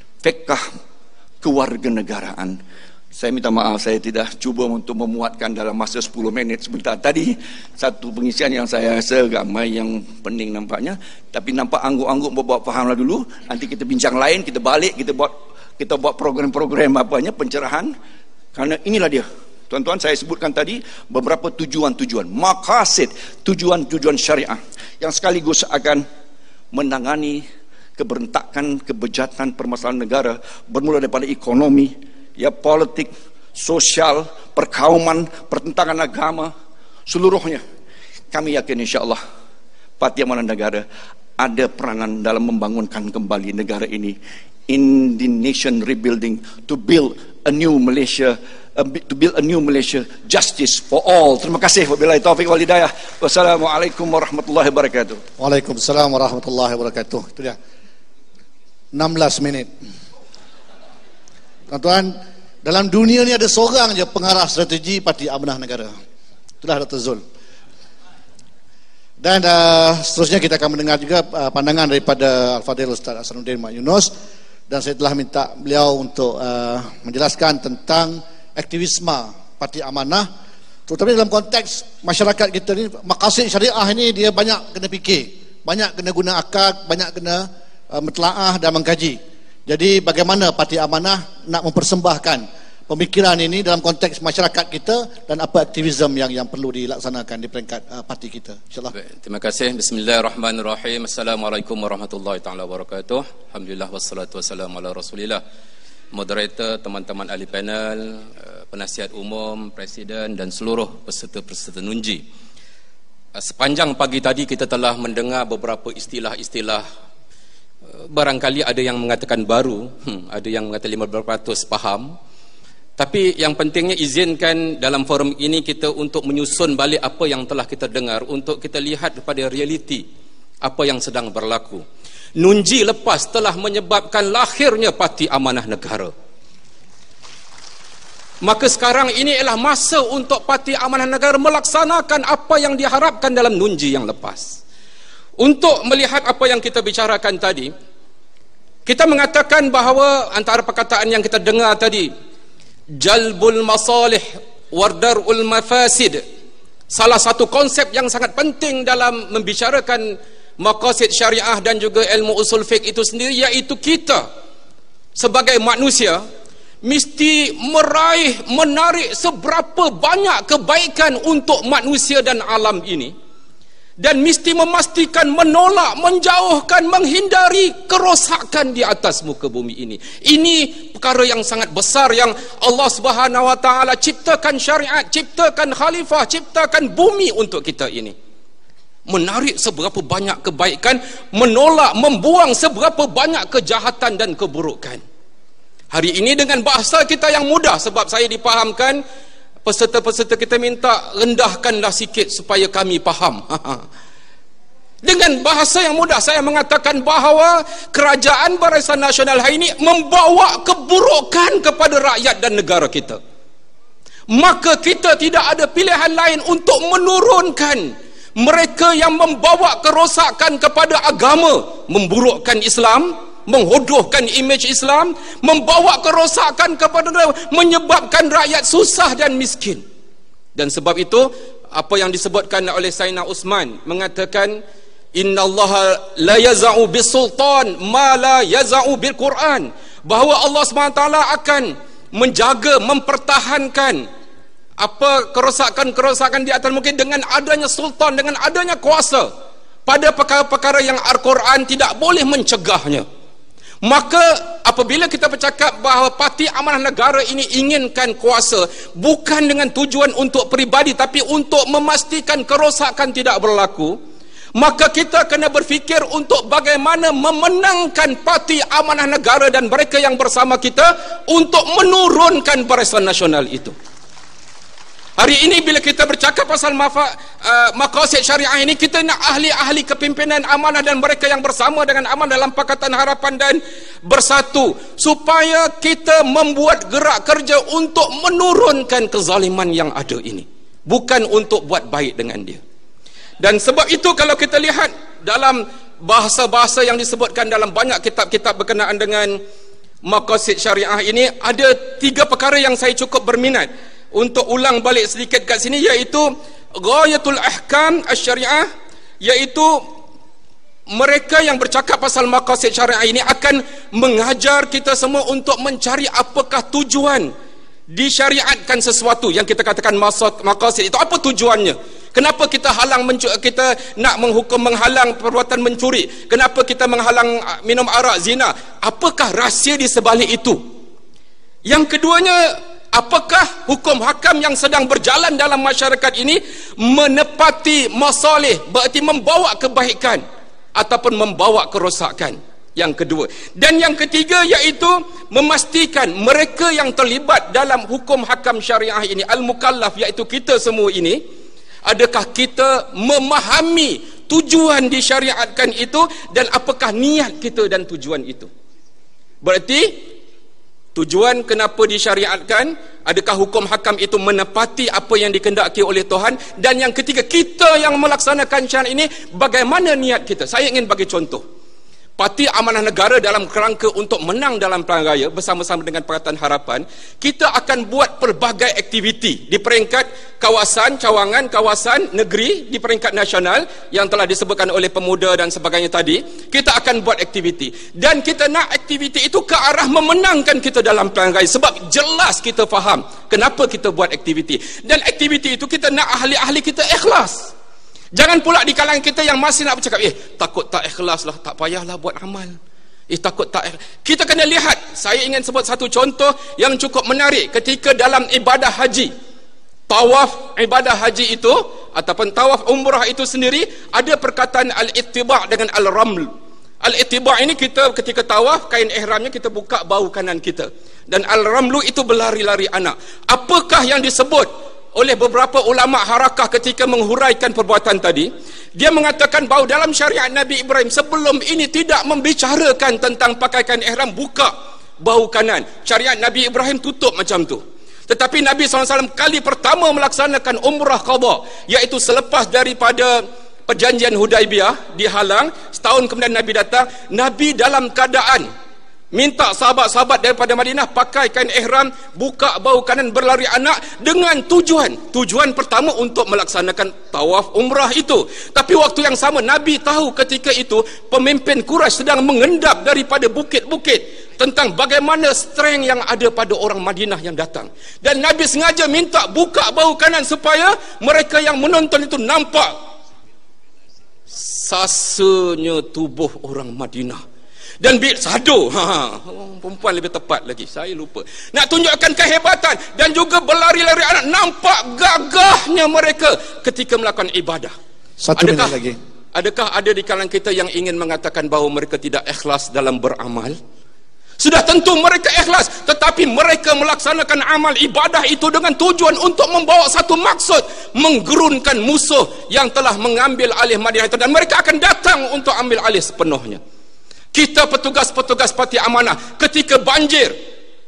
kewarganegaraan. Saya minta maaf, saya tidak cuba untuk memuatkan dalam masa 10 minit sebentar tadi satu pengisian yang saya rasa ramai yang pening nampaknya, tapi nampak angguk-angguk bawa fahamlah dulu. Nanti kita bincang lain, kita balik, kita buat program-program apanya pencerahan. Karena inilah dia, tuan-tuan, saya sebutkan tadi beberapa tujuan-tujuan, maqasid, tujuan-tujuan syariah yang sekaligus akan menangani keberontakan, kebejatan, permasalahan negara, bermula daripada ekonomi, ya, politik, sosial, perkauman, pertentangan agama, seluruhnya. Kami yakin insya-Allah Parti Amanah Negara ada peranan dalam membangunkan kembali negara ini, in the nation rebuilding, to build a new Malaysia, justice for all. Terima kasih. Wabillahi taufiq wal hidayah. Wassalamualaikum warahmatullahi wabarakatuh. Waalaikumsalam warahmatullahi wabarakatuh. Itu dia. 16 minit. Tuan-tuan, dalam dunia ni ada seorang je pengarah strategi Parti Amanah Negara. Itulah Dr. Zul. Dan seterusnya kita akan mendengar juga pandangan daripada Al-Fadhil Ustaz Hasanuddin Mak Yunus, dan saya telah minta beliau untuk menjelaskan tentang aktivisme Parti Amanah, terutama dalam konteks masyarakat kita ni. Maqasid syariah ini dia banyak kena fikir, banyak kena guna akal, banyak kena mentelaah dan mengkaji. Jadi bagaimana Parti Amanah nak mempersembahkan pemikiran ini dalam konteks masyarakat kita, dan apa aktivisme yang perlu dilaksanakan di peringkat parti kita, insyaallah. Terima kasih. Bismillahirrahmanirrahim. Assalamualaikum warahmatullahi taala wabarakatuh. Alhamdulillah wassalatu wassalamu ala Rasulillah. Moderator, teman-teman ahli panel, penasihat umum, presiden dan seluruh peserta-peserta Nunji. Sepanjang pagi tadi kita telah mendengar beberapa istilah-istilah. Barangkali ada yang mengatakan baru, ada yang mengatakan 50% faham. Tapi yang pentingnya izinkan dalam forum ini kita untuk menyusun balik apa yang telah kita dengar, untuk kita lihat kepada realiti apa yang sedang berlaku. Nunji lepas telah menyebabkan lahirnya Parti Amanah Negara. Maka sekarang ini adalah masa untuk Parti Amanah Negara melaksanakan apa yang diharapkan dalam Nunji yang lepas. Untuk melihat apa yang kita bicarakan tadi, kita mengatakan bahawa antara perkataan yang kita dengar tadi, jalbul masalih wardarul mafasid, salah satu konsep yang sangat penting dalam membicarakan maqasid syariah dan juga ilmu usul fiqh itu sendiri, iaitu kita sebagai manusia mesti menarik seberapa banyak kebaikan untuk manusia dan alam ini, dan mesti memastikan menolak, menjauhkan, menghindari kerosakan di atas muka bumi ini. Ini perkara yang sangat besar yang Allah Subhanahu wa taala ciptakan syariat, ciptakan khalifah, ciptakan bumi untuk kita ini. Menarik seberapa banyak kebaikan, menolak, membuang seberapa banyak kejahatan dan keburukan. Hari ini dengan bahasa kita yang mudah, sebab saya dipahamkan peserta-peserta kita minta rendahkanlah sikit supaya kami faham. Dengan bahasa yang mudah saya mengatakan bahawa kerajaan Barisan Nasional hari ini membawa keburukan kepada rakyat dan negara kita. maka kita tidak ada pilihan lain untuk menurunkan mereka yang membawa kerosakan kepada agama, memburukkan Islam, menghodohkan imej Islam, membawa kerosakan kepada, menyebabkan rakyat susah dan miskin. Dan sebab itu apa yang disebutkan oleh Sayyidina Uthman mengatakan, innallaha la yaz'u bisultan ma la yaz'u bil Quran, bahawa Allah SWT akan menjaga, mempertahankan apa kerosakan-kerosakan di atas mungkin dengan adanya sultan, dengan adanya kuasa pada perkara-perkara yang Al-Quran tidak boleh mencegahnya. Maka apabila kita bercakap bahawa Parti Amanah Negara ini inginkan kuasa bukan dengan tujuan untuk peribadi tapi untuk memastikan kerosakan tidak berlaku, maka kita kena berfikir untuk bagaimana memenangkan Parti Amanah Negara dan mereka yang bersama kita untuk menurunkan Barisan Nasional itu. Hari ini bila kita bercakap pasal maqasid syariah ini, kita nak ahli-ahli kepimpinan amanah dan mereka yang bersama dengan amanah dalam Pakatan Harapan dan bersatu supaya kita membuat gerak kerja untuk menurunkan kezaliman yang ada ini, bukan untuk buat baik dengan dia. Dan sebab itu kalau kita lihat dalam bahasa-bahasa yang disebutkan dalam banyak kitab-kitab berkenaan dengan maqasid syariah ini, ada 3 perkara yang saya cukup berminat untuk ulang balik sedikit kat sini, iaitu ghayatul ahkam asy-syariah, iaitu mereka yang bercakap pasal maqasid syariah ini akan mengajar kita semua untuk mencari apakah tujuan disyariatkan sesuatu yang kita katakan maqasid itu, apa tujuannya. Kenapa kita kita nak menghalang perbuatan mencuri? Kenapa kita menghalang minum arak, zina? Apakah rahsia di sebalik itu? Yang keduanya, apakah hukum hakam yang sedang berjalan dalam masyarakat ini menepati masalih, berarti membawa kebaikan ataupun membawa kerosakan? Yang kedua. Dan yang ketiga iaitu memastikan mereka yang terlibat dalam hukum hakam syariah ini, al-mukallaf, iaitu kita semua ini, adakah kita memahami tujuan disyariatkan itu dan apakah niat kita dan tujuan itu. Berarti tujuan kenapa disyariatkan, adakah hukum hakam itu menepati apa yang dikehendaki oleh Tuhan, dan yang ketiga, kita yang melaksanakan syariat ini bagaimana niat kita. Saya ingin bagi contoh. Parti Amanah Negara dalam kerangka untuk menang dalam pilihan raya bersama-sama dengan Pakatan Harapan, kita akan buat pelbagai aktiviti di peringkat kawasan, cawangan, kawasan, negeri, di peringkat nasional yang telah disebutkan oleh pemuda dan sebagainya tadi. Kita akan buat aktiviti dan kita nak aktiviti itu ke arah memenangkan kita dalam pilihan raya, sebab jelas kita faham kenapa kita buat aktiviti, dan aktiviti itu kita nak ahli-ahli kita ikhlas. Jangan pula di kalangan kita yang masih nak bercakap, takut tak ikhlas lah, tak payahlah buat amal. Takut tak ikhlas. Kita kena lihat, saya ingin sebut satu contoh yang cukup menarik ketika dalam ibadah haji. Tawaf ibadah haji itu ataupun tawaf umrah itu sendiri ada perkataan al-ittiba' dengan al-raml. Al-ittiba' ini kita ketika tawaf, kain ihramnya kita buka bahu kanan kita, dan al-ramlu itu berlari-lari anak. Apakah yang disebut oleh beberapa ulama harakah ketika menghuraikan perbuatan tadi? Dia mengatakan bahawa dalam syariat Nabi Ibrahim sebelum ini tidak membicarakan tentang pakai kain ihram buka bahu kanan. Syariat Nabi Ibrahim tutup macam tu. Tetapi Nabi SAW kali pertama melaksanakan umrah qadha, iaitu selepas daripada perjanjian Hudaibiyah dihalang, setahun kemudian Nabi datang. Nabi dalam keadaan minta sahabat-sahabat daripada Madinah pakai kain ihram, buka bahu kanan, berlari anak, dengan tujuan pertama untuk melaksanakan tawaf umrah itu. Tapi waktu yang sama Nabi tahu ketika itu pemimpin Quraisy sedang mengendap daripada bukit-bukit tentang bagaimana strength yang ada pada orang Madinah yang datang, dan Nabi sengaja minta buka bahu kanan supaya mereka yang menonton itu nampak sasanya tubuh orang Madinah. Dan sado, perempuan lebih tepat lagi, saya lupa, nak tunjukkan kehebatan dan juga berlari-lari anak, nampak gagahnya mereka ketika melakukan ibadah. Satu minit lagi. Adakah ada di kalangan kita yang ingin mengatakan bahawa mereka tidak ikhlas dalam beramal? Sudah tentu mereka ikhlas, tetapi mereka melaksanakan amal ibadah itu dengan tujuan untuk membawa satu maksud, menggerunkan musuh yang telah mengambil alih Madinah itu, dan mereka akan datang untuk ambil alih sepenuhnya. Kita petugas-petugas Parti Amanah ketika banjir,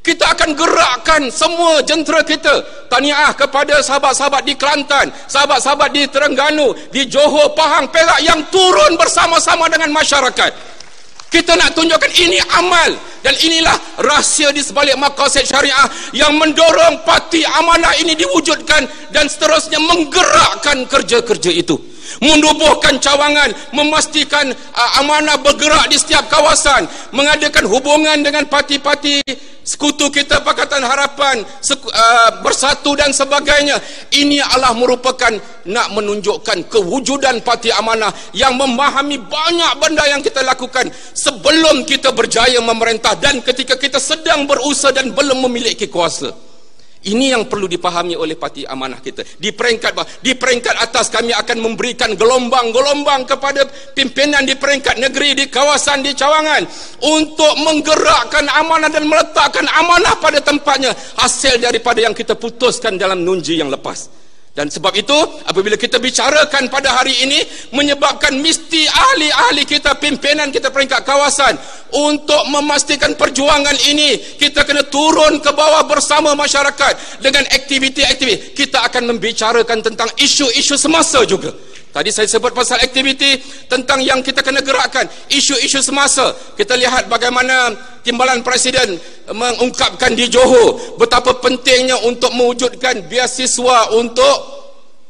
Kita akan gerakkan semua jentera kita. Tahniah kepada sahabat-sahabat di Kelantan, sahabat-sahabat di Terengganu, di Johor, Pahang, Perak yang turun bersama-sama dengan masyarakat. Kita nak tunjukkan ini amal, dan inilah rahsia di sebalik maqasid syariah yang mendorong parti amanah ini diwujudkan dan seterusnya menggerakkan kerja-kerja itu, menubuhkan cawangan, memastikan amanah bergerak di setiap kawasan, mengadakan hubungan dengan parti-parti sekutu kita, Pakatan Harapan, Bersatu dan sebagainya. Ini adalah merupakan nak menunjukkan kewujudan parti amanah yang memahami banyak benda yang kita lakukan sebelum kita berjaya memerintah dan ketika kita sedang berusaha dan belum memiliki kuasa. Ini yang perlu dipahami oleh parti amanah kita. Di peringkat atas kami akan memberikan gelombang-gelombang kepada pimpinan di peringkat negeri, di kawasan, di cawangan untuk menggerakkan amanah dan meletakkan amanah pada tempatnya, hasil daripada yang kita putuskan dalam nunji yang lepas. Dan sebab itu apabila kita bicarakan pada hari ini, menyebabkan mesti ahli-ahli kita, pimpinan kita peringkat kawasan untuk memastikan perjuangan ini, kita kena turun ke bawah bersama masyarakat dengan aktiviti-aktiviti. Kita akan membicarakan tentang isu-isu semasa juga. Tadi saya sebut pasal aktiviti tentang yang kita kena gerakkan, isu-isu semasa. Kita lihat bagaimana timbalan Presiden mengungkapkan di Johor betapa pentingnya untuk mewujudkan beasiswa untuk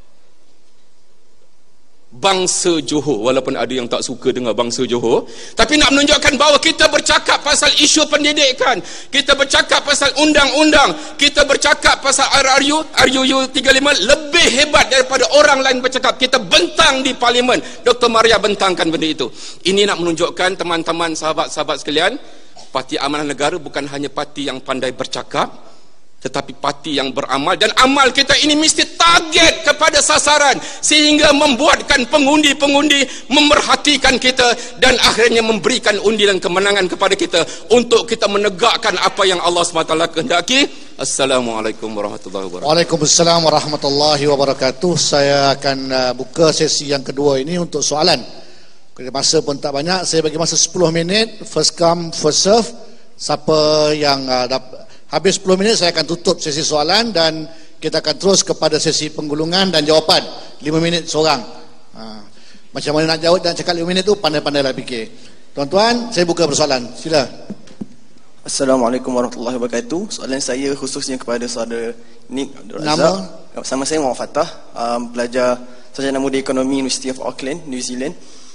bangsa Johor, walaupun ada yang tak suka dengar bangsa Johor, tapi nak menunjukkan bahawa kita bercakap pasal isu pendidikan, kita bercakap pasal undang-undang, kita bercakap pasal RUU 35 lebih hebat daripada orang lain bercakap. Kita bentang di Parlimen, Dr. Maria bentangkan benda itu. Ini nak menunjukkan teman-teman, sahabat-sahabat sekalian, Parti Amanah Negara bukan hanya parti yang pandai bercakap, tetapi parti yang beramal, dan amal kita ini mesti target kepada sasaran sehingga membuatkan pengundi-pengundi memerhatikan kita dan akhirnya memberikan undilan kemenangan kepada kita untuk kita menegakkan apa yang Allah SWT kehendaki. Assalamualaikum warahmatullahi wabarakatuh. Waalaikumsalam warahmatullahi wabarakatuh. Saya akan buka sesi yang kedua ini untuk soalan. Masa pun tak banyak, saya bagi masa 10 minit, first come first serve. Siapa yang habis 10 minit saya akan tutup sesi soalan dan kita akan terus kepada sesi penggulungan dan jawapan 5 minit seorang. Macam mana nak jawab dan cakap 5 minit tu pandai-pandailah fikir. Tuan-tuan, saya buka persoalan. Sila. Assalamualaikum warahmatullahi wabarakatuh. Soalan saya khususnya kepada saudara Nick Abdul Razak. Nama? Sama saya Muhammad Fatah, pelajar sarjana muda ekonomi University of Auckland, New Zealand.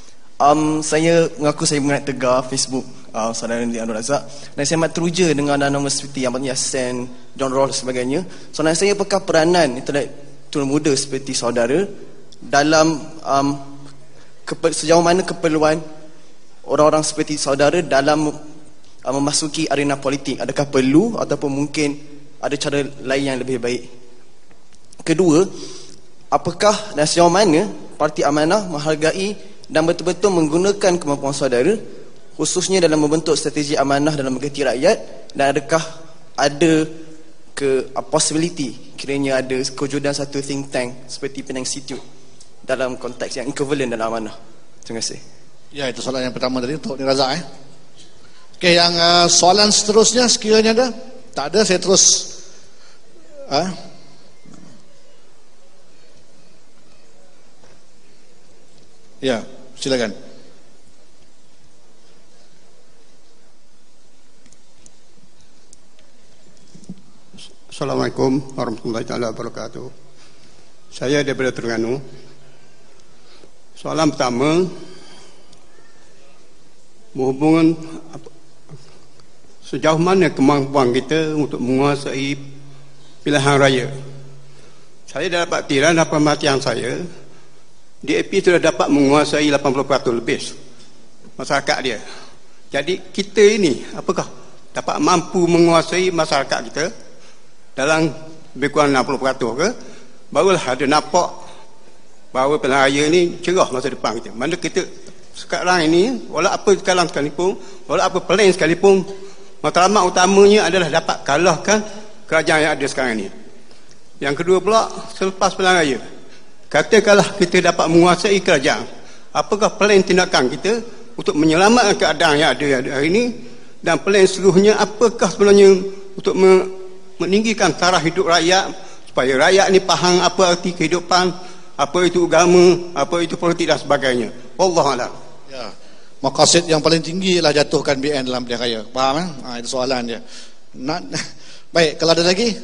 Saya mengaku saya mengenal tegar Facebook saudara Nick Abdul Razak, dan saya amat teruja dengan nama seperti Ahmad Yassin, John Rawls dan sebagainya. Soalan saya, apakah peranan intelektual muda seperti saudara dalam sejauh mana keperluan orang-orang seperti saudara dalam memasuki arena politik? Adakah perlu ataupun mungkin ada cara lain yang lebih baik? Kedua, apakah dan sejauh mana Parti Amanah menghargai dan betul-betul menggunakan kemampuan saudara khususnya dalam membentuk strategi amanah dalam mengerti rakyat, dan adakah ada possibility kiranya ada kewujudan satu think tank seperti Penang Institute dalam konteks yang equivalent dalam amanah? Terima kasih. Ya, itu soalan yang pertama tadi untuk Ni Razak. Okey, yang soalan seterusnya sekiranya ada? Tak ada, saya terus ya, silakan. Assalamualaikum warahmatullahi wabarakatuh. Saya daripada Terengganu. Soalan pertama berhubungan sejauh mana kemampuan kita untuk menguasai pilihan raya. Saya dah dapat tiran dalam perhatian saya, DAP sudah dapat menguasai 80% lebih masyarakat dia. Jadi kita ini apakah dapat mampu menguasai masyarakat kita dalam lebih kurang 60% ke? Barulah ada nampak bahawa pilihan raya ni cerah masa depan kita. Mana kita sekarang ini, walau apa sekarang sekalipun, walau apa plan sekalipun, matlamat utamanya adalah dapat kalahkan kerajaan yang ada sekarang ini. Yang kedua pula, selepas pilihan raya, katakanlah kita dapat menguasai kerajaan, apakah plan tindakan kita untuk menyelamatkan keadaan yang ada hari ini, dan plan seluruhnya apakah sebenarnya untuk meninggikan taraf hidup rakyat, supaya rakyat ni faham apa arti kehidupan, apa itu agama, apa itu politik dan sebagainya. Wallahualam. Ya. Maqasid yang paling tinggi ialah jatuhkan BN dalam pilihan raya. Faham? Itu soalan dia. Baik, kalau ada lagi?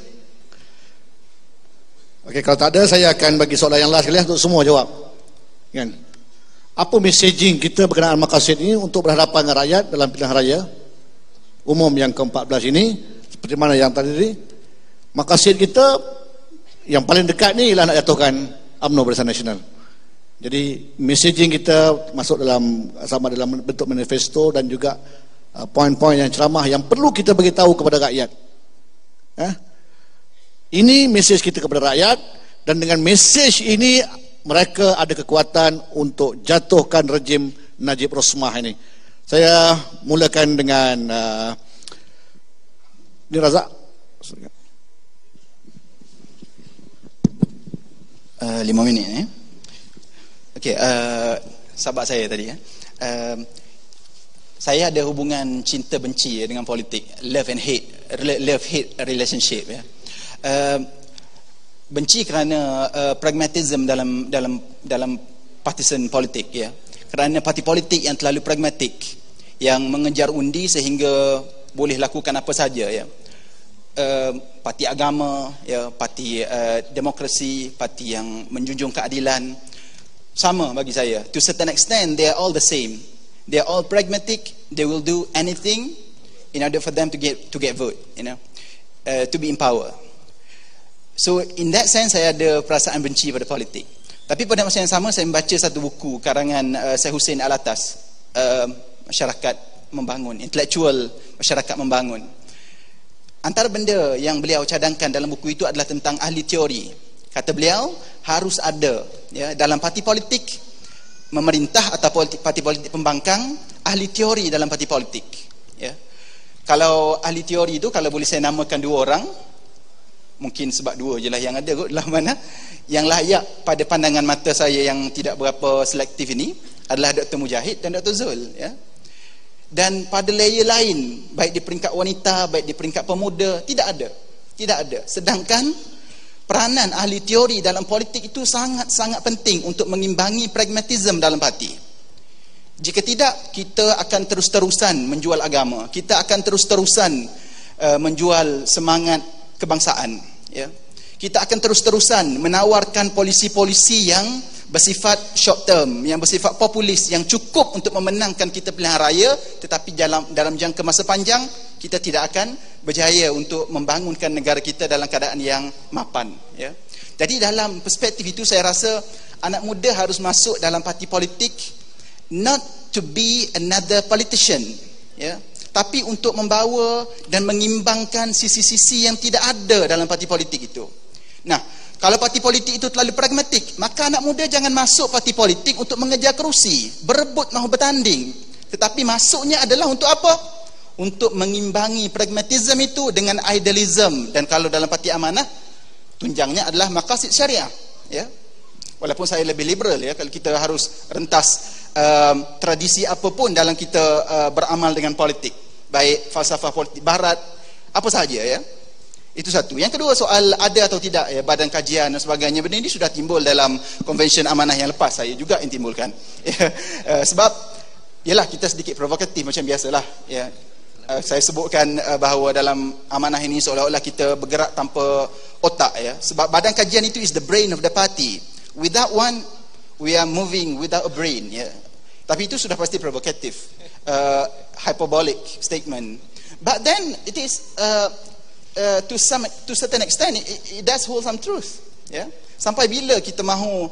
Okey, kalau tak ada saya akan bagi soalan yang last sekali untuk semua jawab. Kan? Apa messaging kita berkenaan maqasid ini untuk berhadapan dengan rakyat dalam pilihan raya umum yang ke-14 ini, seperti mana yang tadi? Maqasid kita yang paling dekat ni ialah nak jatuhkan UMNO Barisan Nasional. Jadi messaging kita masuk dalam sama dalam bentuk manifesto dan juga poin-poin yang ceramah yang perlu kita beritahu kepada rakyat. Ini mesej kita kepada rakyat, dan dengan mesej ini mereka ada kekuatan untuk jatuhkan rejim Najib Rosmah ini. Saya mulakan dengan Ni Razak. 5 minit Okey, sahabat saya tadi saya ada hubungan cinta benci dengan politik, love hate relationship ya. Benci kerana pragmatism dalam partisan politik ya. Kerana parti politik yang terlalu pragmatik, yang mengejar undi sehingga boleh lakukan apa saja ya. Parti agama ya, parti demokrasi, parti yang menjunjung keadilan, sama bagi saya. To certain extent they are all the same. They are all pragmatic. They will do anything in order for them to get vote, you know, to be in power. So in that sense saya ada perasaan benci pada politik. Tapi pada masa yang sama saya membaca satu buku karangan Syekh Hussein Alatas, Masyarakat Membangun, Intellectual Masyarakat Membangun. Antara benda yang beliau cadangkan dalam buku itu adalah tentang ahli teori. Kata beliau, harus ada ya, dalam parti politik memerintah atau parti politik pembangkang, ahli teori dalam parti politik ya. Kalau ahli teori itu, kalau boleh saya namakan 2 orang, mungkin sebab 2 je lah yang ada kot, mana yang layak pada pandangan mata saya yang tidak berapa selektif ini adalah Dr. Mujahid dan Dr. Zul ya. Dan pada layer lain, baik di peringkat wanita, baik di peringkat pemuda, tidak ada. Sedangkan peranan ahli teori dalam politik itu sangat-sangat penting untuk mengimbangi pragmatism dalam parti. Jika tidak, kita akan terus-terusan menjual agama, kita akan terus-terusan menjual semangat kebangsaan ya. Kita akan terus-terusan menawarkan polisi-polisi yang bersifat short term, yang bersifat populis, yang cukup untuk memenangkan kita pilihan raya, tetapi dalam jangka masa panjang kita tidak akan berjaya untuk membangunkan negara kita dalam keadaan yang mapan ya. Jadi dalam perspektif itu saya rasa anak muda harus masuk dalam parti politik not to be another politician ya, tapi untuk membawa dan mengimbangkan sisi-sisi yang tidak ada dalam parti politik itu. Nah, kalau parti politik itu terlalu pragmatik, maka anak muda jangan masuk parti politik untuk mengejar kerusi, berebut mahu bertanding. Tetapi masuknya adalah untuk apa? Untuk mengimbangi pragmatism itu dengan idealism. Dan kalau dalam parti amanah, tunjangnya adalah maqasid syariah ya. Walaupun saya lebih liberal ya, kalau kita harus rentas tradisi apapun dalam kita beramal dengan politik, baik falsafah politik barat, apa sahaja ya. Itu satu. Yang kedua, soal ada atau tidak ya, badan kajian dan sebagainya. Benda ini sudah timbul dalam konvensyen amanah yang lepas, saya juga yang timbulkan ya. Sebab yalah, kita sedikit provokatif macam biasalah ya. Saya sebutkan bahawa dalam amanah ini seolah-olah kita bergerak tanpa otak ya. Sebab badan kajian itu is the brain of the party. Without one, we are moving without a brain ya. Tapi itu sudah pasti provokatif, hyperbolic statement. But then it is to certain extent it does hold some truth ya. Sampai bila kita mahu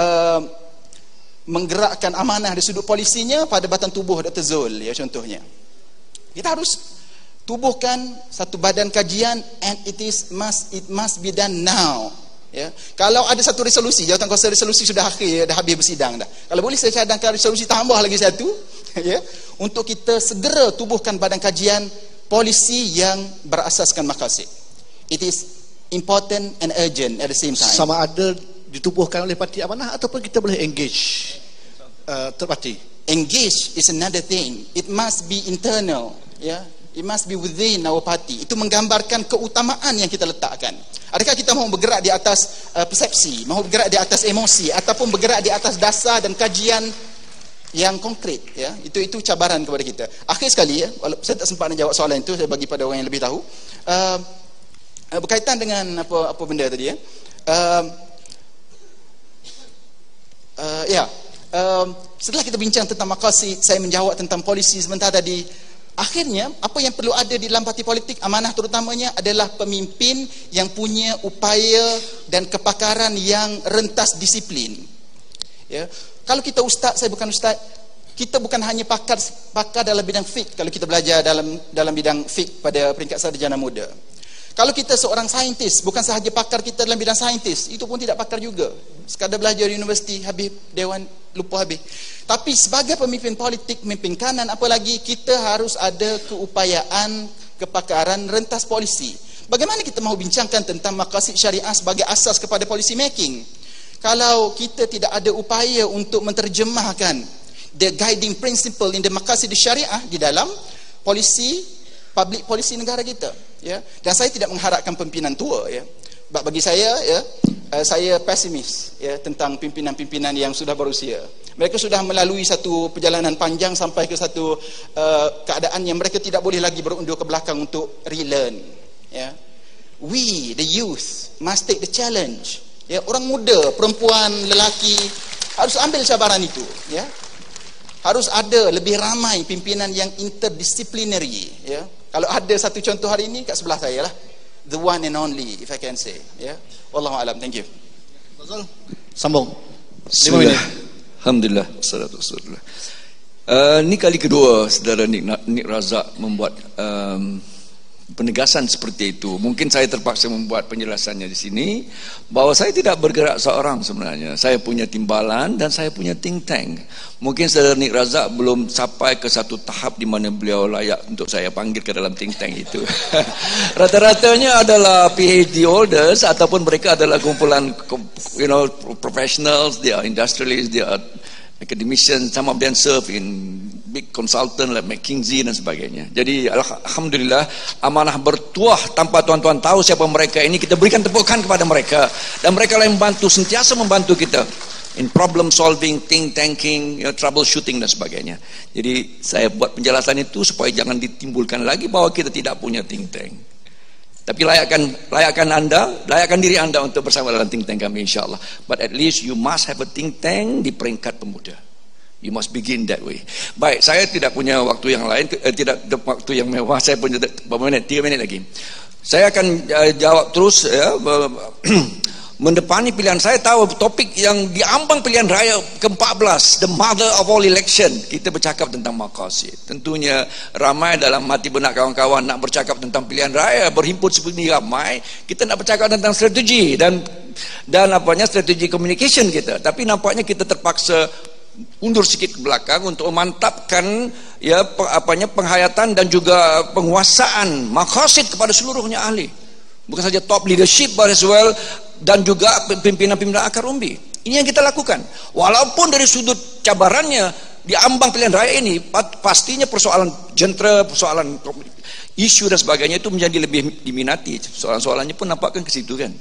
menggerakkan amanah dari sudut polisinya pada batang tubuh Dr. Zul ya, contohnya. Kita harus tubuhkan satu badan kajian, and it must be done now ya. Kalau ada satu resolusi, Jawatankuasa resolusi sudah akhir, dah habis bersidang dah. Kalau boleh saya cadangkan resolusi tambah lagi satu ya, untuk kita segera tubuhkan badan kajian polisi yang berasaskan maqasid. It is important and urgent at the same time. Sama ada ditubuhkan oleh parti amanah ataupun kita boleh engage third party. Engage is another thing. It must be internal ya. It must be within our party. Itu menggambarkan keutamaan yang kita letakkan. Adakah kita mahu bergerak di atas persepsi, mahu bergerak di atas emosi, ataupun bergerak di atas dasar dan kajian yang konkret, ya? Itu cabaran kepada kita. Akhir sekali, ya, saya tak sempat nak jawab soalan itu, saya bagi pada orang yang lebih tahu. Berkaitan dengan apa benda tadi, ya. Setelah kita bincang tentang maqasid, saya menjawab tentang polisi sebentar tadi. Akhirnya, apa yang perlu ada di dalam parti politik, amanah terutamanya adalah pemimpin yang punya upaya dan kepakaran yang rentas disiplin. Ya. Kalau kita ustaz, saya bukan ustaz, kita bukan hanya pakar dalam bidang fiqh. Kalau kita belajar dalam bidang fiqh pada peringkat sarjana muda. Kalau kita seorang saintis, bukan sahaja pakar kita dalam bidang saintis, itu pun tidak pakar juga. Sekadar belajar di universiti, habis dewan, lupa habis. Tapi sebagai pemimpin politik, pemimpin kanan, apalagi kita harus ada keupayaan, kepakaran, rentas polisi. Bagaimana kita mahu bincangkan tentang maqasid syariah sebagai asas kepada policy making? Kalau kita tidak ada upaya untuk menterjemahkan the guiding principle in the maqasid syariah di dalam polisi, public policy negara kita, ya. Dan saya tidak mengharapkan pimpinan tua, ya. Bagi saya, ya, saya pesimis, ya, tentang pimpinan-pimpinan yang sudah berusia. Mereka sudah melalui satu perjalanan panjang sampai ke satu keadaan yang mereka tidak boleh lagi berundur ke belakang untuk relearn, ya. We, the youth, must take the challenge. Ya, orang muda, perempuan, lelaki harus ambil cabaran itu, ya. Harus ada lebih ramai pimpinan yang interdisciplinary, ya. Kalau ada satu contoh hari ini kat sebelah saya lah, the one and only, if I can say, ya. Wallahu a'lam. Thank you. Sambung. 5 minit. Alhamdulillah. Wassalatu wassalam. Ini kali kedua saudara Nik Razak membuat penegasan seperti itu. Mungkin saya terpaksa membuat penjelasannya di sini bahawa saya tidak bergerak seorang sebenarnya. Saya punya timbalan dan saya punya think tank. Mungkin saudara Nik Razak belum sampai ke satu tahap di mana beliau layak untuk saya panggil ke dalam think tank itu. Rata-ratanya adalah PhD holders ataupun mereka adalah kumpulan professionals, they are industrialists, they are academicians, some of them serve in big consultant like McKinsey dan sebagainya. Jadi alhamdulillah amanah bertuah tanpa tuan-tuan tahu siapa mereka ini, kita berikan tepukan kepada mereka dan mereka yang membantu, sentiasa membantu kita in problem solving, think tanking, troubleshooting dan sebagainya. Jadi saya buat penjelasan itu supaya jangan ditimbulkan lagi bahwa kita tidak punya think tank. Tapi layakkan diri anda untuk bersama dalam think tank kami insyaAllah. But at least you must have a think tank di peringkat pemuda. You must begin that way. Baik, saya tidak punya waktu yang lain, tidak waktu yang mewah. Saya punya 3 minit lagi. Saya akan jawab terus, ya. Mendepani pilihan, saya tahu topik yang diambang pilihan raya ke-14, the mother of all election, kita bercakap tentang maqasid. Tentunya ramai dalam hati benak kawan-kawan nak bercakap tentang pilihan raya, berhimpun seperti ramai, kita nak bercakap tentang strategi dan strategi communication kita. Tapi nampaknya kita terpaksa undur sedikit ke belakang untuk memantapkan, ya, penghayatan dan juga penguasaan maqasid kepada seluruhnya ahli. Bukan saja top leadership but as well, dan juga pimpinan-pimpinan akar umbi. Ini yang kita lakukan. Walaupun dari sudut cabarannya diambang pilihan raya ini, pastinya persoalan jentera, persoalan isu dan sebagainya itu menjadi lebih diminati. Soalan-soalannya pun nampakkan ke situ kan.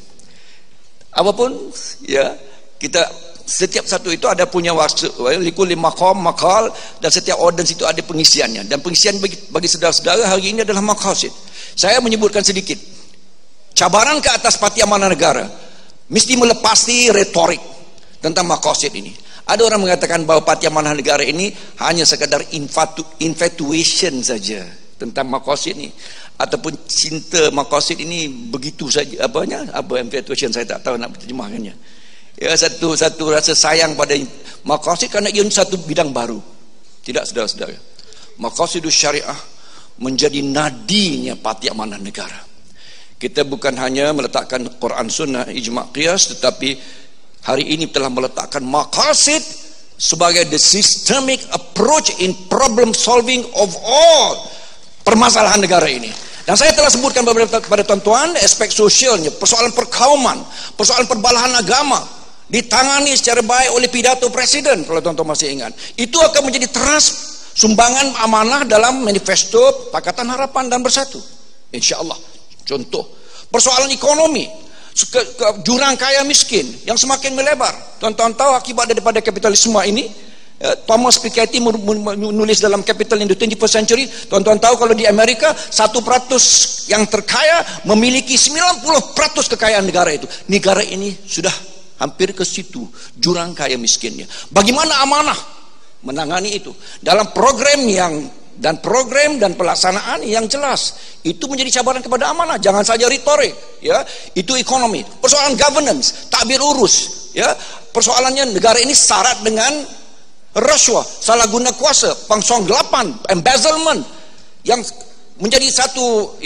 Apapun, ya, kita setiap satu itu ada punya likul maqam, maqal, dan setiap audience itu ada pengisiannya. Dan pengisian bagi saudara-saudara hari ini adalah maqasid. Saya menyebutkan sedikit. Cabaran ke atas parti amanah negara mesti melepasi retorik tentang maqasid ini. Ada orang mengatakan bahawa parti amanah negara ini hanya sekadar infatuation saja tentang maqasid ini, ataupun cinta maqasid ini begitu saja. Apa infatuation, saya tak tahu nak terjemahkannya. Ya, satu rasa sayang pada maqasid kerana ia satu bidang baru. Tidak, saudara-saudara. Maqasidus syariah menjadi nadinya parti amanah negara. Kita bukan hanya meletakkan Quran Sunnah, ijma' qiyas, tetapi hari ini telah meletakkan maqasid sebagai the systemic approach in problem solving of all permasalahan negara ini. Dan saya telah sebutkan kepada tuan-tuan aspek sosialnya, persoalan perkauman, persoalan perbalahan agama ditangani secara baik oleh pidato presiden, kalau tuan-tuan masih ingat. Itu akan menjadi Sumbangan amanah dalam manifesto Pakatan Harapan dan Bersatu. InsyaAllah. Contoh, persoalan ekonomi, jurang kaya miskin yang semakin melebar. Tuan-tuan tahu akibat daripada kapitalisme ini, Thomas Piketty menulis dalam Capital in the 21st Century. Tuan-tuan tahu kalau di Amerika 1% yang terkaya memiliki 90% kekayaan negara itu. Negara ini sudah hampir ke situ jurang kaya miskinnya. Bagaimana amanah menangani itu dalam program dan pelaksanaan yang jelas. Itu menjadi cabaran kepada amanah. Jangan saja retorik, ya. Itu ekonomi. Persoalan governance, takbir urus, ya. Persoalannya negara ini syarat dengan rasuah, salah guna kuasa, pangsonglapan, embezzlement yang menjadi satu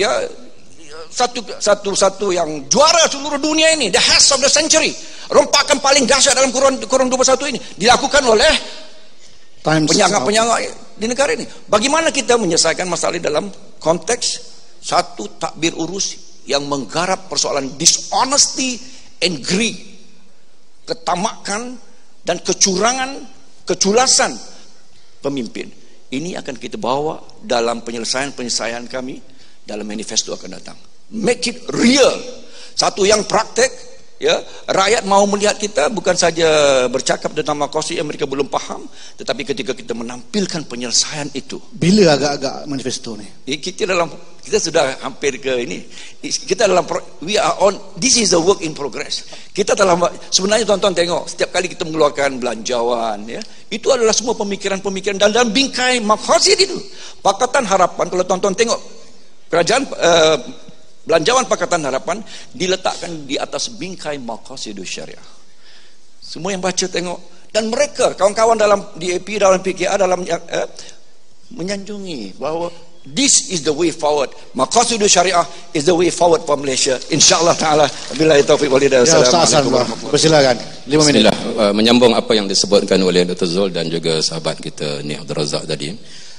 yang juara seluruh dunia ini, the hash of the century. Rompakan paling dahsyat dalam kurun 21 ini dilakukan oleh penyangga-penyangga di negara ini. Bagaimana kita menyelesaikan masalah dalam konteks satu takbir urus yang menggarap persoalan dishonesty and greed, ketamakan dan keculasan pemimpin. Ini akan kita bawa dalam penyelesaian kami dalam manifesto akan datang. Make it real. Satu yang praktek, ya. Rakyat mau melihat kita bukan saja bercakap tentang maqasid yang mereka belum paham, tetapi ketika kita menampilkan penyelesaian itu. Bila agak-agak manifesto ni? Kita sudah hampir ke ini. Kita dalam we are on, this is a work in progress. Kita dalam, sebenarnya tuan-tuan tengok, setiap kali kita mengeluarkan belanjawan, ya, itu adalah semua pemikiran-pemikiran dan dalam bingkai maqasid itu. Pakatan Harapan, kalau tuan-tuan tengok kerajaan belanjawan Pakatan Harapan diletakkan di atas bingkai maqasidus syariah. Semua yang baca tengok, dan mereka kawan-kawan dalam DAP, dalam PKR, dalam menyanjungi bahawa this is the way forward. Maqasidus syariah is the way forward for Malaysia. InsyaAllah ta'ala. Wabillahi taufiq wal hidayah. Assalamualaikum warahmatullahi wabarakatuh. Persilakan. 5 minit. Menyambung apa yang disebutkan oleh Dr. Zul dan juga sahabat kita Ni Abdul Razak tadi.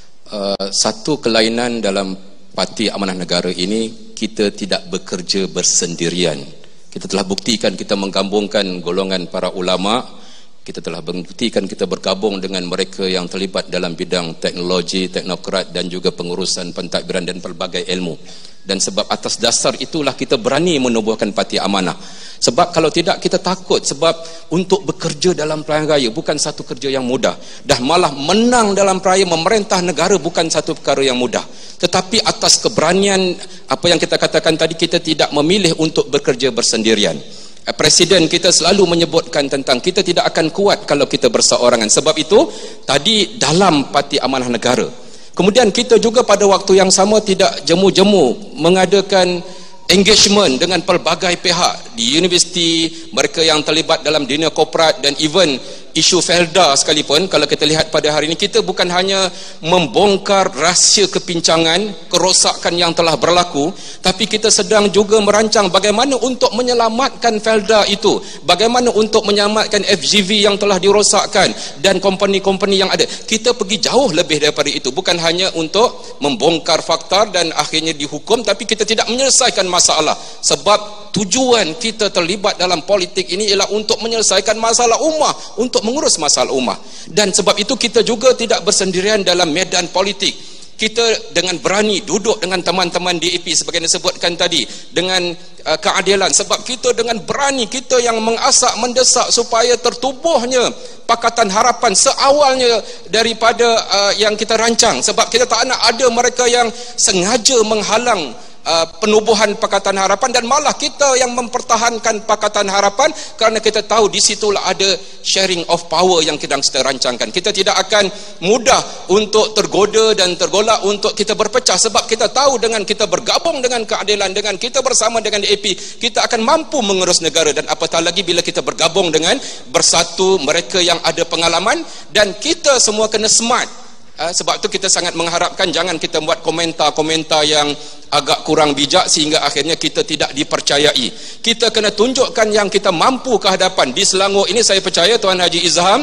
Satu kelainan dalam Parti Amanah Negara ini, kita tidak bekerja bersendirian. Kita telah buktikan kita menggabungkan golongan para ulama. Kita telah membuktikan kita bergabung dengan mereka yang terlibat dalam bidang teknologi, teknokrat dan juga pengurusan pentadbiran dan pelbagai ilmu. Dan sebab atas dasar itulah kita berani menubuhkan Parti Amanah. Sebab kalau tidak kita takut, sebab untuk bekerja dalam pilihan raya bukan satu kerja yang mudah. Dah malah menang dalam pilihan raya memerintah negara bukan satu perkara yang mudah. Tetapi atas keberanian apa yang kita katakan tadi, kita tidak memilih untuk bekerja bersendirian. Presiden kita selalu menyebutkan tentang kita tidak akan kuat kalau kita berseorangan. Sebab itu tadi dalam Parti Amanah Negara, kemudian kita juga pada waktu yang sama tidak jemu-jemu mengadakan engagement dengan pelbagai pihak di universiti, mereka yang terlibat dalam dunia korporat dan even isu Felda sekalipun. Kalau kita lihat pada hari ini, kita bukan hanya membongkar rahsia kepincangan, kerosakan yang telah berlaku, tapi kita sedang juga merancang bagaimana untuk menyelamatkan Felda itu, bagaimana untuk menyelamatkan FGV yang telah dirosakkan dan company-company yang ada. Kita pergi jauh lebih daripada itu, bukan hanya untuk membongkar fakta dan akhirnya dihukum, tapi kita tidak menyelesaikan masalah. Sebab tujuan kita terlibat dalam politik ini ialah untuk menyelesaikan masalah ummah, untuk mengurus masalah ummah. Dan sebab itu kita juga tidak bersendirian dalam medan politik. Kita dengan berani duduk dengan teman-teman DAP sebagai yang disebutkan tadi, dengan keadilan. Sebab kita dengan berani, kita yang mengasak, mendesak supaya tertubuhnya Pakatan Harapan seawalnya daripada yang kita rancang. Sebab kita tak nak ada mereka yang sengaja menghalang penubuhan Pakatan Harapan, dan malah kita yang mempertahankan Pakatan Harapan kerana kita tahu di situlah ada sharing of power yang sedang kita rancangkan. Kita tidak akan mudah untuk tergoda dan tergolak untuk kita berpecah, sebab kita tahu dengan kita bergabung dengan keadilan, dengan kita bersama dengan DAP, kita akan mampu mengurus negara. Dan apatah lagi bila kita bergabung dengan Bersatu, mereka yang ada pengalaman, dan kita semua kena smart. Sebab itu kita sangat mengharapkan jangan kita buat komentar-komentar yang agak kurang bijak sehingga akhirnya kita tidak dipercayai. Kita kena tunjukkan yang kita mampu ke hadapan. Di Selangor ini saya percaya Tuan Haji Izham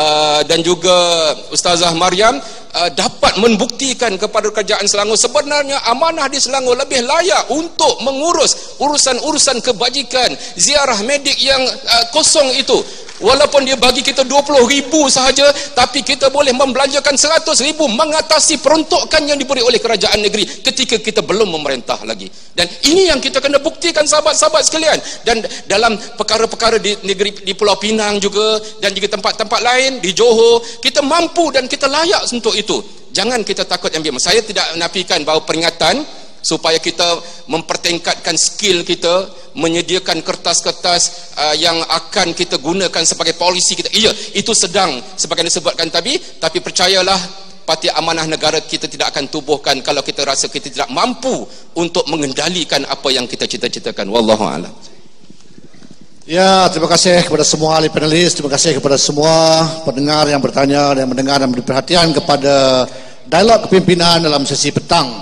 dan juga Ustazah Mariam dapat membuktikan kepada kerajaan Selangor sebenarnya amanah di Selangor lebih layak untuk mengurus urusan-urusan kebajikan, ziarah medik yang kosong itu. Walaupun dia bagi kita 20,000 sahaja, tapi kita boleh membelanjakan 100,000 mengatasi peruntukan yang diberi oleh kerajaan negeri ketika kita belum memerintah lagi. Dan ini yang kita kena buktikan, sahabat-sahabat sekalian. Dan dalam perkara-perkara di negeri, di Pulau Pinang juga, dan juga tempat-tempat lain di Johor, kita mampu dan kita layak untuk itu. Jangan kita takut ambil. Saya tidak menafikan bahawa peringatan supaya kita mempertingkatkan skill kita, menyediakan kertas-kertas yang akan kita gunakan sebagai polisi kita. Iya, itu sedang sebagaimana disebutkan tadi, tapi percayalah, parti amanah negara kita tidak akan tubuhkan kalau kita rasa kita tidak mampu untuk mengendalikan apa yang kita cita-citakan. Wallahu a'lam. Ya, terima kasih kepada semua ahli panelis, terima kasih kepada semua pendengar yang bertanya dan mendengar dan beri perhatian kepada dialog kepimpinan dalam sesi petang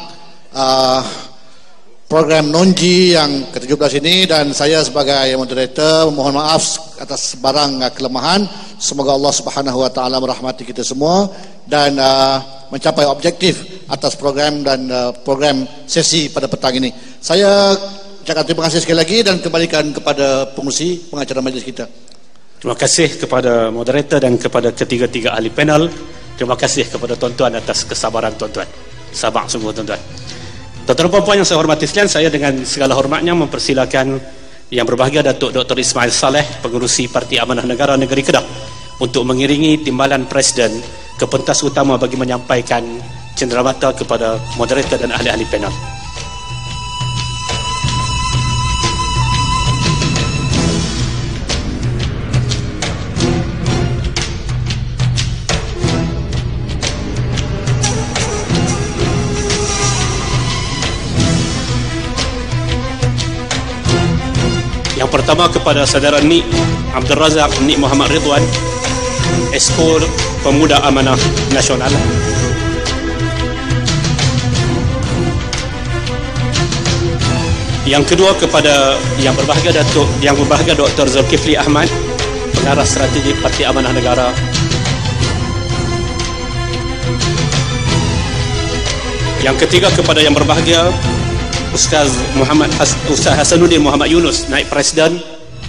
program Nonji yang ke-17 ini, dan saya sebagai moderator mohon maaf atas sebarang kelemahan. Semoga Allah Subhanahu wa taala merahmati kita semua dan mencapai objektif atas program dan program sesi pada petang ini. Saya ucapkan terima kasih sekali lagi dan kembalikan kepada pengurusi pengacara majlis kita. Terima kasih kepada moderator dan kepada ketiga-tiga ahli panel. Terima kasih kepada tuan-tuan atas kesabaran tuan-tuan. Sabar sungguh tuan-tuan. Tuan-tuan dan puan-puan yang saya hormati sekalian, saya dengan segala hormatnya mempersilakan yang berbahagia Datuk Dr. Ismail Saleh, pengerusi Parti Amanah Negara Negeri Kedah, untuk mengiringi timbalan Presiden ke pentas utama bagi menyampaikan cenderamata kepada moderator dan ahli-ahli panel. Yang pertama kepada saudara Nik Abdul Razak Nik Muhammad Ridwan, Ekskul Pemuda Amanah Nasional. Yang kedua kepada yang berbahagia Dr. Zulkifli Ahmad, Pengarah Strategi Parti Amanah Negara. Yang ketiga kepada yang berbahagia Ustaz Hasanuddin Muhammad Yunus, Naib Presiden.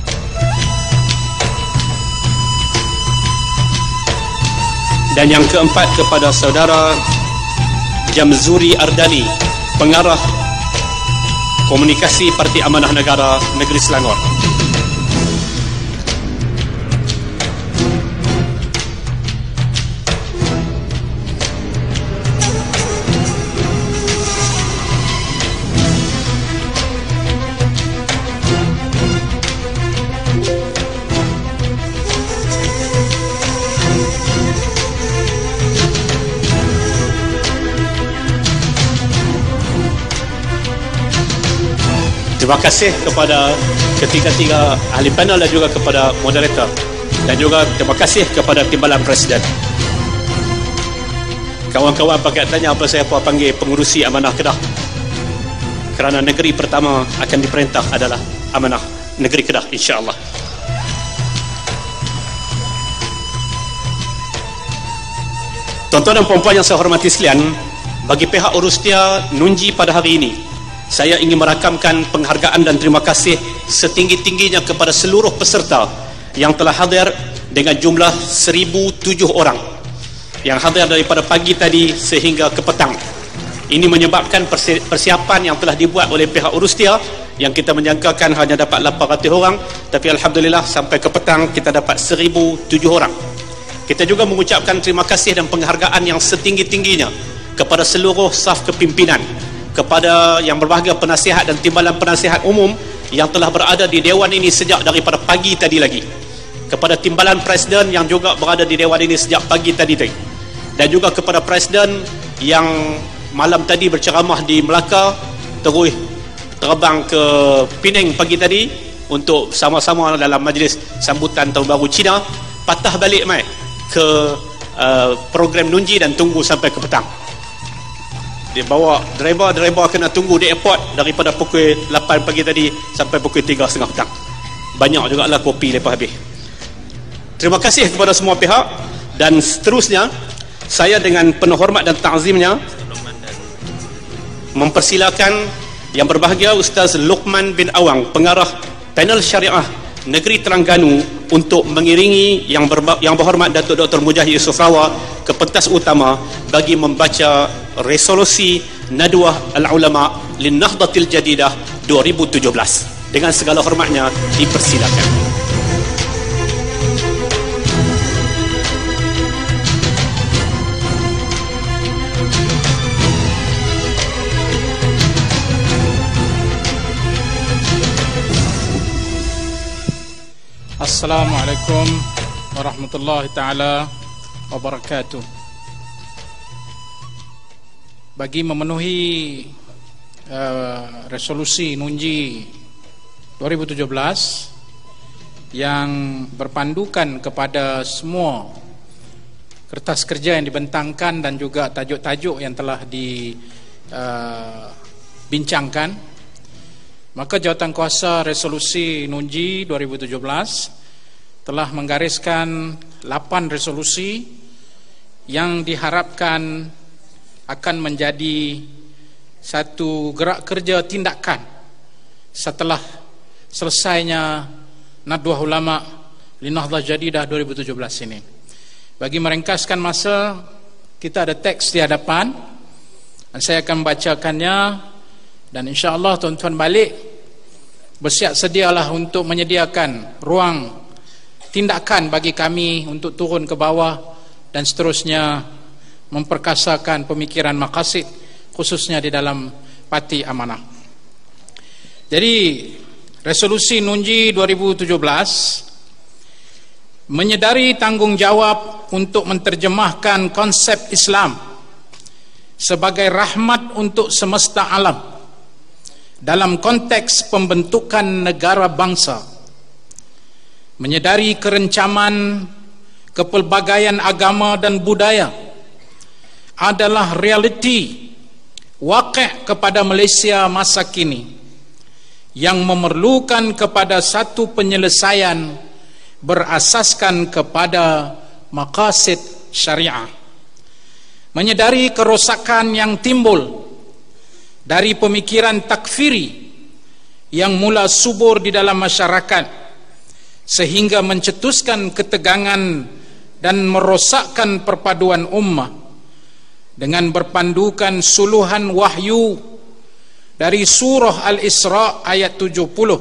Dan yang keempat kepada saudara Jamzuri Ardali, Pengarah Komunikasi Parti Amanah Negara Negeri Selangor. Terima kasih kepada ketiga-tiga ahli panel dan juga kepada moderator, dan juga terima kasih kepada timbalan Presiden. Kawan-kawan pakai tanya apa saya panggil pengurusi Amanah Kedah, kerana negeri pertama akan diperintah adalah Amanah Negeri Kedah, insya-Allah. Tuan-tuan dan puan-puan yang saya hormati sekalian, bagi pihak Urustia Nunji pada hari ini, saya ingin merakamkan penghargaan dan terima kasih setinggi-tingginya kepada seluruh peserta yang telah hadir dengan jumlah 1,007 orang yang hadir daripada pagi tadi sehingga ke petang. Ini menyebabkan persiapan yang telah dibuat oleh pihak Urustia yang kita menyangkakan hanya dapat 800 orang, tapi alhamdulillah sampai ke petang kita dapat 1,007 orang. Kita juga mengucapkan terima kasih dan penghargaan yang setinggi-tingginya kepada seluruh saf kepimpinan, kepada yang berbahagia penasihat dan timbalan penasihat umum yang telah berada di Dewan ini sejak daripada pagi tadi lagi, kepada timbalan Presiden yang juga berada di Dewan ini sejak pagi tadi, dan juga kepada Presiden yang malam tadi berceramah di Melaka, terus terbang ke Penang pagi tadi untuk sama-sama dalam majlis sambutan Tahun Baru Cina, patah balik mai ke program Nunji dan tunggu sampai ke petang. Dia bawa driver kena tunggu di airport daripada pukul 8 pagi tadi sampai pukul 3.30 petang. Banyak juga lah kopi lepas habis. Terima kasih kepada semua pihak, dan seterusnya saya dengan penuh hormat dan ta'zimnya mempersilakan yang berbahagia Ustaz Luqman bin Awang, Pengarah Panel Syariah Negeri Terengganu untuk mengiringi yang berhormat Datuk Dr. Mujahid Yusof Rawak ke pentas utama bagi membaca resolusi Nadwah Al-Ulama Linnahdatil Jadidah 2017. Dengan segala hormatnya, dipersilakan. Assalamualaikum warahmatullahi taala wabarakatuh. Bagi memenuhi resolusi Nunji 2017 yang berpandukan kepada semua kertas kerja yang dibentangkan dan juga tajuk-tajuk yang telah dibincangkan, maka Jawatankuasa Resolusi Nunji 2017 telah menggariskan 8 resolusi yang diharapkan akan menjadi satu gerak kerja tindakan setelah selesainya Nadwah Ulama Linnahdah Jadidah 2017 ini. Bagi meringkaskan masa, kita ada teks di hadapan dan saya akan membacakannya, dan insya-Allah tuan-tuan balik bersiap sedialah untuk menyediakan ruang tindakan bagi kami untuk turun ke bawah dan seterusnya memperkasakan pemikiran maqasid khususnya di dalam Parti Amanah. Jadi resolusi Nunji 2017 menyedari tanggungjawab untuk menterjemahkan konsep Islam sebagai rahmat untuk semesta alam dalam konteks pembentukan negara bangsa, menyedari kerencaman kepelbagaian agama dan budaya adalah realiti waqi' kepada Malaysia masa kini yang memerlukan kepada satu penyelesaian berasaskan kepada maqasid syariah. Menyedari kerosakan yang timbul dari pemikiran takfiri yang mula subur di dalam masyarakat sehingga mencetuskan ketegangan dan merosakkan perpaduan ummah, dengan berpandukan suluhan wahyu dari surah Al-Isra ayat 70,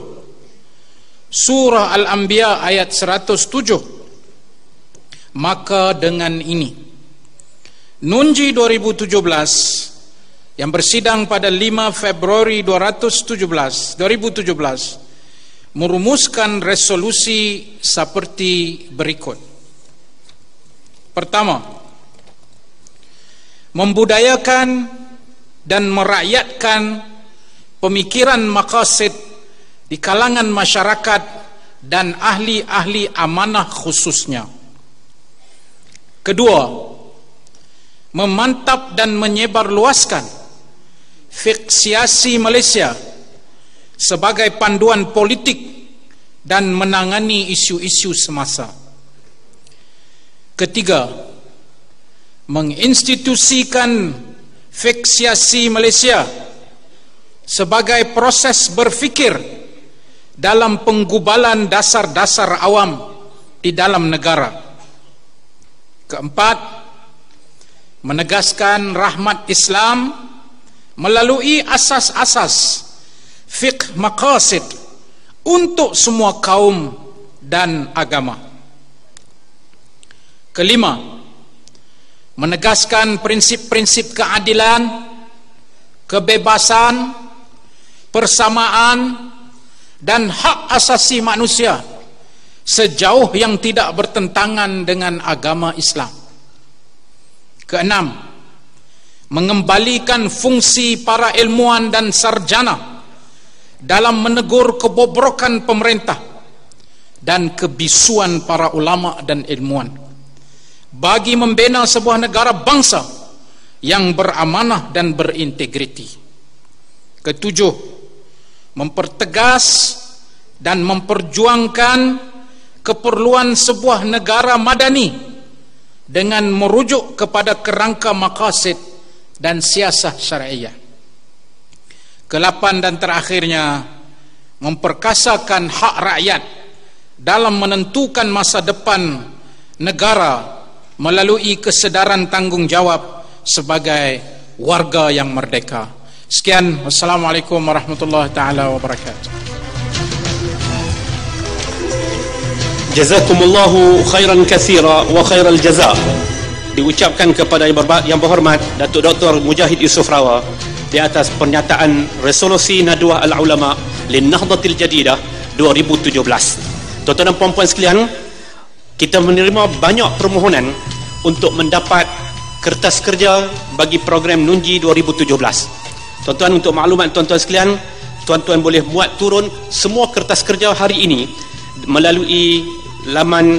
surah Al-Anbiya ayat 107. Maka dengan ini Nunji 2017 yang bersidang pada 5 Februari 2017 merumuskan resolusi seperti berikut. Pertama, membudayakan dan merakyatkan pemikiran maqasid di kalangan masyarakat dan ahli-ahli amanah khususnya. Kedua, memantap dan menyebarluaskan fiksiasi Malaysia sebagai panduan politik dan menangani isu-isu semasa. Ketiga, menginstitusikan fiksiasi Malaysia sebagai proses berfikir dalam penggubalan dasar-dasar awam di dalam negara. Keempat, menegaskan rahmat Islam melalui asas-asas fiqh maqasid untuk semua kaum dan agama. Kelima, menegaskan prinsip-prinsip keadilan, kebebasan, persamaan dan hak asasi manusia sejauh yang tidak bertentangan dengan agama Islam. Keenam, mengembalikan fungsi para ilmuwan dan sarjana dalam menegur kebobrokan pemerintah dan kebisuan para ulama dan ilmuwan bagi membina sebuah negara bangsa yang beramanah dan berintegriti. Ketujuh, mempertegas dan memperjuangkan keperluan sebuah negara madani dengan merujuk kepada kerangka maqasid dan siasah syariah. Kelapan dan terakhirnya, memperkasakan hak rakyat dalam menentukan masa depan negara melalui kesedaran tanggungjawab sebagai warga yang merdeka. Sekian, wassalamualaikum warahmatullahi taala wabarakatuh. Jazakumullahu khairan katsira wa khairal jazaa. Diucapkan kepada yang berhormat Datuk Dr. Mujahid Yusof Rawa di atas pernyataan resolusi Nadwah Al-Ulama Linnahdatil Jadidah 2017. Tuan-tuan dan puan-puan sekalian, kita menerima banyak permohonan untuk mendapat kertas kerja bagi program Nunji 2017. Tuan-tuan, untuk maklumat tuan-tuan sekalian, tuan-tuan boleh muat turun semua kertas kerja hari ini melalui laman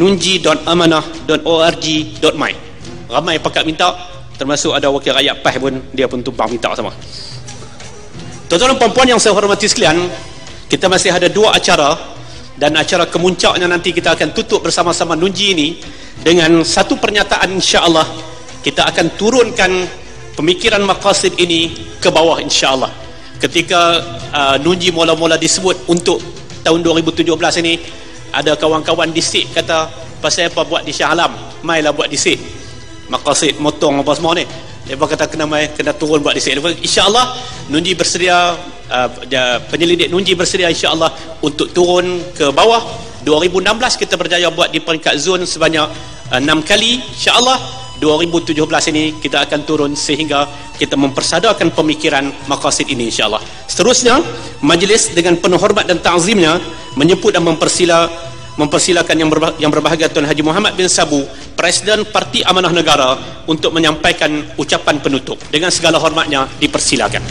nunji.amanah.org.my. Ramai pakat minta, termasuk ada wakil rakyat PAS pun, dia pun tumpang minta sama. Tuan-tuan dan puan-puan yang saya hormati sekalian, kita masih ada 2 acara, dan acara kemuncaknya nanti kita akan tutup bersama-sama Nunji ini dengan satu pernyataan. InsyaAllah kita akan turunkan pemikiran maqasid ini ke bawah, insyaAllah. Ketika Nunji mula-mula disebut untuk tahun 2017 ini, ada kawan-kawan disik kata, pasal apa buat di Shah Alam, mailah buat disik maqasid motong apa semua ni. Mereka kata kena turun buat disik. InsyaAllah Nunji bersedia, penyelidik Nunji bersedia insyaAllah untuk turun ke bawah. 2016 kita berjaya buat di peringkat zon sebanyak 6 kali. InsyaAllah 2017 ini kita akan turun sehingga kita mempersadarkan pemikiran maqasid ini, insyaAllah. Seterusnya, majlis dengan penuh hormat dan ta'zimnya menyebut dan mempersilakan yang berbahagia Tuan Haji Muhammad bin Sabu, Presiden Parti Amanah Negara, untuk menyampaikan ucapan penutup. Dengan segala hormatnya, dipersilakan.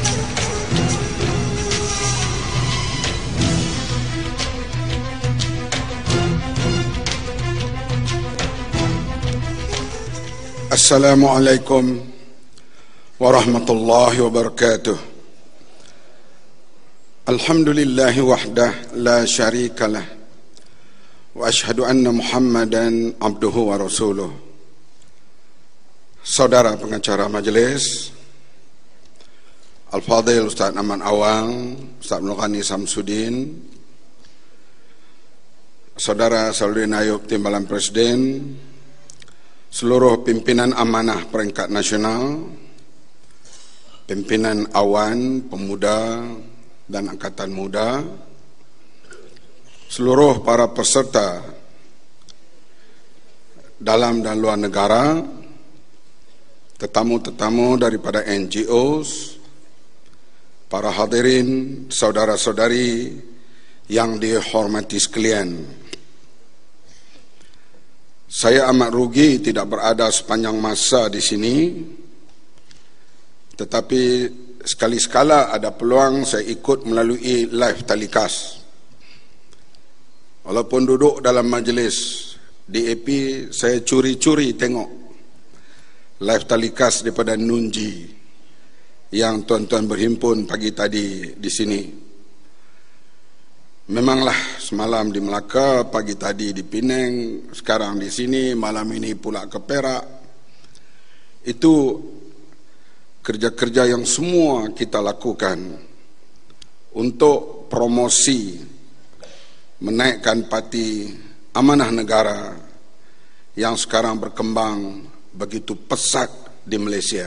Assalamualaikum warahmatullahi wabarakatuh. Alhamdulillahi wahdah la syarikalah, wa ashhadu anna Muhammadan abduhu wa rasuluh. Saudara pengacara majlis, Al-Fadhil Ustaz Aman Awang, Ustaz Mulghani Samsudin, Saudara Saudin Ayub Timbalan Presiden, seluruh pimpinan amanah peringkat nasional, pimpinan awan, pemuda dan angkatan muda, seluruh para peserta dalam dan luar negara, tetamu-tetamu daripada NGOs, para hadirin, saudara-saudari yang dihormati sekalian. Saya amat rugi tidak berada sepanjang masa di sini, tetapi sekali-sekala ada peluang saya ikut melalui live telecast. Walaupun duduk dalam majlis DAP, saya curi-curi tengok live telecast daripada Nunji yang tuan-tuan berhimpun pagi tadi di sini. Memanglah semalam di Melaka, pagi tadi di Penang, sekarang di sini, malam ini pula ke Perak. Itu kerja-kerja yang semua kita lakukan untuk promosi menaikkan parti amanah negara yang sekarang berkembang begitu pesat di Malaysia.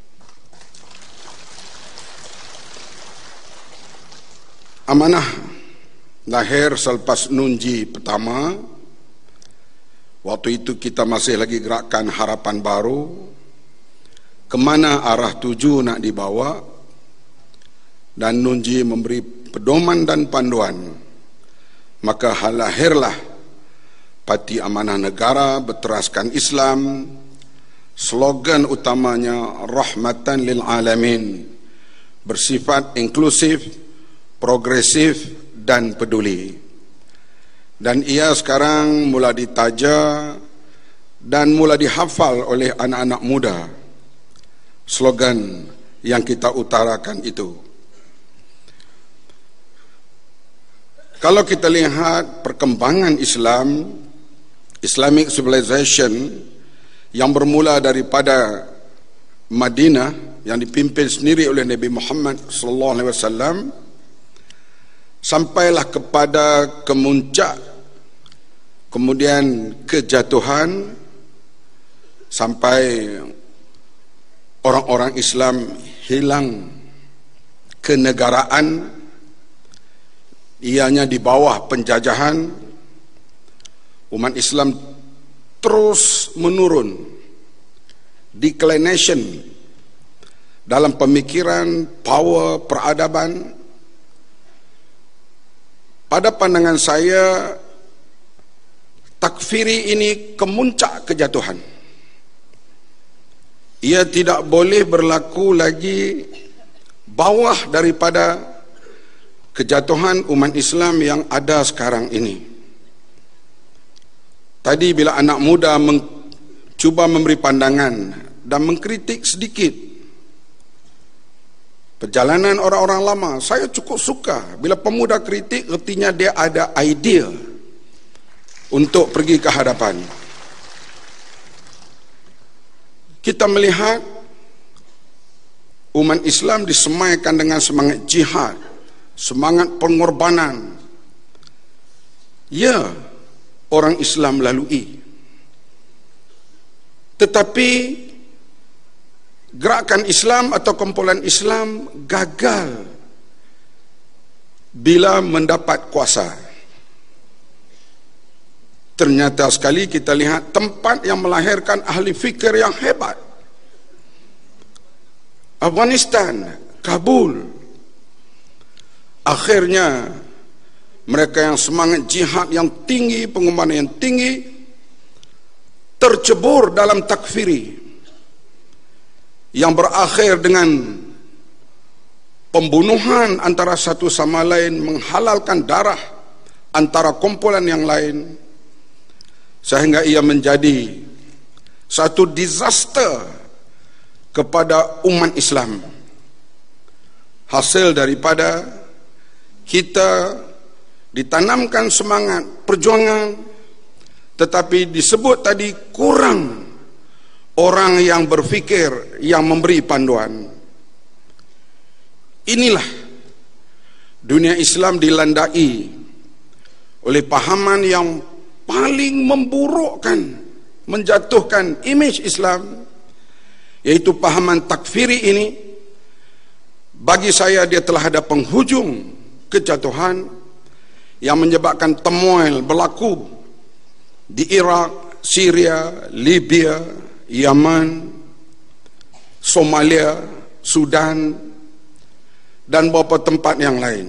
Amanah lahir selepas Nunji pertama. Waktu itu kita masih lagi gerakan harapan baru. Kemana arah tuju nak dibawa? Dan Nunji memberi pedoman dan panduan. Maka lahirlah Parti Amanah Negara berteraskan Islam. Slogan utamanya Rahmatan lil Alamin, bersifat inklusif, progresif dan peduli. Dan ia sekarang mula ditaja dan mula dihafal oleh anak-anak muda, slogan yang kita utarakan itu. Kalau kita lihat perkembangan Islam, Islamic civilization yang bermula daripada Madinah yang dipimpin sendiri oleh Nabi Muhammad sallallahu alaihi wasallam, sampailah kepada kemuncak, kemudian kejatuhan, sampai orang-orang Islam hilang kenegaraan, ianya di bawah penjajahan. Umat Islam terus menurun, declination dalam pemikiran, power, peradaban. Pada pandangan saya, takfiri ini kemuncak kejatuhan. Ia tidak boleh berlaku lagi bawah daripada kejatuhan umat Islam yang ada sekarang ini. Tadi bila anak muda cuba memberi pandangan dan mengkritik sedikit perjalanan orang-orang lama, saya cukup suka bila pemuda kritik, artinya dia ada idea untuk pergi ke hadapan. Kita melihat umat Islam disemaikan dengan semangat jihad, semangat pengorbanan. Ya, orang Islam lalui. Tetapi gerakan Islam atau kumpulan Islam gagal bila mendapat kuasa. Ternyata sekali kita lihat tempat yang melahirkan ahli fikir yang hebat. Afghanistan, Kabul. Akhirnya mereka yang semangat jihad yang tinggi, pengorbanan yang tinggi, tercebur dalam takfiri yang berakhir dengan pembunuhan antara satu sama lain, menghalalkan darah antara kumpulan yang lain, sehingga ia menjadi satu disaster kepada umat Islam. Hasil daripada kita ditanamkan semangat perjuangan, tetapi disebut tadi kurang orang yang berfikir, yang memberi panduan. Inilah dunia Islam dilandai oleh pahaman yang paling memburukkan, menjatuhkan image Islam, yaitu pahaman takfiri ini. Bagi saya dia telah ada penghujung kejatuhan yang menyebabkan turmoil berlaku di Iraq, Syria, Libya, Yaman, Somalia, Sudan, dan beberapa tempat yang lain.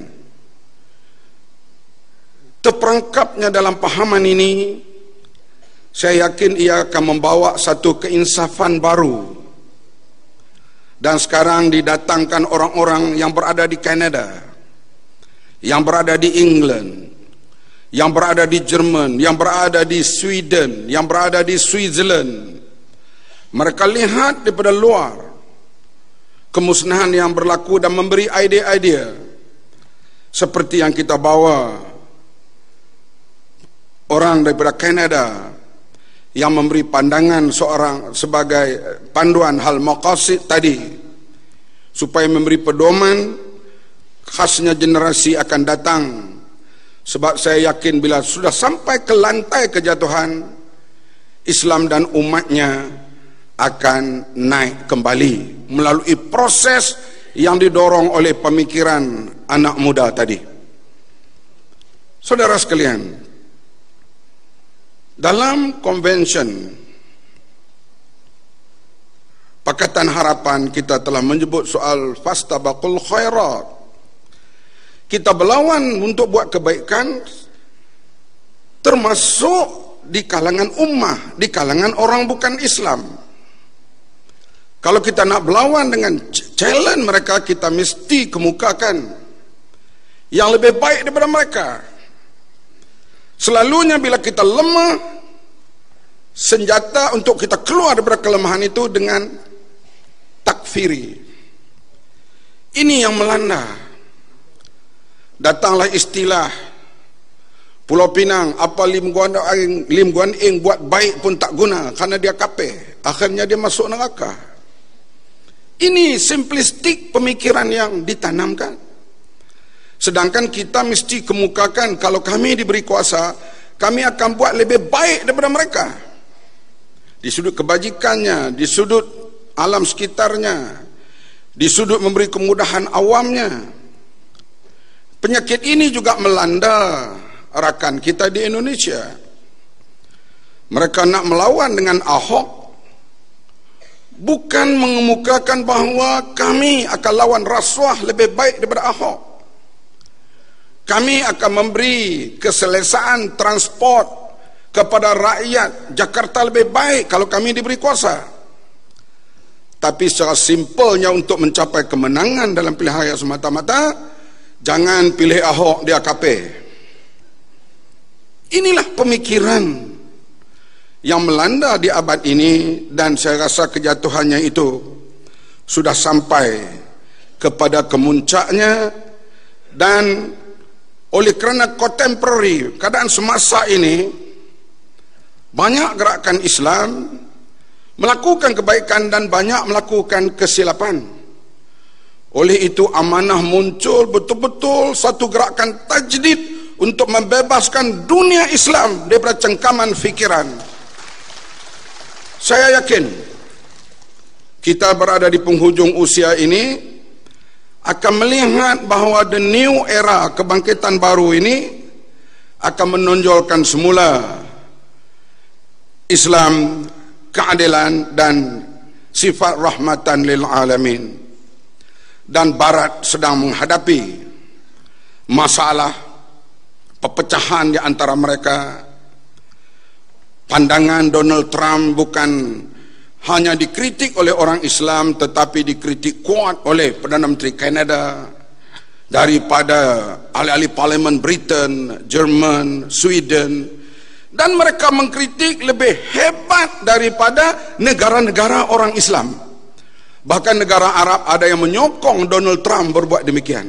Terperangkapnya dalam pahaman ini, saya yakin ia akan membawa satu keinsafan baru. Dan sekarang didatangkan orang-orang yang berada di Kanada, yang berada di England, yang berada di Jerman, yang berada di Sweden, yang berada di Switzerland. Mereka lihat daripada luar kemusnahan yang berlaku dan memberi idea-idea seperti yang kita bawa orang daripada Kanada yang memberi pandangan seorang sebagai panduan hal maqasid tadi, supaya memberi pedoman khasnya generasi akan datang. Sebab saya yakin bila sudah sampai ke lantai kejatuhan, Islam dan umatnya akan naik kembali melalui proses yang didorong oleh pemikiran anak muda tadi. Saudara sekalian, dalam konvensyen Pakatan Harapan kita telah menyebut soal fastabaqul khairat. Kita berlawan untuk buat kebaikan, termasuk di kalangan ummah, di kalangan orang bukan Islam. Kalau kita nak berlawan dengan challenge mereka, kita mesti kemukakan yang lebih baik daripada mereka. Selalunya bila kita lemah, senjata untuk kita keluar daripada kelemahan itu dengan takfiri. Ini yang melanda. Datanglah istilah Pulau Pinang, apa Lim Guan Eng buat baik pun tak guna kerana dia kafir, akhirnya dia masuk neraka. Ini simplistik pemikiran yang ditanamkan. Sedangkan kita mesti kemukakan kalau kami diberi kuasa, kami akan buat lebih baik daripada mereka. Di sudut kebajikannya, di sudut alam sekitarnya, di sudut memberi kemudahan awamnya. Penyakit ini juga melanda rakan kita di Indonesia. Mereka nak melawan dengan Ahok, bukan mengemukakan bahawa kami akan lawan rasuah lebih baik daripada Ahok. Kami akan memberi keselesaan transport kepada rakyat Jakarta lebih baik kalau kami diberi kuasa. Tapi secara simpelnya untuk mencapai kemenangan dalam pilihan raya semata-mata, jangan pilih Ahok di AKP. Inilah pemikiran yang melanda di abad ini, dan saya rasa kejatuhannya itu sudah sampai kepada kemuncaknya. Dan oleh kerana contemporary, keadaan semasa ini, banyak gerakan Islam melakukan kebaikan dan banyak melakukan kesilapan. Oleh itu amanah muncul betul-betul satu gerakan tajdid untuk membebaskan dunia Islam daripada cengkaman fikiran. Saya yakin kita berada di penghujung usia ini akan melihat bahawa the new era kebangkitan baru ini akan menonjolkan semula Islam, keadilan dan sifat rahmatan lil alamin. Dan Barat sedang menghadapi masalah perpecahan di antara mereka. Pandangan Donald Trump bukan hanya dikritik oleh orang Islam, tetapi dikritik kuat oleh Perdana Menteri Kanada, daripada ahli-ahli parlimen Britain, Jerman, Sweden, dan mereka mengkritik lebih hebat daripada negara-negara orang Islam. Bahkan negara Arab ada yang menyokong Donald Trump berbuat demikian.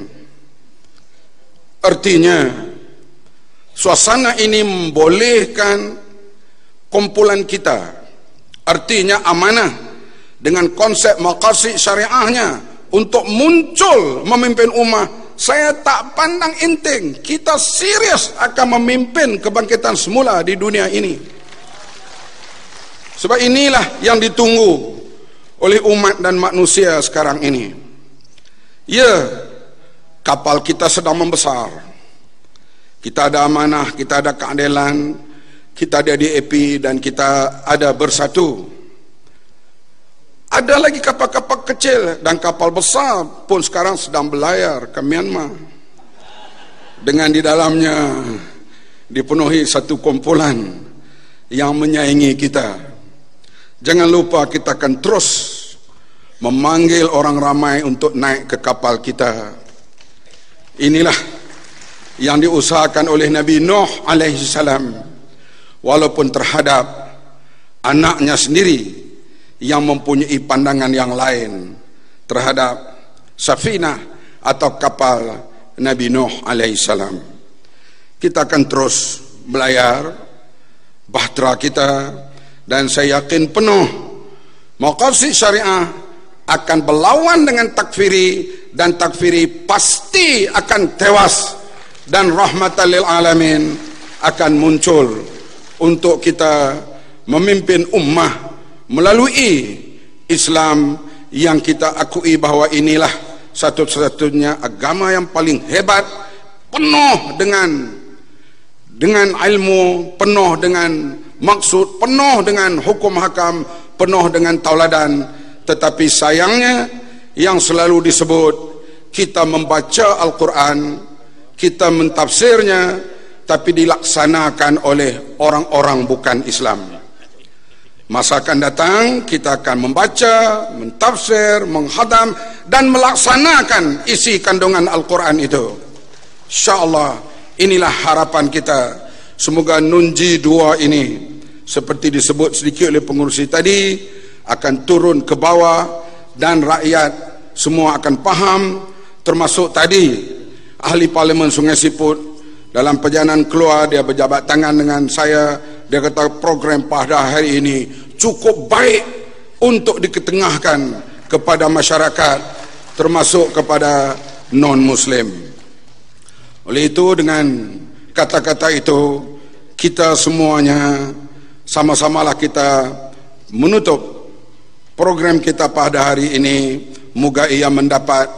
Artinya suasana ini membolehkan kumpulan kita, artinya amanah dengan konsep maqasid syariahnya, untuk muncul memimpin ummah. Saya tak pandang enteng, kita serius akan memimpin kebangkitan semula di dunia ini. Sebab inilah yang ditunggu oleh umat dan manusia sekarang ini. Ya, kapal kita sedang membesar. Kita ada amanah, kita ada keadilan, kita ada DAP, dan kita ada bersatu. Ada lagi kapal-kapal kecil dan kapal besar pun sekarang sedang berlayar ke Myanmar, dengan di dalamnya dipenuhi satu kumpulan yang menyaingi kita. Jangan lupa kita akan terus memanggil orang ramai untuk naik ke kapal kita. Inilah yang diusahakan oleh Nabi Nuh alaihi salam, walaupun terhadap anaknya sendiri yang mempunyai pandangan yang lain terhadap safinah atau kapal Nabi Nuh alaihi salam. Kita akan terus belayar bahtera kita, dan saya yakin penuh maqasid syariah akan berlawan dengan takfiri, dan takfiri pasti akan tewas, dan rahmatan lil alamin akan muncul untuk kita memimpin ummah melalui Islam yang kita akui bahawa inilah satu-satunya agama yang paling hebat, penuh dengan ilmu, penuh dengan maksud, penuh dengan hukum hakam, penuh dengan tauladan. Tetapi sayangnya yang selalu disebut, kita membaca Al-Quran, kita mentafsirnya, tapi dilaksanakan oleh orang-orang bukan Islam. Masa akan datang kita akan membaca, mentafsir, menghadam dan melaksanakan isi kandungan Al-Quran itu. InsyaAllah inilah harapan kita. Semoga Nunji 2 ini, seperti disebut sedikit oleh pengurusi tadi, akan turun ke bawah dan rakyat semua akan faham. Termasuk tadi ahli parlimen Sungai Siput dalam perjalanan keluar, dia berjabat tangan dengan saya. Dia kata program pada hari ini cukup baik untuk diketengahkan kepada masyarakat, termasuk kepada non-Muslim. Oleh itu, dengan kata-kata itu, kita semuanya sama-samalah kita menutup program kita pada hari ini. Moga ia mendapat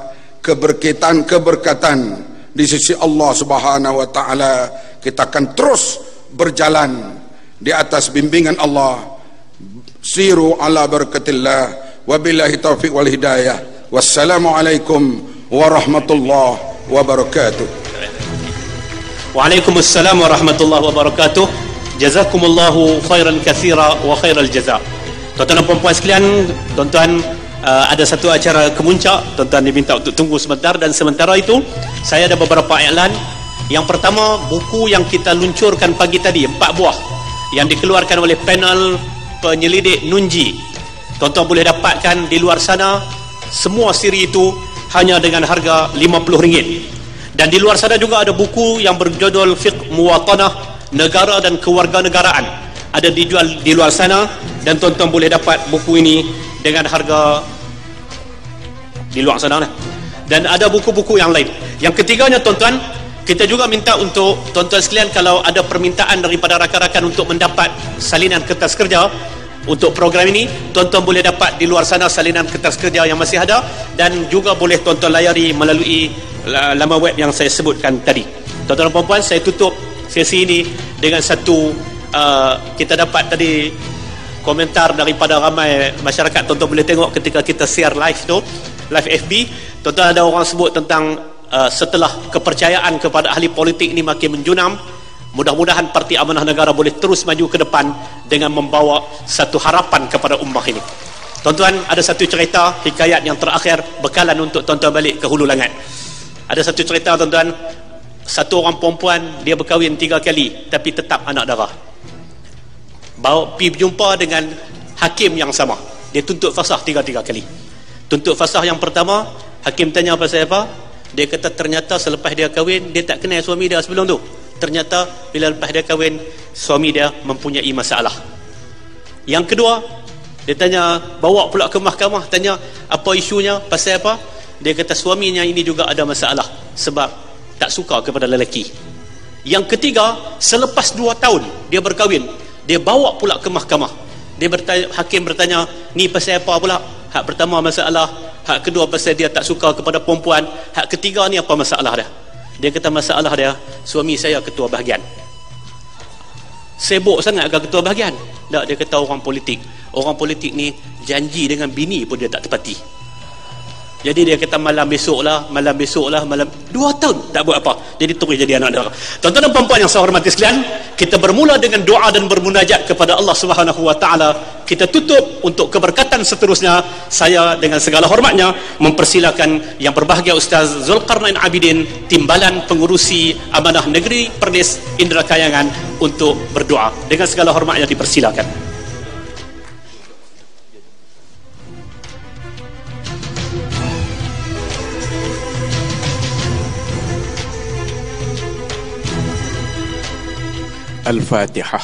keberkatan di sisi Allah Subhanahu wa taala. Kita akan terus berjalan di atas bimbingan Allah. Siru ala barakatillah, wabillahi taufiq wal hidayah. Wassalamualaikum warahmatullahi wabarakatuh. Waalaikumsalam warahmatullahi wabarakatuh. Jazakumullahu khairan katsira wa khairal jaza. Tuan-tuan dan puan-puan sekalian, tuan-tuan, ada satu acara kemuncak, tuan-tuan diminta untuk tunggu sebentar, dan sementara itu saya ada beberapa iklan. Yang pertama, buku yang kita luncurkan pagi tadi, 4 buah yang dikeluarkan oleh panel penyelidik Nunji. Tuan-tuan boleh dapatkan di luar sana. Semua siri itu hanya dengan harga RM50. Dan di luar sana juga ada buku yang berjudul Fiqh Muwatanah, Negara dan Kewarganegaraan. Ada dijual di luar sana, dan tuan-tuan boleh dapat buku ini dengan harga di luar sana. Dan ada buku-buku yang lain. Yang ketiganya, tuan-tuan, kita juga minta untuk tuan-tuan sekalian, kalau ada permintaan daripada rakan-rakan untuk mendapat salinan kertas kerja untuk program ini, tuan-tuan boleh dapat di luar sana salinan kertas kerja yang masih ada, dan juga boleh tuan-tuan layari melalui laman web yang saya sebutkan tadi. Tuan-tuan dan puan-puan, saya tutup sesi ini dengan satu kita dapat tadi komentar daripada ramai masyarakat. Tuan-tuan boleh tengok ketika kita share live tu, live FB, tuan-tuan ada orang sebut tentang setelah kepercayaan kepada ahli politik ini makin menjunam, mudah-mudahan Parti Amanah Negara boleh terus maju ke depan dengan membawa satu harapan kepada ummah ini. Tuan-tuan, ada satu cerita hikayat yang terakhir, bekalan untuk tuan-tuan balik ke Hulu Langat. Ada satu cerita, tuan-tuan, satu orang perempuan, dia berkahwin 3 kali tapi tetap anak darah. Bawa pergi berjumpa dengan hakim yang sama, dia tuntut fasah 3 kali. Tuntut fasah yang pertama, hakim tanya pasal apa, dia kata ternyata selepas dia kahwin, dia tak kenal suami dia sebelum tu. Ternyata bila lepas dia kahwin, suami dia mempunyai masalah. Yang kedua, dia tanya, bawa pula ke mahkamah, tanya apa isunya, pasal apa. Dia kata suaminya ini juga ada masalah sebab tak suka kepada lelaki. Yang ketiga, selepas 2 tahun dia berkahwin, dia bawa pula ke mahkamah. Dia bertanya, hakim bertanya, ni pasal apa pula? Hak pertama masalah, hak kedua pasal dia tak suka kepada perempuan, hak ketiga ni apa masalah dia? Dia kata masalah dia, suami saya ketua bahagian. Sibuk sangat ke ketua bahagian? Tak, dia kata orang politik. Orang politik ni janji dengan bini pun dia tak tepati. Jadi dia kata malam besok lah, 2 tahun tak buat apa. Jadi terus jadi anak darah. Tuan-tuan dan puan-puan yang saya hormati sekalian, kita bermula dengan doa dan bermunajat kepada Allah Subhanahu wa taala. Kita tutup untuk keberkatan seterusnya. Saya dengan segala hormatnya mempersilakan yang berbahagia Ustaz Zulkarnain Abidin, Timbalan Pengurusi Amanah Negeri Perlis Indra Kayangan, untuk berdoa. Dengan segala hormatnya dipersilakan. Al-Fatihah.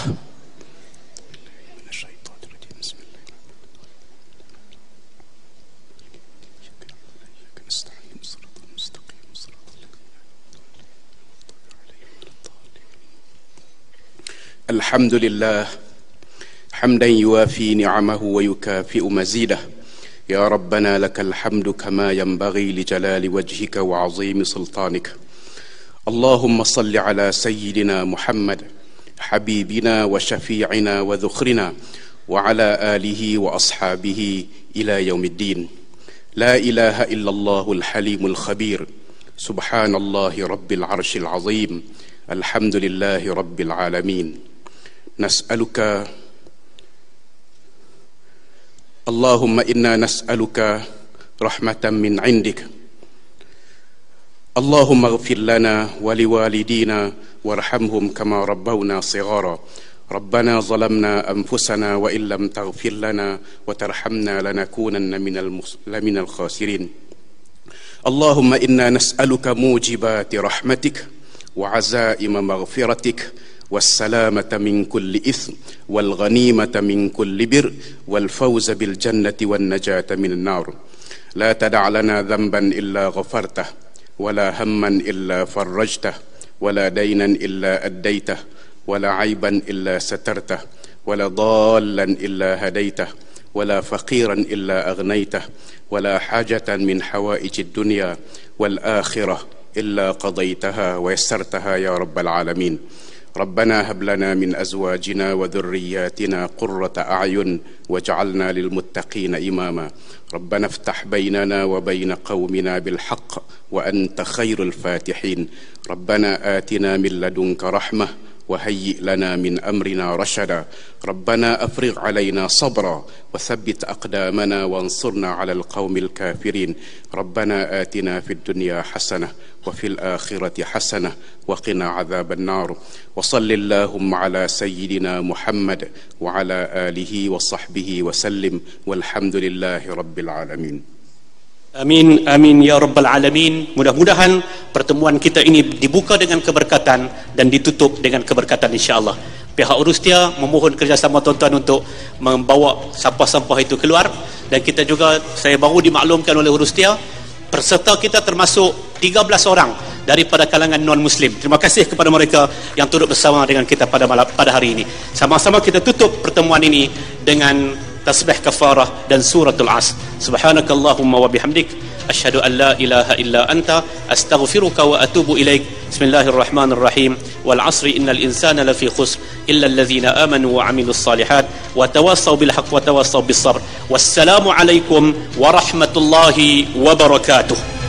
الحمد لله حمدا يوافي نعمه ويكافئ مزيده يا ربنا لك الحمد كما ينبغي لجلال وجهك وعظيم سلطانك اللهم صل على سيدنا محمد حبيبنا وشفيعنا وذخرنا وعلى آله وأصحابه إلى يوم الدين لا إله إلا الله الحليم الخبير سبحان الله رب العرش العظيم الحمد لله رب العالمين نسألك اللهم إنا نسألك رحمة من عندك اللهم اغفر لنا ولوالدينا وارحمهم كما ربونا صغارا ربنا ظلمنا أنفسنا وإن لم تغفر لنا وترحمنا لنكونن من الخاسرين اللهم إنا نسألك موجبات رحمتك وعزائم مغفرتك والسلامة من كل إثم والغنيمة من كل بر والفوز بالجنة والنجاة من النار لا تدع لنا ذنبا إلا غفرته ولا هما إلا فرجته ولا دينا إلا أديته ولا عيبا إلا سترته ولا ضالا إلا هديته ولا فقيرا إلا أغنيته ولا حاجة من حوائج الدنيا والآخرة إلا قضيتها ويسرتها يا رب العالمين. ربنا هب لنا من أزواجنا وذرياتنا قرة أعين واجعلنا للمتقين إماما. ربنا افتح بيننا وبين قومنا بالحق وأنت خير الفاتحين. ربنا آتنا من لدنك رحمة وهيئ لنا من أمرنا رشدا. ربنا أفرغ علينا صبرا وثبت أقدامنا وانصرنا على القوم الكافرين. ربنا آتنا في الدنيا حسنة وفي الآخرة حسنة وقنا عذاب النار. وصل اللهم على سيدنا محمد وعلى آله وصحبه وسلم والحمد لله رب العالمين. Amin, amin ya rabbal alamin. Mudah-mudahan pertemuan kita ini dibuka dengan keberkatan dan ditutup dengan keberkatan insya-Allah. Pihak Urustia memohon kerjasama tuan-tuan untuk membawa sampah-sampah itu keluar, dan kita juga, saya baru dimaklumkan oleh Urustia, peserta kita termasuk 13 orang daripada kalangan non-muslim. Terima kasih kepada mereka yang turut bersama dengan kita pada hari ini. Sama-sama kita tutup pertemuan ini dengan tasbih kafarah dan suratul Asr. Subhanakallahumma wa bihamdik asyhadu an la ilaha illa anta astaghfiruka wa atubu ilaik. Bismillahirrahmanirrahim. Wal 'asri innal insana lafi khusr illa alladhina amanu wa 'amilus salihat wa tawassaw bil haqq wa tawassaw bis sabr. Wassalamu alaikum warahmatullahi wabarakatuh.